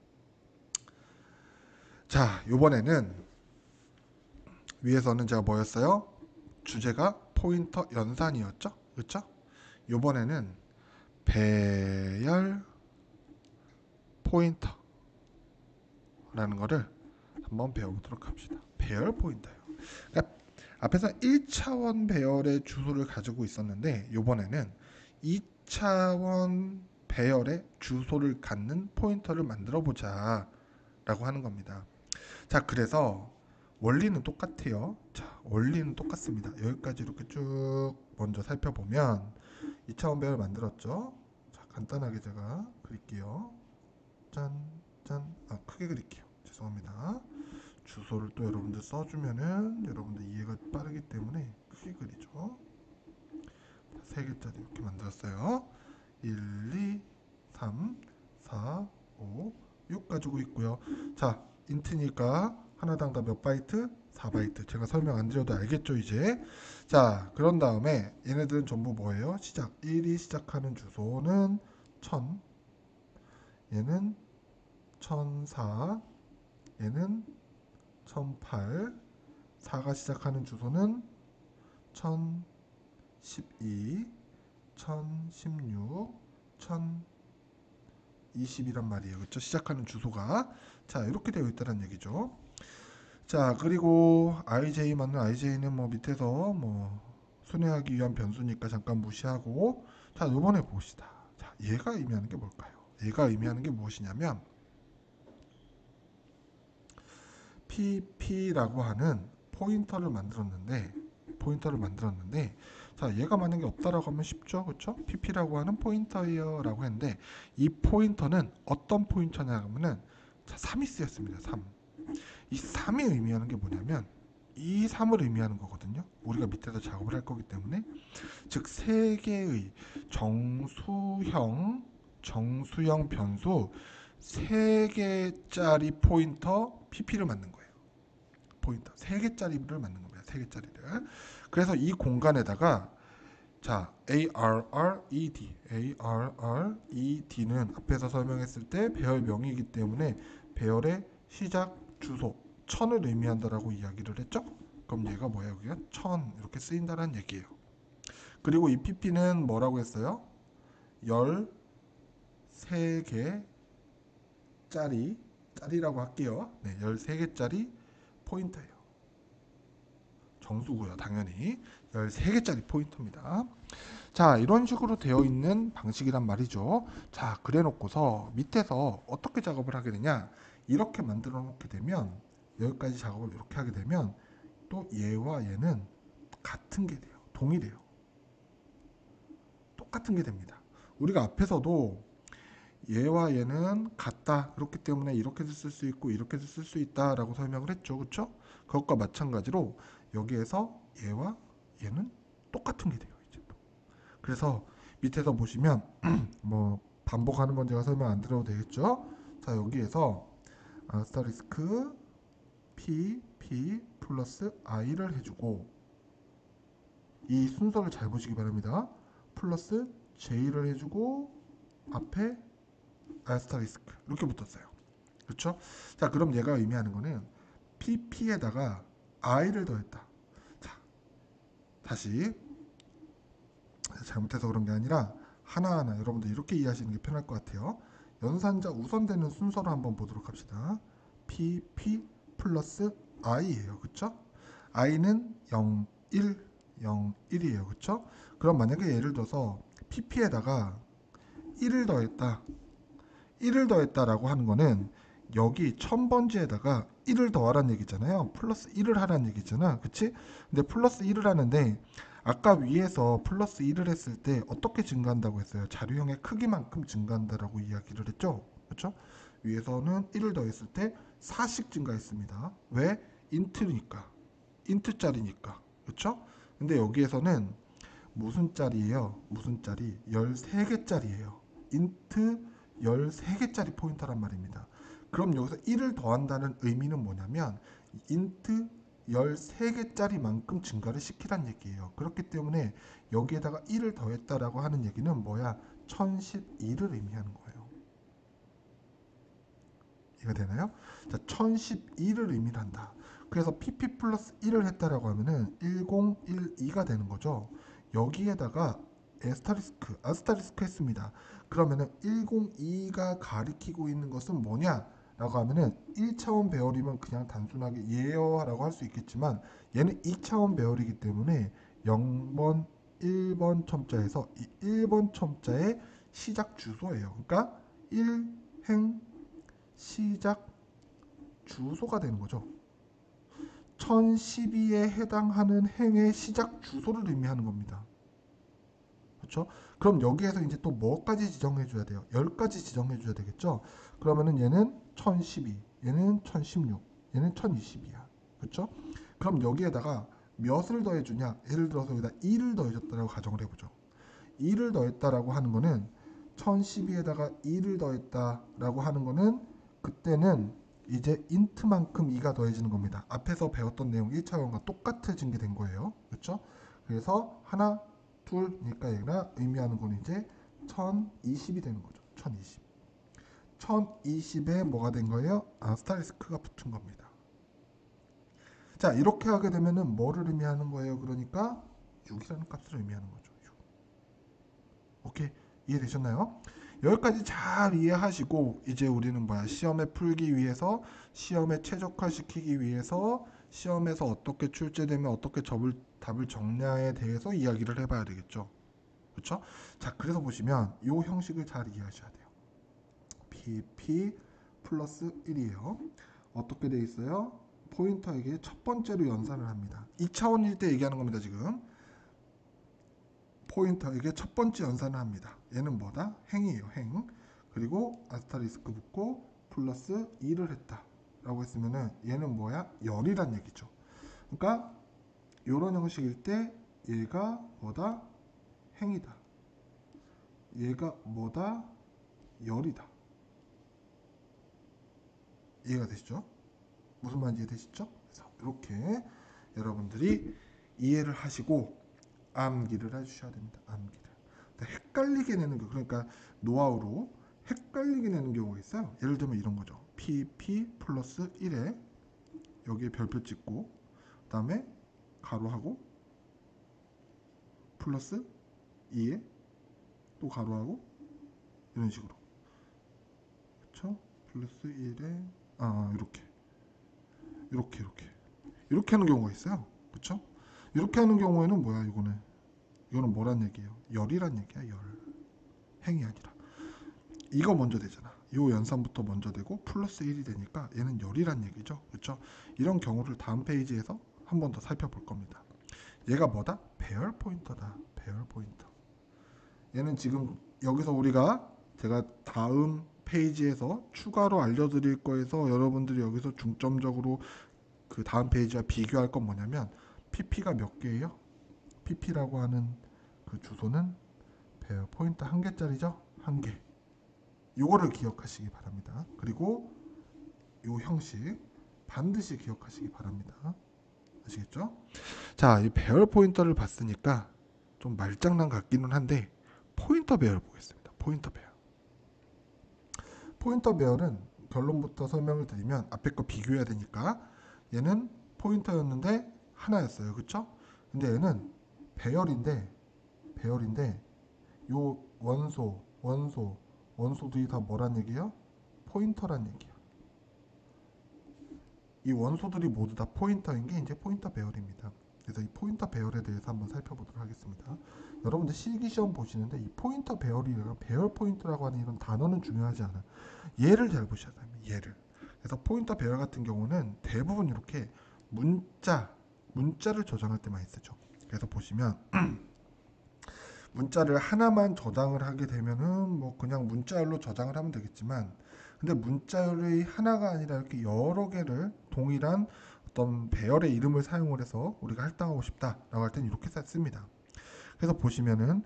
S1: 자, 요번에는 위에서는 제가 뭐였어요? 주제가 포인터 연산이었죠? 그렇죠? 요번에는 배열 포인터라는 거를 한번 배워보도록 합시다. 배열 포인터예요. 그러니까 앞에서 1차원 배열의 주소를 가지고 있었는데 이번에는 2차원 배열의 주소를 갖는 포인터를 만들어 보자 라고 하는 겁니다. 자, 그래서 원리는 똑같아요. 자, 원리는 똑같습니다. 여기까지 이렇게 쭉 먼저 살펴보면 2차원 배열 만들었죠. 자, 간단하게 제가 그릴게요. 짠, 짠. 크게 그릴게요. 죄송합니다. 주소를 또 여러분들 써주면은 여러분들 이해가 빠르기 때문에 크게 그리죠. 3개짜리 이렇게 만들었어요. 1, 2, 3, 4, 5, 6 가지고 있고요. 자, 인트니까 하나당 다 몇 바이트? 4바이트. 제가 설명 안 드려도 알겠죠, 이제? 자, 그런 다음에 얘네들은 전부 뭐예요? 시작. 1이 시작하는 주소는 1000, 얘는 1004, 얘는 1008, 4가 시작하는 주소는 1012, 1016, 1020이란 말이에요. 그렇죠? 시작하는 주소가. 자, 이렇게 되어 있다는 얘기죠. 자, 그리고 IJ 맞는 IJ는 뭐 밑에서 뭐 순회하기 위한 변수니까 잠깐 무시하고, 자, 이번에 봅시다. 자, 얘가 의미하는 게 뭘까요? 얘가 의미하는 게 무엇이냐면 pp라고 하는 포인터를 만들었는데 자, 얘가 만약에 없다라고 하면 쉽죠, 그렇죠? pp라고 하는 포인터예요 라고 했는데 이 포인터는 어떤 포인터냐 하면은 자, 3이 쓰였습니다. 3. 이 3이 의미하는 게 뭐냐면 이 3을 의미하는 거거든요. 우리가 밑에서 작업을 할 거기 때문에, 즉 3개의 정수형 변수 3개짜리 포인터 pp를 만든 거예요. 포인터 3개짜리를 만든 겁니다. 3개짜리를. 그래서 이 공간에다가 자, ARRED는 앞에서 설명했을 때 배열명이기 때문에 배열의 시작 주소 1000을 의미한다라고 이야기를 했죠. 그럼 얘가 뭐예요? 여기가 1000 이렇게 쓰인다는 얘기예요. 그리고 이 pp는 뭐라고 했어요? 13개짜리라고 할게요. 네, 13개짜리 포인터예요. 정수고요, 당연히. 13개짜리 포인터입니다. 자, 이런 식으로 되어 있는 방식이란 말이죠. 자, 그래 놓고서 밑에서 어떻게 작업을 하게 되냐, 이렇게 만들어 놓게 되면, 여기까지 작업을 이렇게 하게 되면 또 얘와 얘는 같은 게 돼요. 동일해요. 똑같은 게 됩니다. 우리가 앞에서도 얘와 얘는 같다, 그렇기 때문에 이렇게도 쓸 수 있고 이렇게도 쓸 수 있다 라고 설명을 했죠. 그렇죠? 그것과 마찬가지로 여기에서 얘와 얘는 똑같은 게 돼요. 이제 또. 그래서 밑에서 보시면 뭐 반복하는 건 제가 설명 안 드려도 되겠죠. 자, 여기에서 아스타리스크 p 플러스 i를 해주고, 이 순서를 잘 보시기 바랍니다. 플러스 j를 해주고 앞에 아스타리스크 이렇게 붙었어요. 그렇죠? 자, 그럼 얘가 의미하는 거는 pp에다가 i를 더했다. 자, 다시 잘못해서 그런 게 아니라 하나하나 여러분들 이렇게 이해하시는 게 편할 것 같아요. 연산자 우선되는 순서로 한번 보도록 합시다. pp 플러스 i예요. 그렇죠? i는 0, 1, 0, 1이에요. 그렇죠? 그럼 만약에 예를 들어서 pp에다가 1을 더했다. 1을 더했다라고 하는 거는 여기 1000번지에다가 1을 더하라는 얘기잖아요. 플러스 1을 하라는 얘기잖아. 그치? 근데 플러스 1을 하는데 아까 위에서 플러스 1을 했을 때 어떻게 증가한다고 했어요? 자료형의 크기만큼 증가한다라고 이야기를 했죠. 그렇죠? 위에서는 1을 더했을 때 4씩 증가했습니다. 왜? 인트니까. 인트짜리니까. 그렇죠? 근데 여기에서는 무슨 짤이에요? 무슨 짤이? 13개짜리예요. 인트 13개짜리 포인터란 말입니다. 그럼 여기서 1을 더한다는 의미는 뭐냐면 인트 13개짜리만큼 증가를 시키란 얘기예요. 그렇기 때문에 여기에다가 1을 더했다라고 하는 얘기는 뭐야? 1012를 의미하는 거예요. 이해가 되나요? 자, 1012를 의미한다. 그래서 pp 플러스 1을 했다라고 하면은 1012가 되는 거죠. 여기에다가 아스타리스크 했습니다. 그러면은 102가 가리키고 있는 것은 뭐냐? 라고 하면은 1차원 배열이면 그냥 단순하게 예어라고 할 수 있겠지만 얘는 2차원 배열이기 때문에 0번 1번 첨자에서 이 1번 첨자의 시작 주소예요. 그러니까 1행 시작 주소가 되는 거죠. 1012에 해당하는 행의 시작 주소를 의미하는 겁니다. 그렇죠? 그럼 여기에서 이제 또 뭐까지 지정해 줘야 돼요? 10가지 지정해 줘야 되겠죠? 그러면은 얘는 1012, 얘는 1016, 얘는 1020이야. 그렇죠? 그럼 여기에다가 몇을 더해 주냐? 예를 들어서 여기다 2를 더해 줬다라고 가정을 해 보죠. 2를 더했다라고 하는 거는 1012에다가 2를 더했다라고 하는 거는 그때는 이제 인트만큼 2가 더해지는 겁니다. 앞에서 배웠던 내용 1차원과 똑같아진 게 된 거예요. 그렇죠? 그래서 하나, 둘이니까 얘가 의미하는 건 이제 1020이 되는 거죠. 1020. 1020에 뭐가 된 거예요? 아스타리스크가 붙은 겁니다. 자, 이렇게 하게 되면은 뭐를 의미하는 거예요? 그러니까 6이라는 값을 의미하는 거죠. 6. 오케이. 이해되셨나요? 여기까지 잘 이해하시고 이제 우리는 뭐야? 시험에 풀기 위해서 시험에 최적화시키기 위해서 시험에서 어떻게 출제되면 어떻게 답을 적냐에 대해서 이야기를 해봐야 되겠죠. 그렇죠? 자, 그래서 보시면 이 형식을 잘 이해하셔야 돼요. PP 플러스 1이에요. 어떻게 돼 있어요? 포인터에게 첫 번째로 연산을 합니다. 2차원일 때 얘기하는 겁니다, 지금. 포인터에게 첫 번째 연산을 합니다. 얘는 뭐다? 행이에요, 행. 그리고 아스타리스크 붙고 플러스 2를 했다. 라고 했으면은 얘는 뭐야? 열이란 얘기죠. 그러니까 이런 형식일 때 얘가 뭐다? 행이다. 얘가 뭐다? 열이다. 이해가 되시죠? 무슨 말인지 이해되시죠? 그래서 이렇게 여러분들이 이해를 하시고 암기를 해주셔야 됩니다. 암기를. 헷갈리게 내는 거 그러니까 노하우로 헷갈리게 내는 경우가 있어요. 예를 들면 이런 거죠. PP 플러스 1에 여기에 별표 찍고 그 다음에 가로하고 플러스 2에 또 가로하고 이런 식으로 그렇죠? 플러스 1에 이렇게 하는 경우가 있어요. 그렇죠? 이렇게 하는 경우에는 뭐야 이거는 뭐란 얘기예요? 열이란 얘기야. 열. 행이 아니라. 이거 먼저 되잖아. 이 연산부터 먼저 되고 플러스 1이 되니까 얘는 열이란 얘기죠. 그렇죠? 이런 경우를 다음 페이지에서 한 번 더 살펴볼 겁니다. 얘가 뭐다? 배열 포인터다. 배열 포인터. 얘는 지금 여기서 제가 다음 페이지에서 추가로 알려드릴 거에서 여러분들이 여기서 중점적으로 그 다음 페이지와 비교할 건 뭐냐면 PP가 몇 개예요? PP라고 하는 그 주소는 배열 포인트 한 개짜리죠? 한 개. 요거를 기억하시기 바랍니다. 그리고 요 형식 반드시 기억하시기 바랍니다. 아시겠죠? 자, 이 배열 포인터를 봤으니까 좀 말장난 같기는 한데 포인터 배열 보겠습니다. 포인터 배열. 포인터 배열은 결론부터 설명을 드리면 앞에 거 비교해야 되니까 얘는 포인터였는데 하나였어요. 그쵸? 근데 얘는 배열인데 요 원소들이 다 뭐란 얘기예요? 포인터란 얘기예요. 이 원소들이 모두 다 포인터인 게 이제 포인터 배열입니다. 그래서 이 포인터 배열에 대해서 한번 살펴보도록 하겠습니다. 여러분들 실기시험 보시는데 이 포인터 배열이랑 배열 포인트라고 하는 이런 단어는 중요하지 않아요. 얘를 잘 보셔야 됩니다. 얘를. 그래서 포인터 배열 같은 경우는 대부분 이렇게 문자를 저장할 때 많이 쓰죠. 그래서 보시면 문자를 하나만 저장을 하게 되면은 뭐 그냥 문자열로 저장을 하면 되겠지만 근데 문자열이 하나가 아니라 이렇게 여러 개를 동일한 어떤 배열의 이름을 사용을 해서 우리가 할당하고 싶다라고 할 때는 이렇게 씁니다. 그래서 보시면은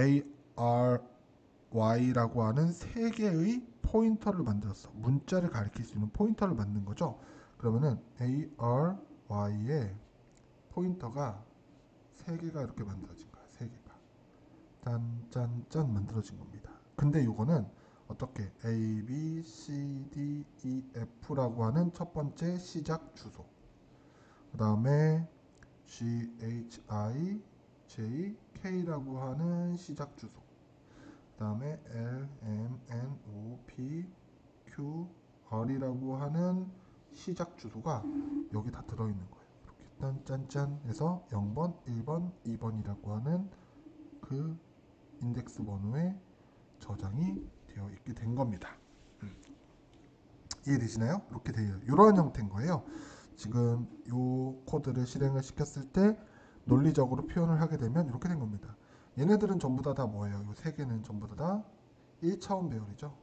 S1: ARY라고 하는 세 개의 포인터를 만들었어. 문자를 가리킬 수 있는 포인터를 만든 거죠. 그러면은 ARY의 포인터가 세 개가 이렇게 만들어진 거야. 세 개가. 짠짠짠 만들어진 겁니다. 근데 이거는 어떻게 A, B, C, D, E, F라고 하는 첫 번째 시작 주소 그 다음에 G, H, I, J, K라고 하는 시작 주소 그 다음에 L, M, N, O, P, Q, R이라고 하는 시작 주소가 여기 다 들어있는 거예요. 이렇게 짠짠짠 해서 0번, 1번, 2번이라고 하는 그 인덱스 번호에 저장이 되어 있게 된 겁니다. 이해되시나요? 이렇게 돼요. 이러한 형태인 거예요. 지금 이 코드를 실행을 시켰을 때 논리적으로 표현을 하게 되면 이렇게 된 겁니다. 얘네들은 전부 다 뭐예요? 이 세 개는 전부 다 1차원 배열이죠.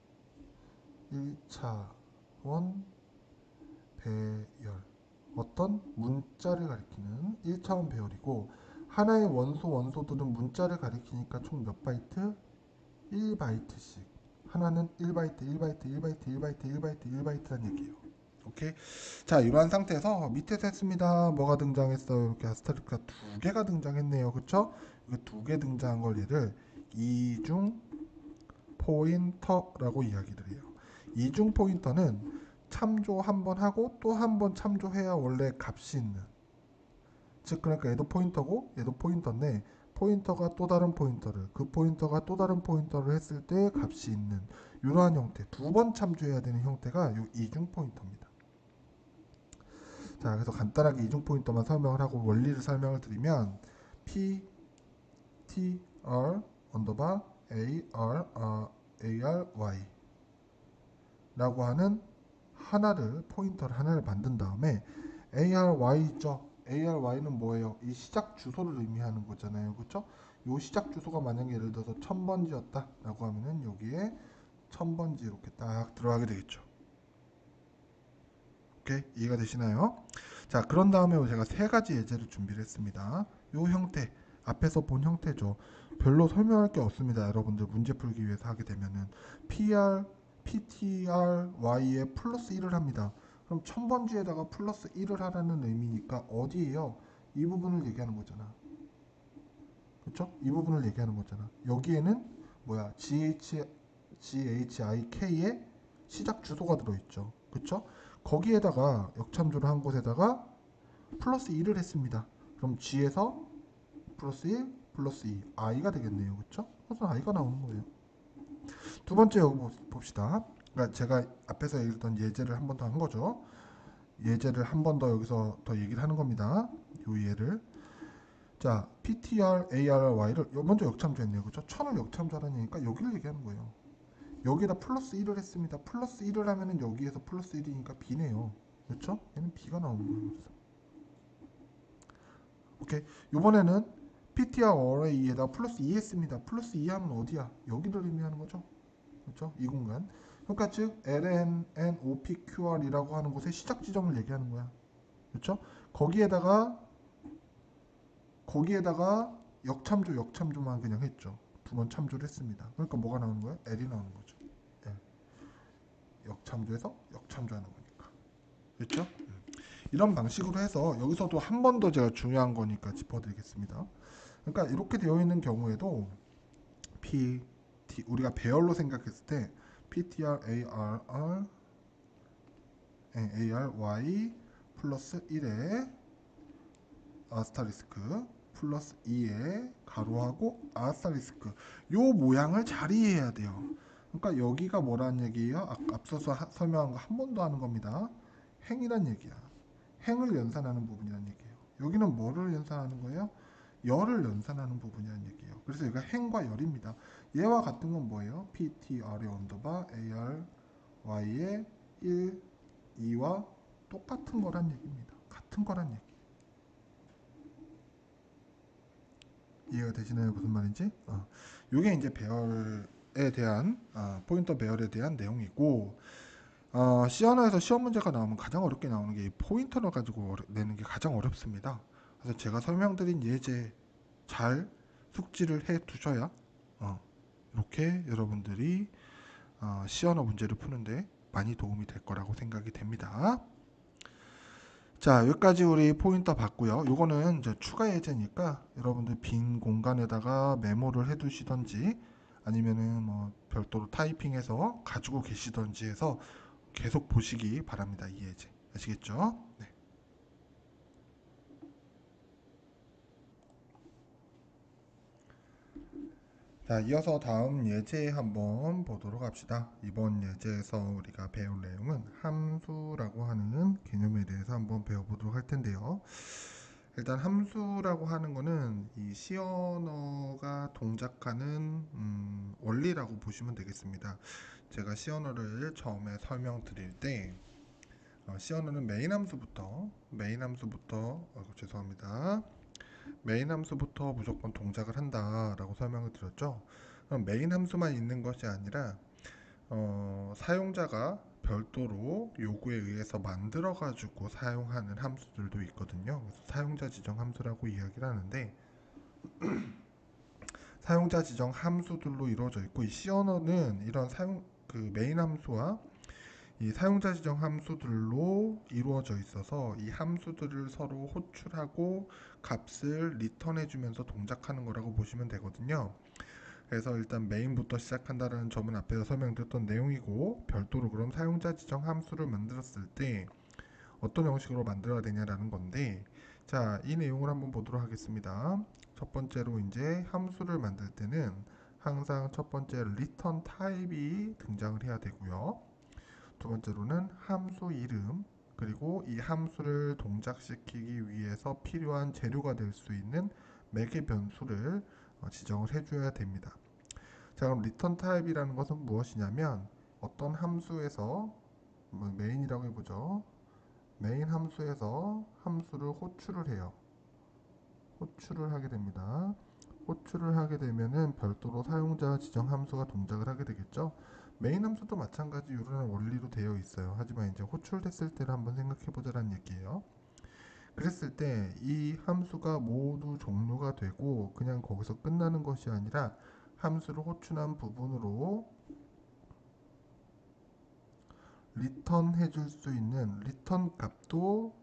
S1: 1차원 배열. 어떤 문자를 가리키는 1차원 배열이고, 하나의 원소들은 문자를 가리키니까 총 몇 바이트? 1바이트씩. 하나는 1바이트, 1바이트, 1바이트, 1바이트, 1바이트, 1바이트라는 얘기예요. 오케이. 자, 이러한 상태에서 밑에서 했습니다. 뭐가 등장했어요? 이렇게 아스타리스크가 두 개가 등장했네요. 그쵸? 이 두 개 등장한 걸 얘를 이중 포인터라고 이야기를 해요. 이중 포인터는 참조 한 번 하고 또 한 번 참조해야 원래 값이 있는, 즉 그러니까 얘도 포인터고 얘도 포인터인데, 포인터가 또 다른 포인터를, 그 포인터가 또 다른 포인터를 했을 때 값이 있는 이러한 형태, 두 번 참조해야 되는 형태가 이 이중 포인터입니다. 자, 그래서 간단하게 이중 포인터만 설명을 하고 원리를 설명을 드리면, p t r 언더바 a r y 라고 하는 포인터를 하나를 만든 다음에 ARY 있죠. ARY는 뭐예요? 이 시작 주소를 의미하는 거잖아요. 그렇죠? 이 시작 주소가 만약에 예를 들어서 1000번지였다 라고 하면은 여기에 1000번지 이렇게 딱 들어가게 되겠죠. 오케이? 이해가 되시나요? 자, 그런 다음에 제가 세 가지 예제를 준비를 했습니다. 이 형태, 앞에서 본 형태죠. 별로 설명할 게 없습니다. 여러분들 문제 풀기 위해서 하게 되면은 PTRY에 플러스 1을 합니다. 그럼 1000번지에다가 플러스 1을 하라는 의미니까 어디에요? 이 부분을 얘기하는 거잖아. 그렇죠? 이 부분을 얘기하는 거잖아. 여기에는 뭐야? GHIK의 시작 주소가 들어있죠. 그렇죠? 거기에다가 역참조를 한 곳에다가 플러스 2를 했습니다. 그럼 G에서 플러스 1, 플러스 2, I가 되겠네요. 그렇죠? 그래서 I가 나오는 거예요. 두 번째 여기 봅시다. 그러니까 제가 앞에서 얘기했던 예제를 한 번 더 한 거죠. 예제를 한 번 더 여기서 더 얘기를 하는 겁니다. 이 예를. 자, PTR, ARY를 먼저 역참조했네요. 그렇죠? 1000을 역참조하라니까 여기를 얘기하는 거예요. 여기에다 플러스 1을 했습니다. 플러스 1을 하면은 여기에서 플러스 1이니까 B네요. 그렇죠? 얘는 B가 나오는 거예요. 그래서. 오케이. 이번에는 PTR 어레이에다 플러스 2 했습니다. 플러스 2 하면 어디야? 여기를 의미하는 거죠. 그렇죠? 이 공간. 그러니까 즉 ln n opqr이라고 하는 곳의 시작 지점을 얘기하는 거야. 그렇죠? 거기에다가 역참조만 그냥 했죠. 두 번 참조를 했습니다. 그러니까 뭐가 나오는 거야? l이 나오는 거죠. L. 역참조해서 역참조하는 거니까. 그렇죠? 이런 방식으로 해서 여기서도 한 번 더 제가 중요한 거니까 짚어드리겠습니다. 그러니까 이렇게 되어 있는 경우에도 우리가 배열로 생각했을 때 PTR ARY 플러스 1에 아스타리스크 플러스 2에 가로하고 아스타리스크, 요 모양을 잘 이해해야 돼요. 그러니까 여기가 뭐라는 얘기예요? 앞서서 설명한 거 한 번 더 하는 겁니다. 행이란 얘기야. 행을 연산하는 부분이란 얘기예요. 여기는 뭐를 연산하는 거예요? 열을 연산하는 부분이란 얘기예요. 그래서 여기가 행과 열입니다. 얘와 같은 건 뭐예요? PTR의 언더바 ARY의 1, 2와 똑같은 거란 얘기입니다. 같은 거란 얘기. 이해가 되시나요? 무슨 말인지? 이게 이제 배열에 대한 포인터 배열에 대한 내용이고, C 하나에서 시험 문제가 나오면 가장 어렵게 나오는 게 이 포인터를 가지고 내는 게 가장 어렵습니다. 그래서 제가 설명드린 예제 잘 숙지를 해 두셔야 이렇게 여러분들이 C 언어 문제를 푸는데 많이 도움이 될 거라고 생각이 됩니다. 자, 여기까지 우리 포인터 봤고요. 요거는 이제 추가 예제니까 여러분들 빈 공간에다가 메모를 해 두시던지 아니면은 뭐 별도로 타이핑해서 가지고 계시던지 해서 계속 보시기 바랍니다. 이 예제. 아시겠죠? 네. 자, 자, 이어서 다음 예제 한번 보도록 합시다. 이번 예제에서 우리가 배울 내용은 함수라고 하는 개념에 대해서 한번 배워보도록 할 텐데요. 일단 함수라고 하는 거는 이 C 언어가 동작하는 원리라고 보시면 되겠습니다. 제가 C 언어를 처음에 설명드릴 때 C 언어는 죄송합니다. 메인 함수부터 무조건 동작을 한다라고 설명을 드렸죠. 그럼 메인 함수만 있는 것이 아니라 사용자가 별도로 요구에 의해서 만들어 가지고 사용하는 함수들도 있거든요. 그래서 사용자 지정 함수라고 이야기를 하는데, 사용자 지정 함수들로 이루어져 있고, 이 C 언어는 이런 메인 함수와 이 사용자 지정 함수들로 이루어져 있어서 이 함수들을 서로 호출하고 값을 리턴해 주면서 동작하는 거라고 보시면 되거든요. 그래서 일단 메인부터 시작한다는 점은 앞에서 설명드렸던 내용이고, 별도로 그럼 사용자 지정 함수를 만들었을 때 어떤 형식으로 만들어야 되냐라는 건데, 자, 이 내용을 한번 보도록 하겠습니다. 첫 번째로 이제 함수를 만들 때는 항상 첫 번째 return 타입이 등장을 해야 되고요. 두 번째로는 함수 이름, 그리고 이 함수를 동작시키기 위해서 필요한 재료가 될 수 있는 매개 변수를 지정을 해줘야 됩니다. 자, 그럼 return 타입이라는 것은 무엇이냐면 어떤 함수에서 메인이라고 해보죠. 메인 함수에서 함수를 호출을 해요. 호출을 하게 됩니다. 호출을 하게 되면은 별도로 사용자 지정 함수가 동작을 하게 되겠죠. 메인 함수도 마찬가지 이런 원리로 되어 있어요. 하지만 이제 호출됐을 때를 한번 생각해 보자는 얘기예요. 그랬을 때 이 함수가 모두 종료가 되고 그냥 거기서 끝나는 것이 아니라 함수를 호출한 부분으로 리턴 해줄 수 있는 리턴 값도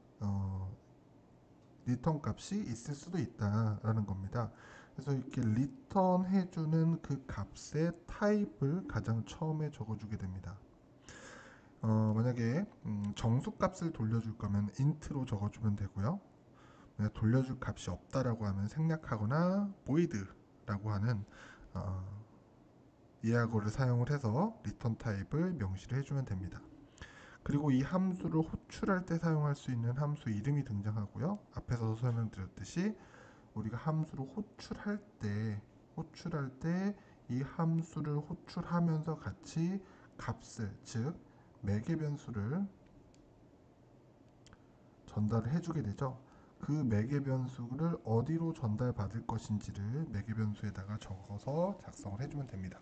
S1: 리턴 값이 있을 수도 있다라는 겁니다. 그래서 이렇게 리턴 해주는 그 값의 타입을 가장 처음에 적어주게 됩니다. 만약에 정수값을 돌려줄 거면 int로 적어주면 되고요. 돌려줄 값이 없다라고 하면 생략하거나 void라고 하는 예약어를 사용을 해서 리턴 타입을 명시를 해주면 됩니다. 그리고 이 함수를 호출할 때 사용할 수 있는 함수 이름이 등장하고요. 앞에서 설명드렸듯이 우리가 함수를 호출할 때 이 함수를 호출하면서 같이 값을, 즉 매개 변수를 전달을 해주게 되죠. 그 매개 변수를 어디로 전달받을 것인지를 매개 변수에다가 적어서 작성을 해주면 됩니다.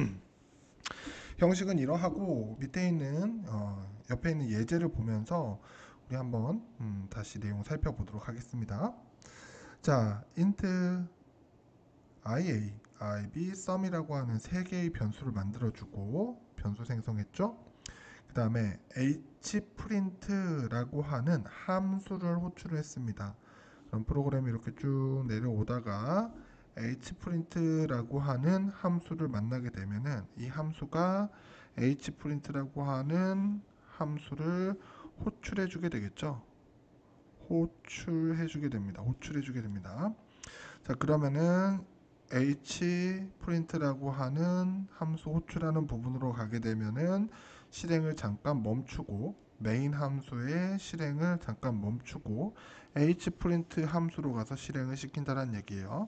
S1: 형식은 이러하고 밑에 있는 옆에 있는 예제를 보면서 우리 한번 다시 내용 살펴보도록 하겠습니다. 자, int ia, ib, sum이라고 하는 세 개의 변수를 만들어주고 변수 생성했죠. 그 다음에 hprint라고 하는 함수를 호출을 했습니다. 그럼 프로그램이 이렇게 쭉 내려오다가 hprint라고 하는 함수를 만나게 되면은 이 함수가 hprint라고 하는 함수를 호출해 주게 되겠죠. 호출해 주게 됩니다. 자, 그러면은 hprint라고 하는 함수 호출하는 부분으로 가게 되면은 실행을 잠깐 멈추고 메인 함수의 실행을 잠깐 멈추고 hprint 함수로 가서 실행을 시킨다는 얘기예요.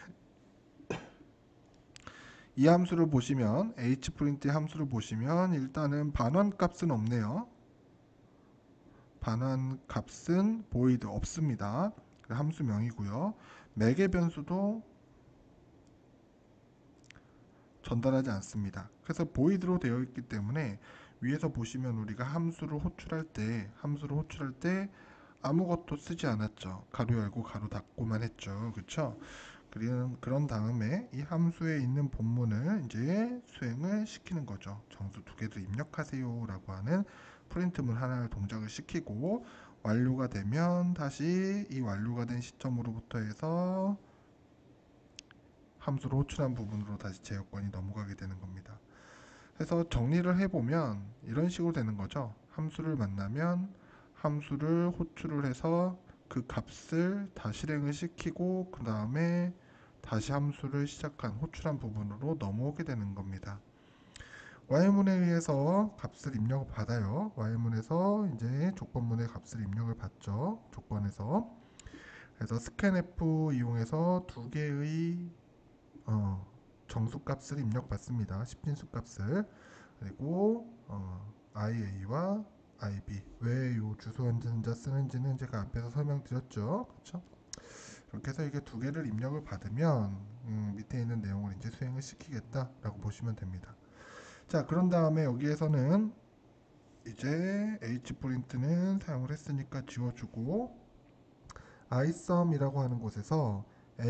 S1: 이 함수를 보시면 hprint 함수를 보시면 일단은 반환 값은 없네요. 반환 값은 void 없습니다. 함수명이고요. 매개 변수도 전달하지 않습니다. 그래서 void로 되어 있기 때문에 위에서 보시면 우리가 함수를 호출할 때 아무것도 쓰지 않았죠. 가로 열고 가로 닫고만 했죠. 그렇죠? 그런 다음에 이 함수에 있는 본문을 이제 수행을 시키는 거죠. 정수 두 개를 입력하세요 라고 하는 프린트문 하나를 동작을 시키고 완료가 되면 다시 이 완료가 된 시점으로부터 해서 함수를 호출한 부분으로 다시 제어권이 넘어가게 되는 겁니다. 그래서 정리를 해보면 이런 식으로 되는 거죠. 함수를 만나면 함수를 호출을 해서 그 값을 다 실행을 시키고 그 다음에 다시 함수를 시작한 호출한 부분으로 넘어오게 되는 겁니다. y문에 의해서 값을 입력을 받아요. y문에서 이제 조건문의 값을 입력을 받죠. 조건에서. 그래서 scanf 이용해서 두 개의 정수값을 입력받습니다. 10진수 값을. 그리고 IA와 IB 왜 이 주소 한자 쓰는지는 제가 앞에서 설명드렸죠. 그렇죠? 이렇게 해서 이게 두 개를 입력을 받으면 밑에 있는 내용을 이제 수행을 시키겠다라고 보시면 됩니다. 자, 그런 다음에 여기에서는 이제 hprint는 사용을 했으니까 지워주고 isum이라고 하는 곳에서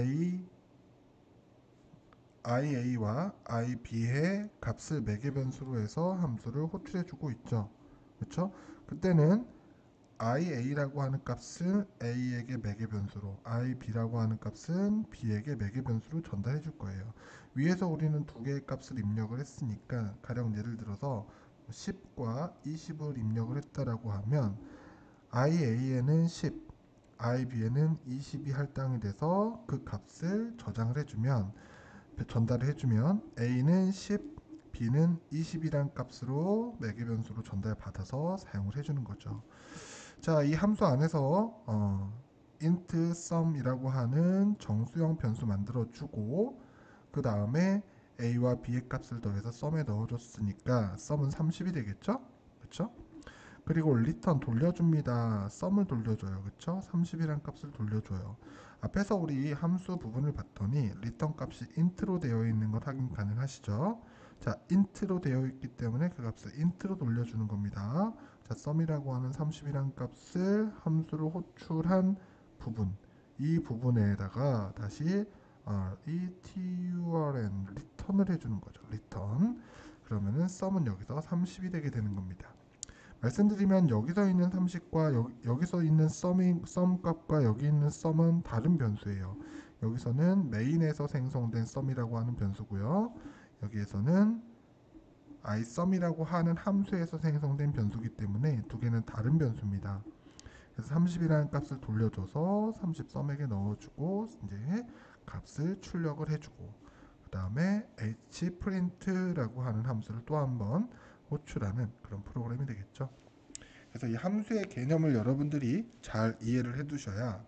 S1: IA와 IB의 값을 매개 변수로 해서 함수를 호출해주고 있죠. 그렇죠? 그때는 IA라고 하는 값을 A에게 매개 변수로, IB라고 하는 값은 B에게 매개 변수로 전달해 줄 거예요. 위에서 우리는 두 개의 값을 입력을 했으니까 가령 예를 들어서 10과 20을 입력을 했다라고 하면 IA에는 10, IB에는 20이 할당이 돼서 그 값을 저장을 해주면 전달을 해주면 A는 10, B는 20이란 값으로 매개 변수로 전달받아서 사용을 해주는 거죠. 자, 이 함수 안에서 int sum이라고 하는 정수형 변수 만들어주고 그 다음에 a와 b의 값을 더해서 sum에 넣어줬으니까 sum은 30이 되겠죠? 그렇죠? 그리고 return 돌려줍니다. sum을 돌려줘요. 그렇죠? 30이란 값을 돌려줘요. 앞에서 우리 함수 부분을 봤더니 return 값이 int로 되어 있는 것 확인 가능하시죠? 자, int로 되어 있기 때문에 그 값을 int로 돌려주는 겁니다. 자, sum이라고 하는 30이란 값을 함수로 호출한 부분, 이 부분에다가 다시 이 turn, return을 해주는 거죠. return. 그러면은 sum은 여기서 30이 되게 되는 겁니다. 말씀드리면 여기서 있는 30과 여기서 있는 sum 값과 여기 있는 sum은 다른 변수예요. 여기서는 메인에서 생성된 sum이라고 하는 변수고요. 여기에서는 isum이라고 하는 함수에서 생성된 변수기 때문에 두 개는 다른 변수입니다. 그래서 30이라는 값을 돌려줘서 30 sum에게 넣어주고 이제 값을 출력을 해주고 그 다음에 hprint라고 하는 함수를 또 한번 호출하는 그런 프로그램이 되겠죠. 그래서 이 함수의 개념을 여러분들이 잘 이해를 해두셔야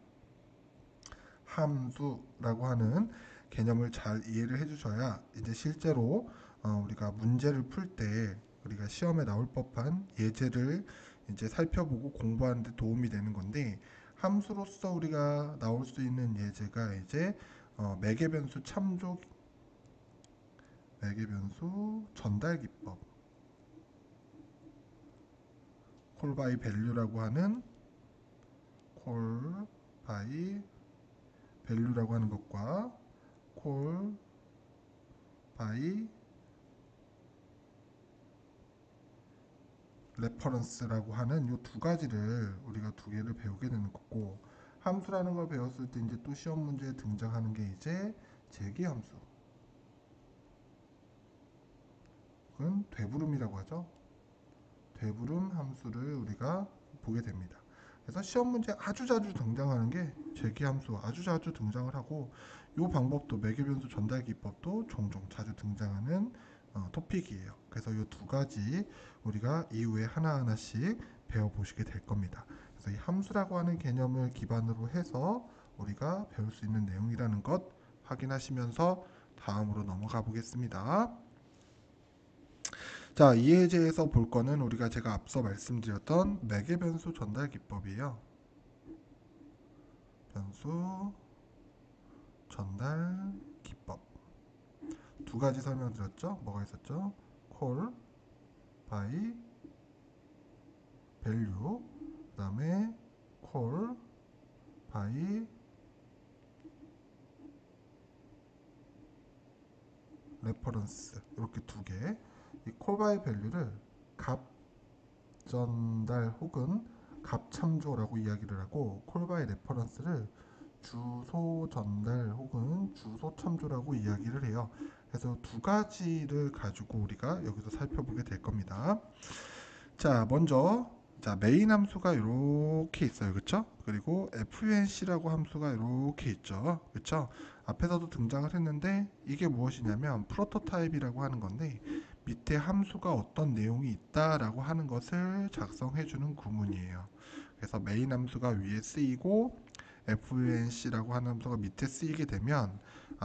S1: 함수라고 하는 개념을 잘 이해를 해주셔야 이제 실제로 우리가 문제를 풀 때 우리가 시험에 나올 법한 예제를 이제 살펴보고 공부하는 데 도움이 되는 건데 함수로서 우리가 나올 수 있는 예제가 이제 매개 변수 참조 매개 변수 전달 기법 call by value라고 하는 call by value라고 하는 것과 call by reference라고 하는 이 두 가지를 우리가 두 개를 배우게 되는 거고 함수라는 걸 배웠을 때 이제 또 시험 문제에 등장하는 게 이제 재개 함수 그건 되부름이라고 하죠. 되부름 함수를 우리가 보게 됩니다. 그래서 시험 문제에 아주 자주 등장하는 게 재개 함수 아주 자주 등장을 하고 이 방법도 매개 변수 전달 기법도 종종 자주 등장하는 토픽이에요. 그래서 이 두 가지 우리가 이후에 하나하나씩 배워보시게 될 겁니다. 그래서 이 함수라고 하는 개념을 기반으로 해서 우리가 배울 수 있는 내용이라는 것 확인하시면서 다음으로 넘어가 보겠습니다. 자, 이 예제에서 볼 거는 우리가 제가 앞서 말씀드렸던 매개 변수 전달 기법이에요. 변수 전달 기법. 두 가지 설명드렸죠? 뭐가 있었죠? call by value 그 다음에 call by reference 이렇게 두 개. 이 call by value를 값 전달 혹은 값 참조라고 이야기를 하고 call by reference를 주소 전달 혹은 주소 참조라고 이야기를 해요. 그래서 두 가지를 가지고 우리가 여기서 살펴보게 될 겁니다. 자, 먼저 메인 함수가 이렇게 있어요. 그렇죠? 그리고 func라고 함수가 이렇게 있죠. 그렇죠? 앞에서도 등장을 했는데 이게 무엇이냐면 프로토타입이라고 하는 건데 밑에 함수가 어떤 내용이 있다라고 하는 것을 작성해주는 구문이에요. 그래서 메인 함수가 위에 쓰이고 func라고 하는 함수가 밑에 쓰이게 되면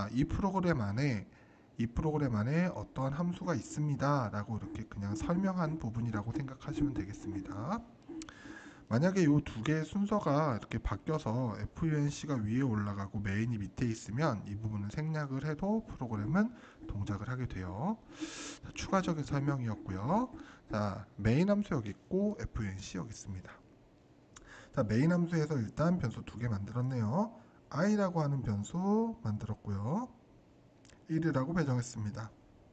S1: 이 프로그램 안에 어떠한 함수가 있습니다 라고 이렇게 그냥 설명한 부분이라고 생각하시면 되겠습니다. 만약에 이 두 개의 순서가 이렇게 바뀌어서 func가 위에 올라가고 메인이 밑에 있으면 이 부분을 생략을 해도 프로그램은 동작을 하게 돼요. 자, 추가적인 설명이었고요. 자, 메인 함수 여기 있고 func 여기 있습니다. 자, 메인 함수에서 일단 변수 두 개 만들었네요. i라고 하는 변수 만들었고요. 1이라고 배정했습니다.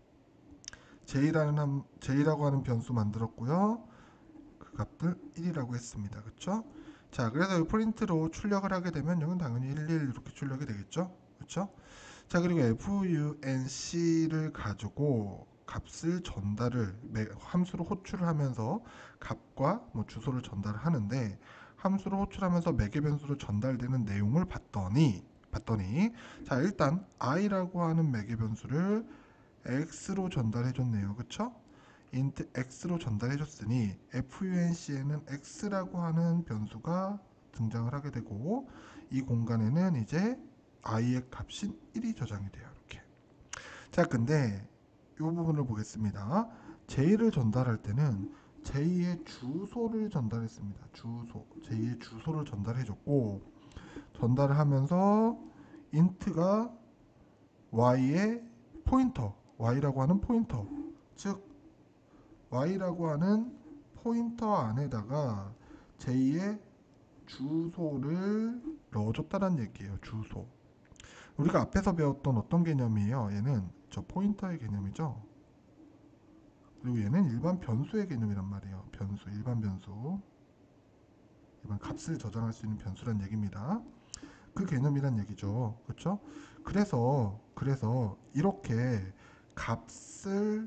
S1: j라고 하는 변수 만들었고요. 그 값들 1이라고 했습니다. 그쵸? 자, 그래서 이 프린트로 출력을 하게 되면 여기는 당연히 11 이렇게 출력이 되겠죠? 그쵸? 자, 그리고 func를 가지고 값을 함수로 호출을 하면서 값과 뭐 주소를 주소를 하는데 함수로 호출하면서 매개 변수로 전달되는 내용을 봤더니 자, 일단 i라고 하는 매개 변수를 x로 전달해 줬네요. 그쵸? int x로 전달해 줬으니 func에는 x라고 하는 변수가 등장을 하게 되고 이 공간에는 이제 i의 값인 1이 저장이 돼요. 이렇게. 자, 근데 이 부분을 보겠습니다. j를 전달할 때는 j의 주소를 전달했습니다. j의 주소를 전달해 줬고 전달을 하면서 int가 y의 포인터, y라고 하는 포인터, 즉 y라고 하는 포인터 안에다가 j의 주소를 넣어줬다는 얘기예요. 주소. 우리가 앞에서 배웠던 어떤 개념이에요? 얘는 저 포인터의 개념이죠. 그리고 얘는 일반 변수의 개념이란 말이에요. 일반 변수. 일반 값을 저장할 수 있는 변수란 얘기입니다. 그 개념이란 얘기죠. 그렇죠? 그래서 이렇게 값을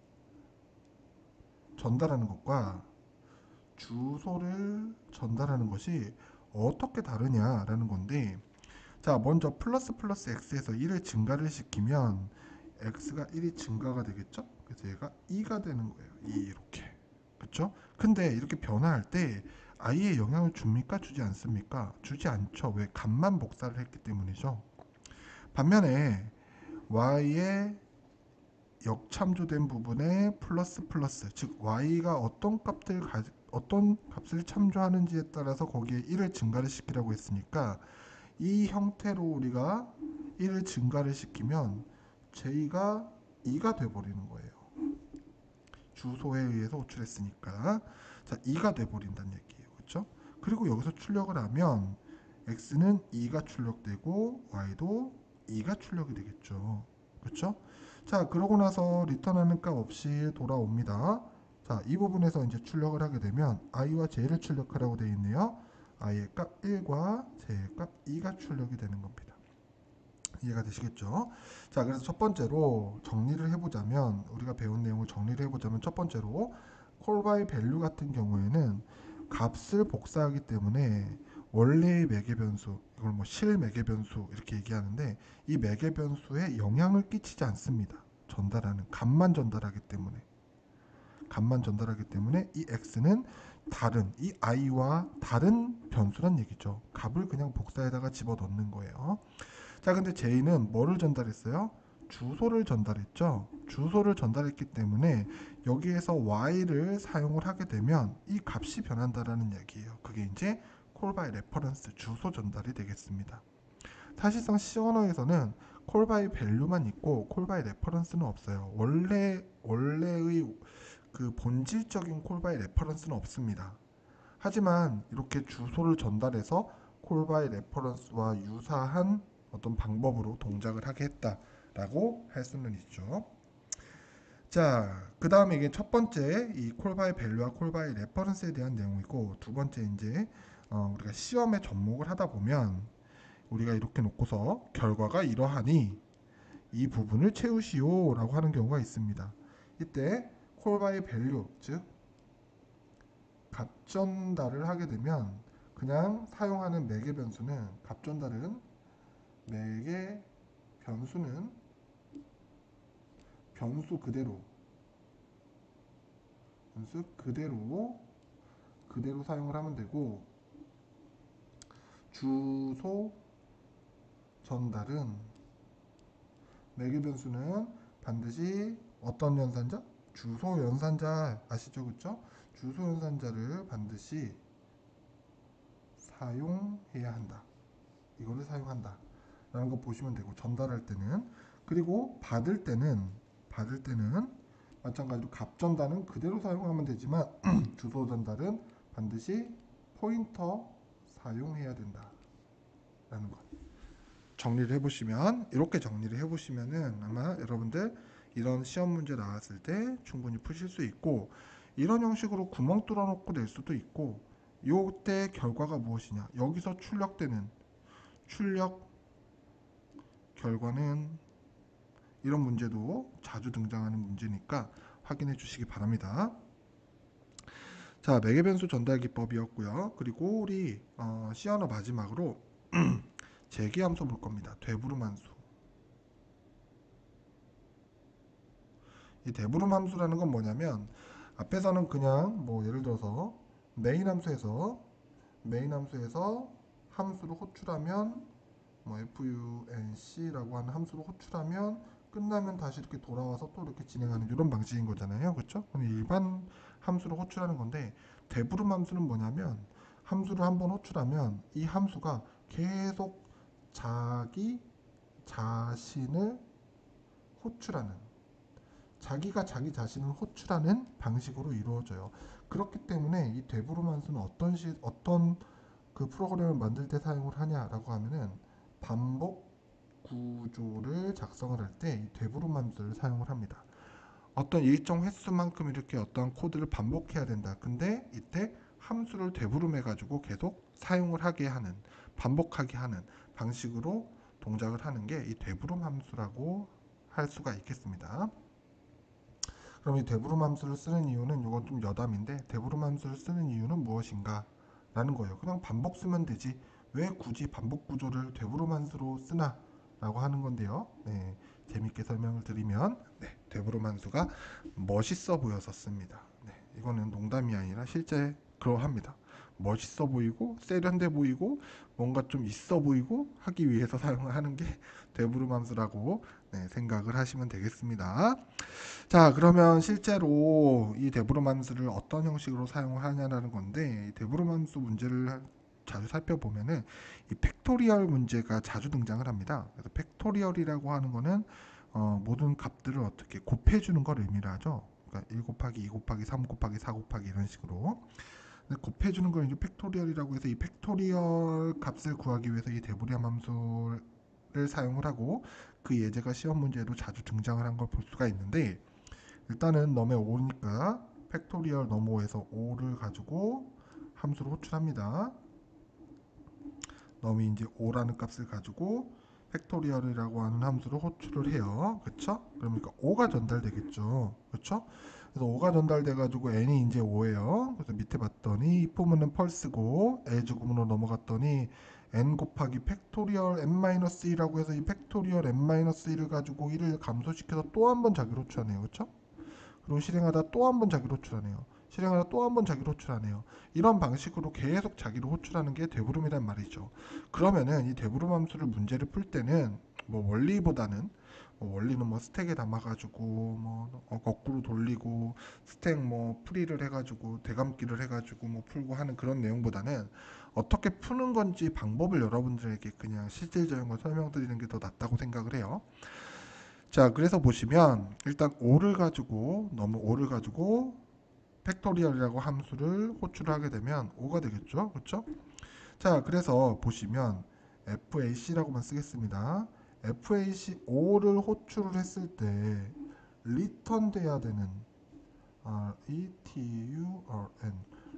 S1: 전달하는 것과 주소를 전달하는 것이 어떻게 다르냐라는 건데, 자, 먼저 플러스 플러스 x에서 1을 증가를 시키면 x가 1이 증가가 되겠죠? 그래서 얘가 2가 되는 거예요. 2 이렇게. 그렇죠? 근데 이렇게 변화할 때 i에 영향을 줍니까? 주지 않습니까? 주지 않죠. 왜? 값만 복사를 했기 때문이죠. 반면에 y의 역참조된 부분에 플러스 플러스, 즉 y가 어떤 값을 참조하는지에 따라서 거기에 1을 증가를 시키라고 했으니까 이 형태로 우리가 1을 증가를 시키면 j가 2가 돼버리는 거예요. 주소에 의해서 호출했으니까. 자, 2가 돼버린다는 얘기예요. 그렇죠? 그리고 여기서 출력을 하면 x는 2가 출력되고 y도 2가 출력이 되겠죠. 그렇죠? 자, 그러고 나서 리턴하는 값 없이 돌아옵니다. 자, 이 부분에서 이제 출력을 하게 되면 i와 j를 출력하라고 되어 있네요. i의 값 1과 j의 값 2가 출력이 되는 겁니다. 이해가 되시겠죠? 자, 그래서 첫 번째로 정리를 해보자면, 우리가 배운 내용을 정리를 해보자면, 첫 번째로 call by value 같은 경우에는 값을 복사하기 때문에 원래의 매개 변수, 이걸 뭐 실 매개 변수 이렇게 얘기하는데, 이 매개 변수에 영향을 끼치지 않습니다. 값만 전달하기 때문에 이 x는 이 i와 다른 변수란 얘기죠. 값을 그냥 복사에다가 집어넣는 거예요. 자, 근데 j는 뭐를 전달했어요? 주소를 전달했죠. 주소를 전달했기 때문에 여기에서 y를 사용을 하게 되면 이 값이 변한다라는 얘기예요. 그게 이제 call by reference 주소 전달이 되겠습니다. 사실상 C 언어에서는 call by value만 있고 call by reference는 없어요. 원래의 그 본질적인 call by reference는 없습니다. 하지만 이렇게 주소를 전달해서 call by reference와 유사한 어떤 방법으로 동작을 하게 했다라고 할 수는 있죠. 자, 그 다음에 이게 첫 번째 이 call by value와 call by reference에 대한 내용이고, 두 번째 이제 우리가 시험에 접목을 하다 보면 우리가 이렇게 놓고서 결과가 이러하니 이 부분을 채우시오 라고 하는 경우가 있습니다. 이때 call by value, 즉 값 전달을 하게 되면 그냥 사용하는 매개 변수는 값 전달은 매개 변수는 변수 그대로 사용을 하면 되고, 주소 전달은 매개 변수는 반드시 어떤 연산자? 주소 연산자 아시죠? 그쵸? 주소 연산자를 반드시 사용해야 한다. 이거를 사용한다 라는 거 보시면 되고, 전달할 때는, 그리고 받을 때는 마찬가지로 값 전달은 그대로 사용하면 되지만 주소 전달은 반드시 포인터 사용해야 된다 라는 것. 정리를 해보시면, 이렇게 정리를 해보시면은 아마 여러분들 이런 시험 문제 나왔을 때 충분히 푸실 수 있고, 이런 형식으로 구멍 뚫어놓고 낼 수도 있고, 요때 결과가 무엇이냐, 여기서 출력되는 출력 결과는 이런 문제도 자주 등장하는 문제니까 확인해 주시기 바랍니다. 자, 매개변수 전달 기법이었고요. 그리고 우리 C 언어 마지막으로 재기함수 볼 겁니다. 되부름 함수. 이 되부름 함수라는 건 뭐냐면, 앞에서는 그냥 뭐 예를 들어서 메인 함수에서 함수를 호출하면, 뭐 func라고 하는 함수를 호출하면 끝나면 다시 이렇게 돌아와서 또 이렇게 진행하는 이런 방식인 거잖아요. 그렇죠? 일반 함수를 호출하는 건데, 되부름 함수는 뭐냐면, 함수를 한번 호출하면 이 함수가 계속 자기 자신을 호출하는, 자기가 자기 자신을 호출하는 방식으로 이루어져요. 그렇기 때문에 이 되부름 함수는 어떤 그 프로그램을 만들 때 사용을 하냐라고 하면은, 반복 구조를 작성을 할 때 이 되부름 함수를 사용을 합니다. 어떤 일정 횟수만큼 이렇게 어떤 코드를 반복해야 된다. 근데 이때 함수를 되부름해 가지고 계속 사용을 하게 하는, 반복하게 하는 방식으로 동작을 하는 게 이 되부름 함수라고 할 수가 있겠습니다. 그럼 이 되부름 함수를 쓰는 이유는, 이건 좀 여담인데, 되부름 함수를 쓰는 이유는 무엇인가 라는 거예요. 그냥 반복 쓰면 되지 왜 굳이 반복 구조를 되부름 함수로 쓰나 라고 하는 건데요. 네, 재밌게 설명을 드리면, 네, 되부름 함수가 멋있어 보여서 씁니다. 네, 이거는 농담이 아니라 실제 그러합니다. 멋있어 보이고 세련돼 보이고 뭔가 좀 있어 보이고 하기 위해서 사용을 하는 게 되부름 함수라고, 네, 생각을 하시면 되겠습니다. 자, 그러면 실제로 이 되부름 함수를 어떤 형식으로 사용을 하냐라는 건데, 이 되부름 함수 문제를 자주 살펴보면은 이 팩토리얼 문제가 자주 등장을 합니다. 그래서 팩토리얼이라고 하는 거는 모든 값들을 어떻게 곱해주는 걸 의미를 하죠. 그러니까 1 곱하기 2 곱하기 3 곱하기 4 곱하기 이런 식으로 곱해주는 걸 이제 팩토리얼이라고 해서, 이 팩토리얼 값을 구하기 위해서 이 되부름 함수를 사용을 하고, 그 예제가 시험 문제에도 자주 등장을 한 걸 볼 수가 있는데, 일단은 넘에 5니까 팩토리얼 넘 5에서 5를 가지고 함수를 호출합니다. 넘이 이제 5라는 값을 가지고 팩토리얼이라고 하는 함수를 호출을 해요. 그쵸? 그러니까 5가 전달되겠죠. 그쵸? 그래서 5가 전달돼 가지고 n이 이제 5예요. 그래서 밑에 봤더니 이 부분은 펄스고 a 죽음으로 넘어갔더니 n 곱하기 팩토리얼 n-1라고 해서 이 팩토리얼 n-1을 가지고 1을 감소시켜서 또 한 번 자기로 호출하네요. 그쵸? 그리고 실행하다 또 한 번 자기로 호출하네요. 실행하다 또 한 번 자기로 호출하네요. 이런 방식으로 계속 자기로 호출하는 게 되부름이란 말이죠. 그러면은 이 되부름 함수를 문제를 풀 때는 뭐 원리보다는, 원리는 뭐 스택에 담아가지고 뭐 거꾸로 돌리고 스택 뭐 풀이를 해가지고 대감기를 해가지고 뭐 풀고 하는 그런 내용보다는, 어떻게 푸는 건지 방법을 여러분들에게 그냥 실질적인 걸 설명드리는 게 더 낫다고 생각을 해요. 자, 그래서 보시면 일단 5를 가지고 팩토리얼이라고 함수를 호출을 하게 되면 5가 되겠죠. 그렇죠? 자, 그래서 보시면 FAC라고만 쓰겠습니다. FAC 5를 호출을 했을 때 리턴 돼야 되는, return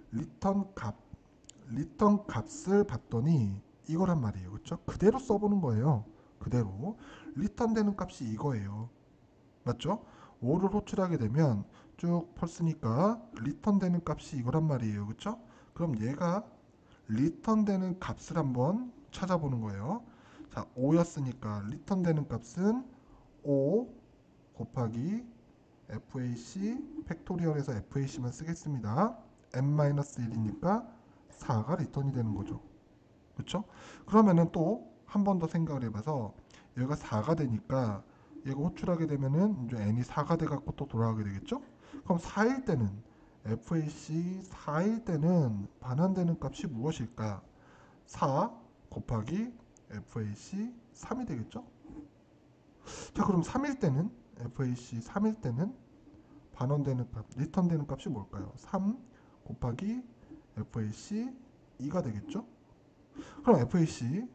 S1: 리턴 값을 봤더니 이거란 말이에요. 그렇죠? 그대로 써보는 거예요. 그대로 리턴 되는 값이 이거예요. 맞죠? 5를 호출하게 되면 쭉 펄스니까 리턴 되는 값이 이거란 말이에요. 그쵸? 그럼 얘가 리턴 되는 값을 한번 찾아보는 거예요. 자, 5였으니까 리턴되는 값은 5 곱하기 FAC 팩토리얼에서 FAC만 쓰겠습니다. n-1이니까 4가 리턴이 되는 거죠. 그렇죠? 그러면은 또 한 번 더 생각을 해봐서 얘가 4가 되니까 얘가 호출하게 되면은 이제 n이 4가 돼갖고 또 돌아가게 되겠죠? 그럼 4일 때는 FAC 4일 때는 반환되는 값이 무엇일까? 4 곱하기 FAC 3이 되겠죠? 자, 그럼 3일 때는 FAC 3일 때는 반환되는 값, 리턴되는 값이 뭘까요? 3 곱하기 FAC 2가 되겠죠? 그럼 FAC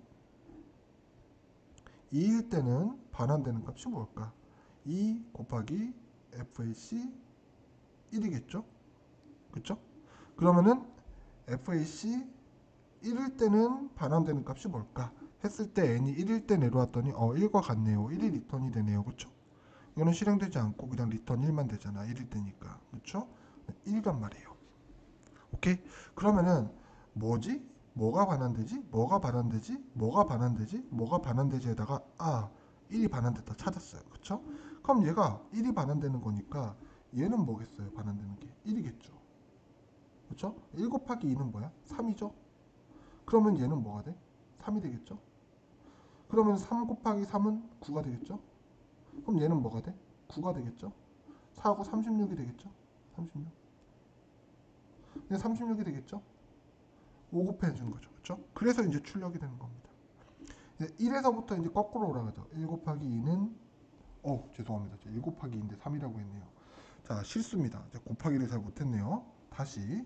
S1: 2일 때는 반환되는 값이 뭘까? 2 곱하기 FAC 1이겠죠? 그쵸? 그러면은 FAC 1일 때는 반환되는 값이 뭘까? 했을 때 n이 1일 때 내려왔더니 1과 같네요. 1이 리턴이 되네요. 그쵸? 이거는 실행되지 않고 그냥 리턴 1만 되잖아. 1일 때니까. 그쵸? 1이란 말이에요. 오케이? 그러면은 뭐지? 뭐가 반환되지? 뭐가 반환되지? 뭐가 반환되지? 뭐가 반환되지에다가 1이 반환됐다 찾았어요. 그쵸? 그럼 얘가 1이 반환되는 거니까 얘는 뭐겠어요? 반환되는 게 1이겠죠. 그쵸? 1 곱하기 2는 뭐야? 3이죠? 그러면 얘는 뭐가 돼? 3이 되겠죠? 그러면 3 곱하기 3은 9가 되겠죠? 그럼 얘는 뭐가 돼? 9가 되겠죠? 4하고 36이 되겠죠? 36. 근데 36이 되겠죠? 5 곱해주는 거죠. 그렇죠? 그래서 이제 출력이 되는 겁니다. 이제 1에서부터 이제 거꾸로 올라가죠. 1 곱하기 2는 죄송합니다. 1 곱하기 2인데 3이라고 했네요. 자, 실수입니다. 곱하기를 잘 못했네요. 다시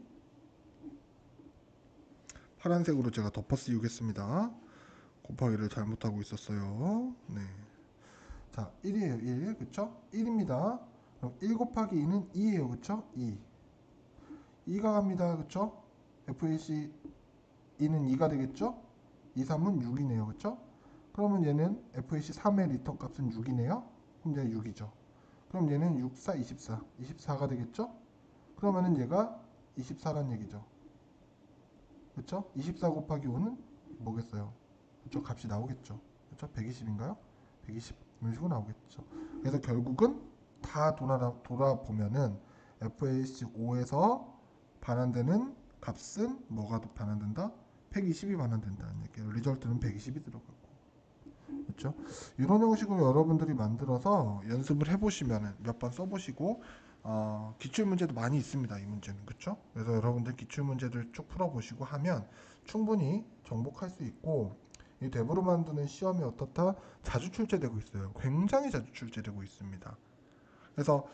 S1: 파란색으로 제가 덮어 씌우겠습니다. 곱하기를 잘못하고 있었어요. 네. 자, 1이에요. 1. 그쵸? 1입니다. 그럼 1 곱하기 2는 2예요. 그쵸? 2. 2가 갑니다. 그쵸? FAC 2는 2가 되겠죠? 2, 3은 6이네요. 그쵸? 그러면 얘는 FAC 3의 리턴 값은 6이네요. 그럼 얘가 6이죠. 그럼 얘는 6, 4, 24. 24가 되겠죠? 그러면은 얘가 24란 얘기죠. 그쵸? 24 곱하기 5는 뭐겠어요? 그쵸? 값이 나오겠죠. 그쵸? 120인가요? 120 이런 식으로 나오겠죠. 그래서 결국은 다 돌아보면은 FAC 5에서 반환되는 값은 뭐가 반환된다? 120이 반환된다는 얘기예요. 리절트는 120이 들어가고. 그렇죠? 이런 형식으로 여러분들이 만들어서 연습을 해보시면 몇 번 써보시고 기출 문제도 많이 있습니다. 이 문제는 그렇죠? 그래서 여러분들 기출 문제들 쭉 풀어보시고 하면 충분히 정복할 수 있고 이 랩으로 만드는 시험이 어떻다? 자주 출제되고 있어요. 굉장히 자주 출제되고 있습니다. 그래서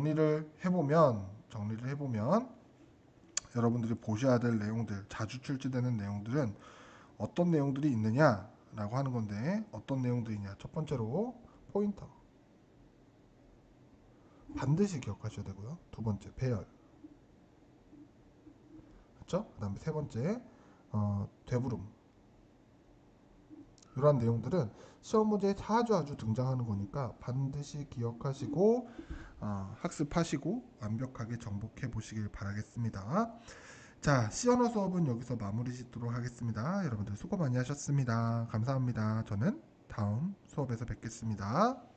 S1: 정리를 해보면 여러분들이 보셔야 될 내용들, 자주 출제되는 내용들은 어떤 내용들이 있느냐라고 하는 건데 어떤 내용들이냐. 첫 번째로 포인터. 반드시 기억하셔야 되고요. 두 번째 배열. 그렇죠? 그다음에 세 번째 되물음. 이러한 내용들은 시험 문제에 아주 등장하는 거니까 반드시 기억하시고 학습하시고 완벽하게 정복해 보시길 바라겠습니다. 자, C언어 수업은 여기서 마무리 짓도록 하겠습니다. 여러분들 수고 많이 하셨습니다. 감사합니다. 저는 다음 수업에서 뵙겠습니다.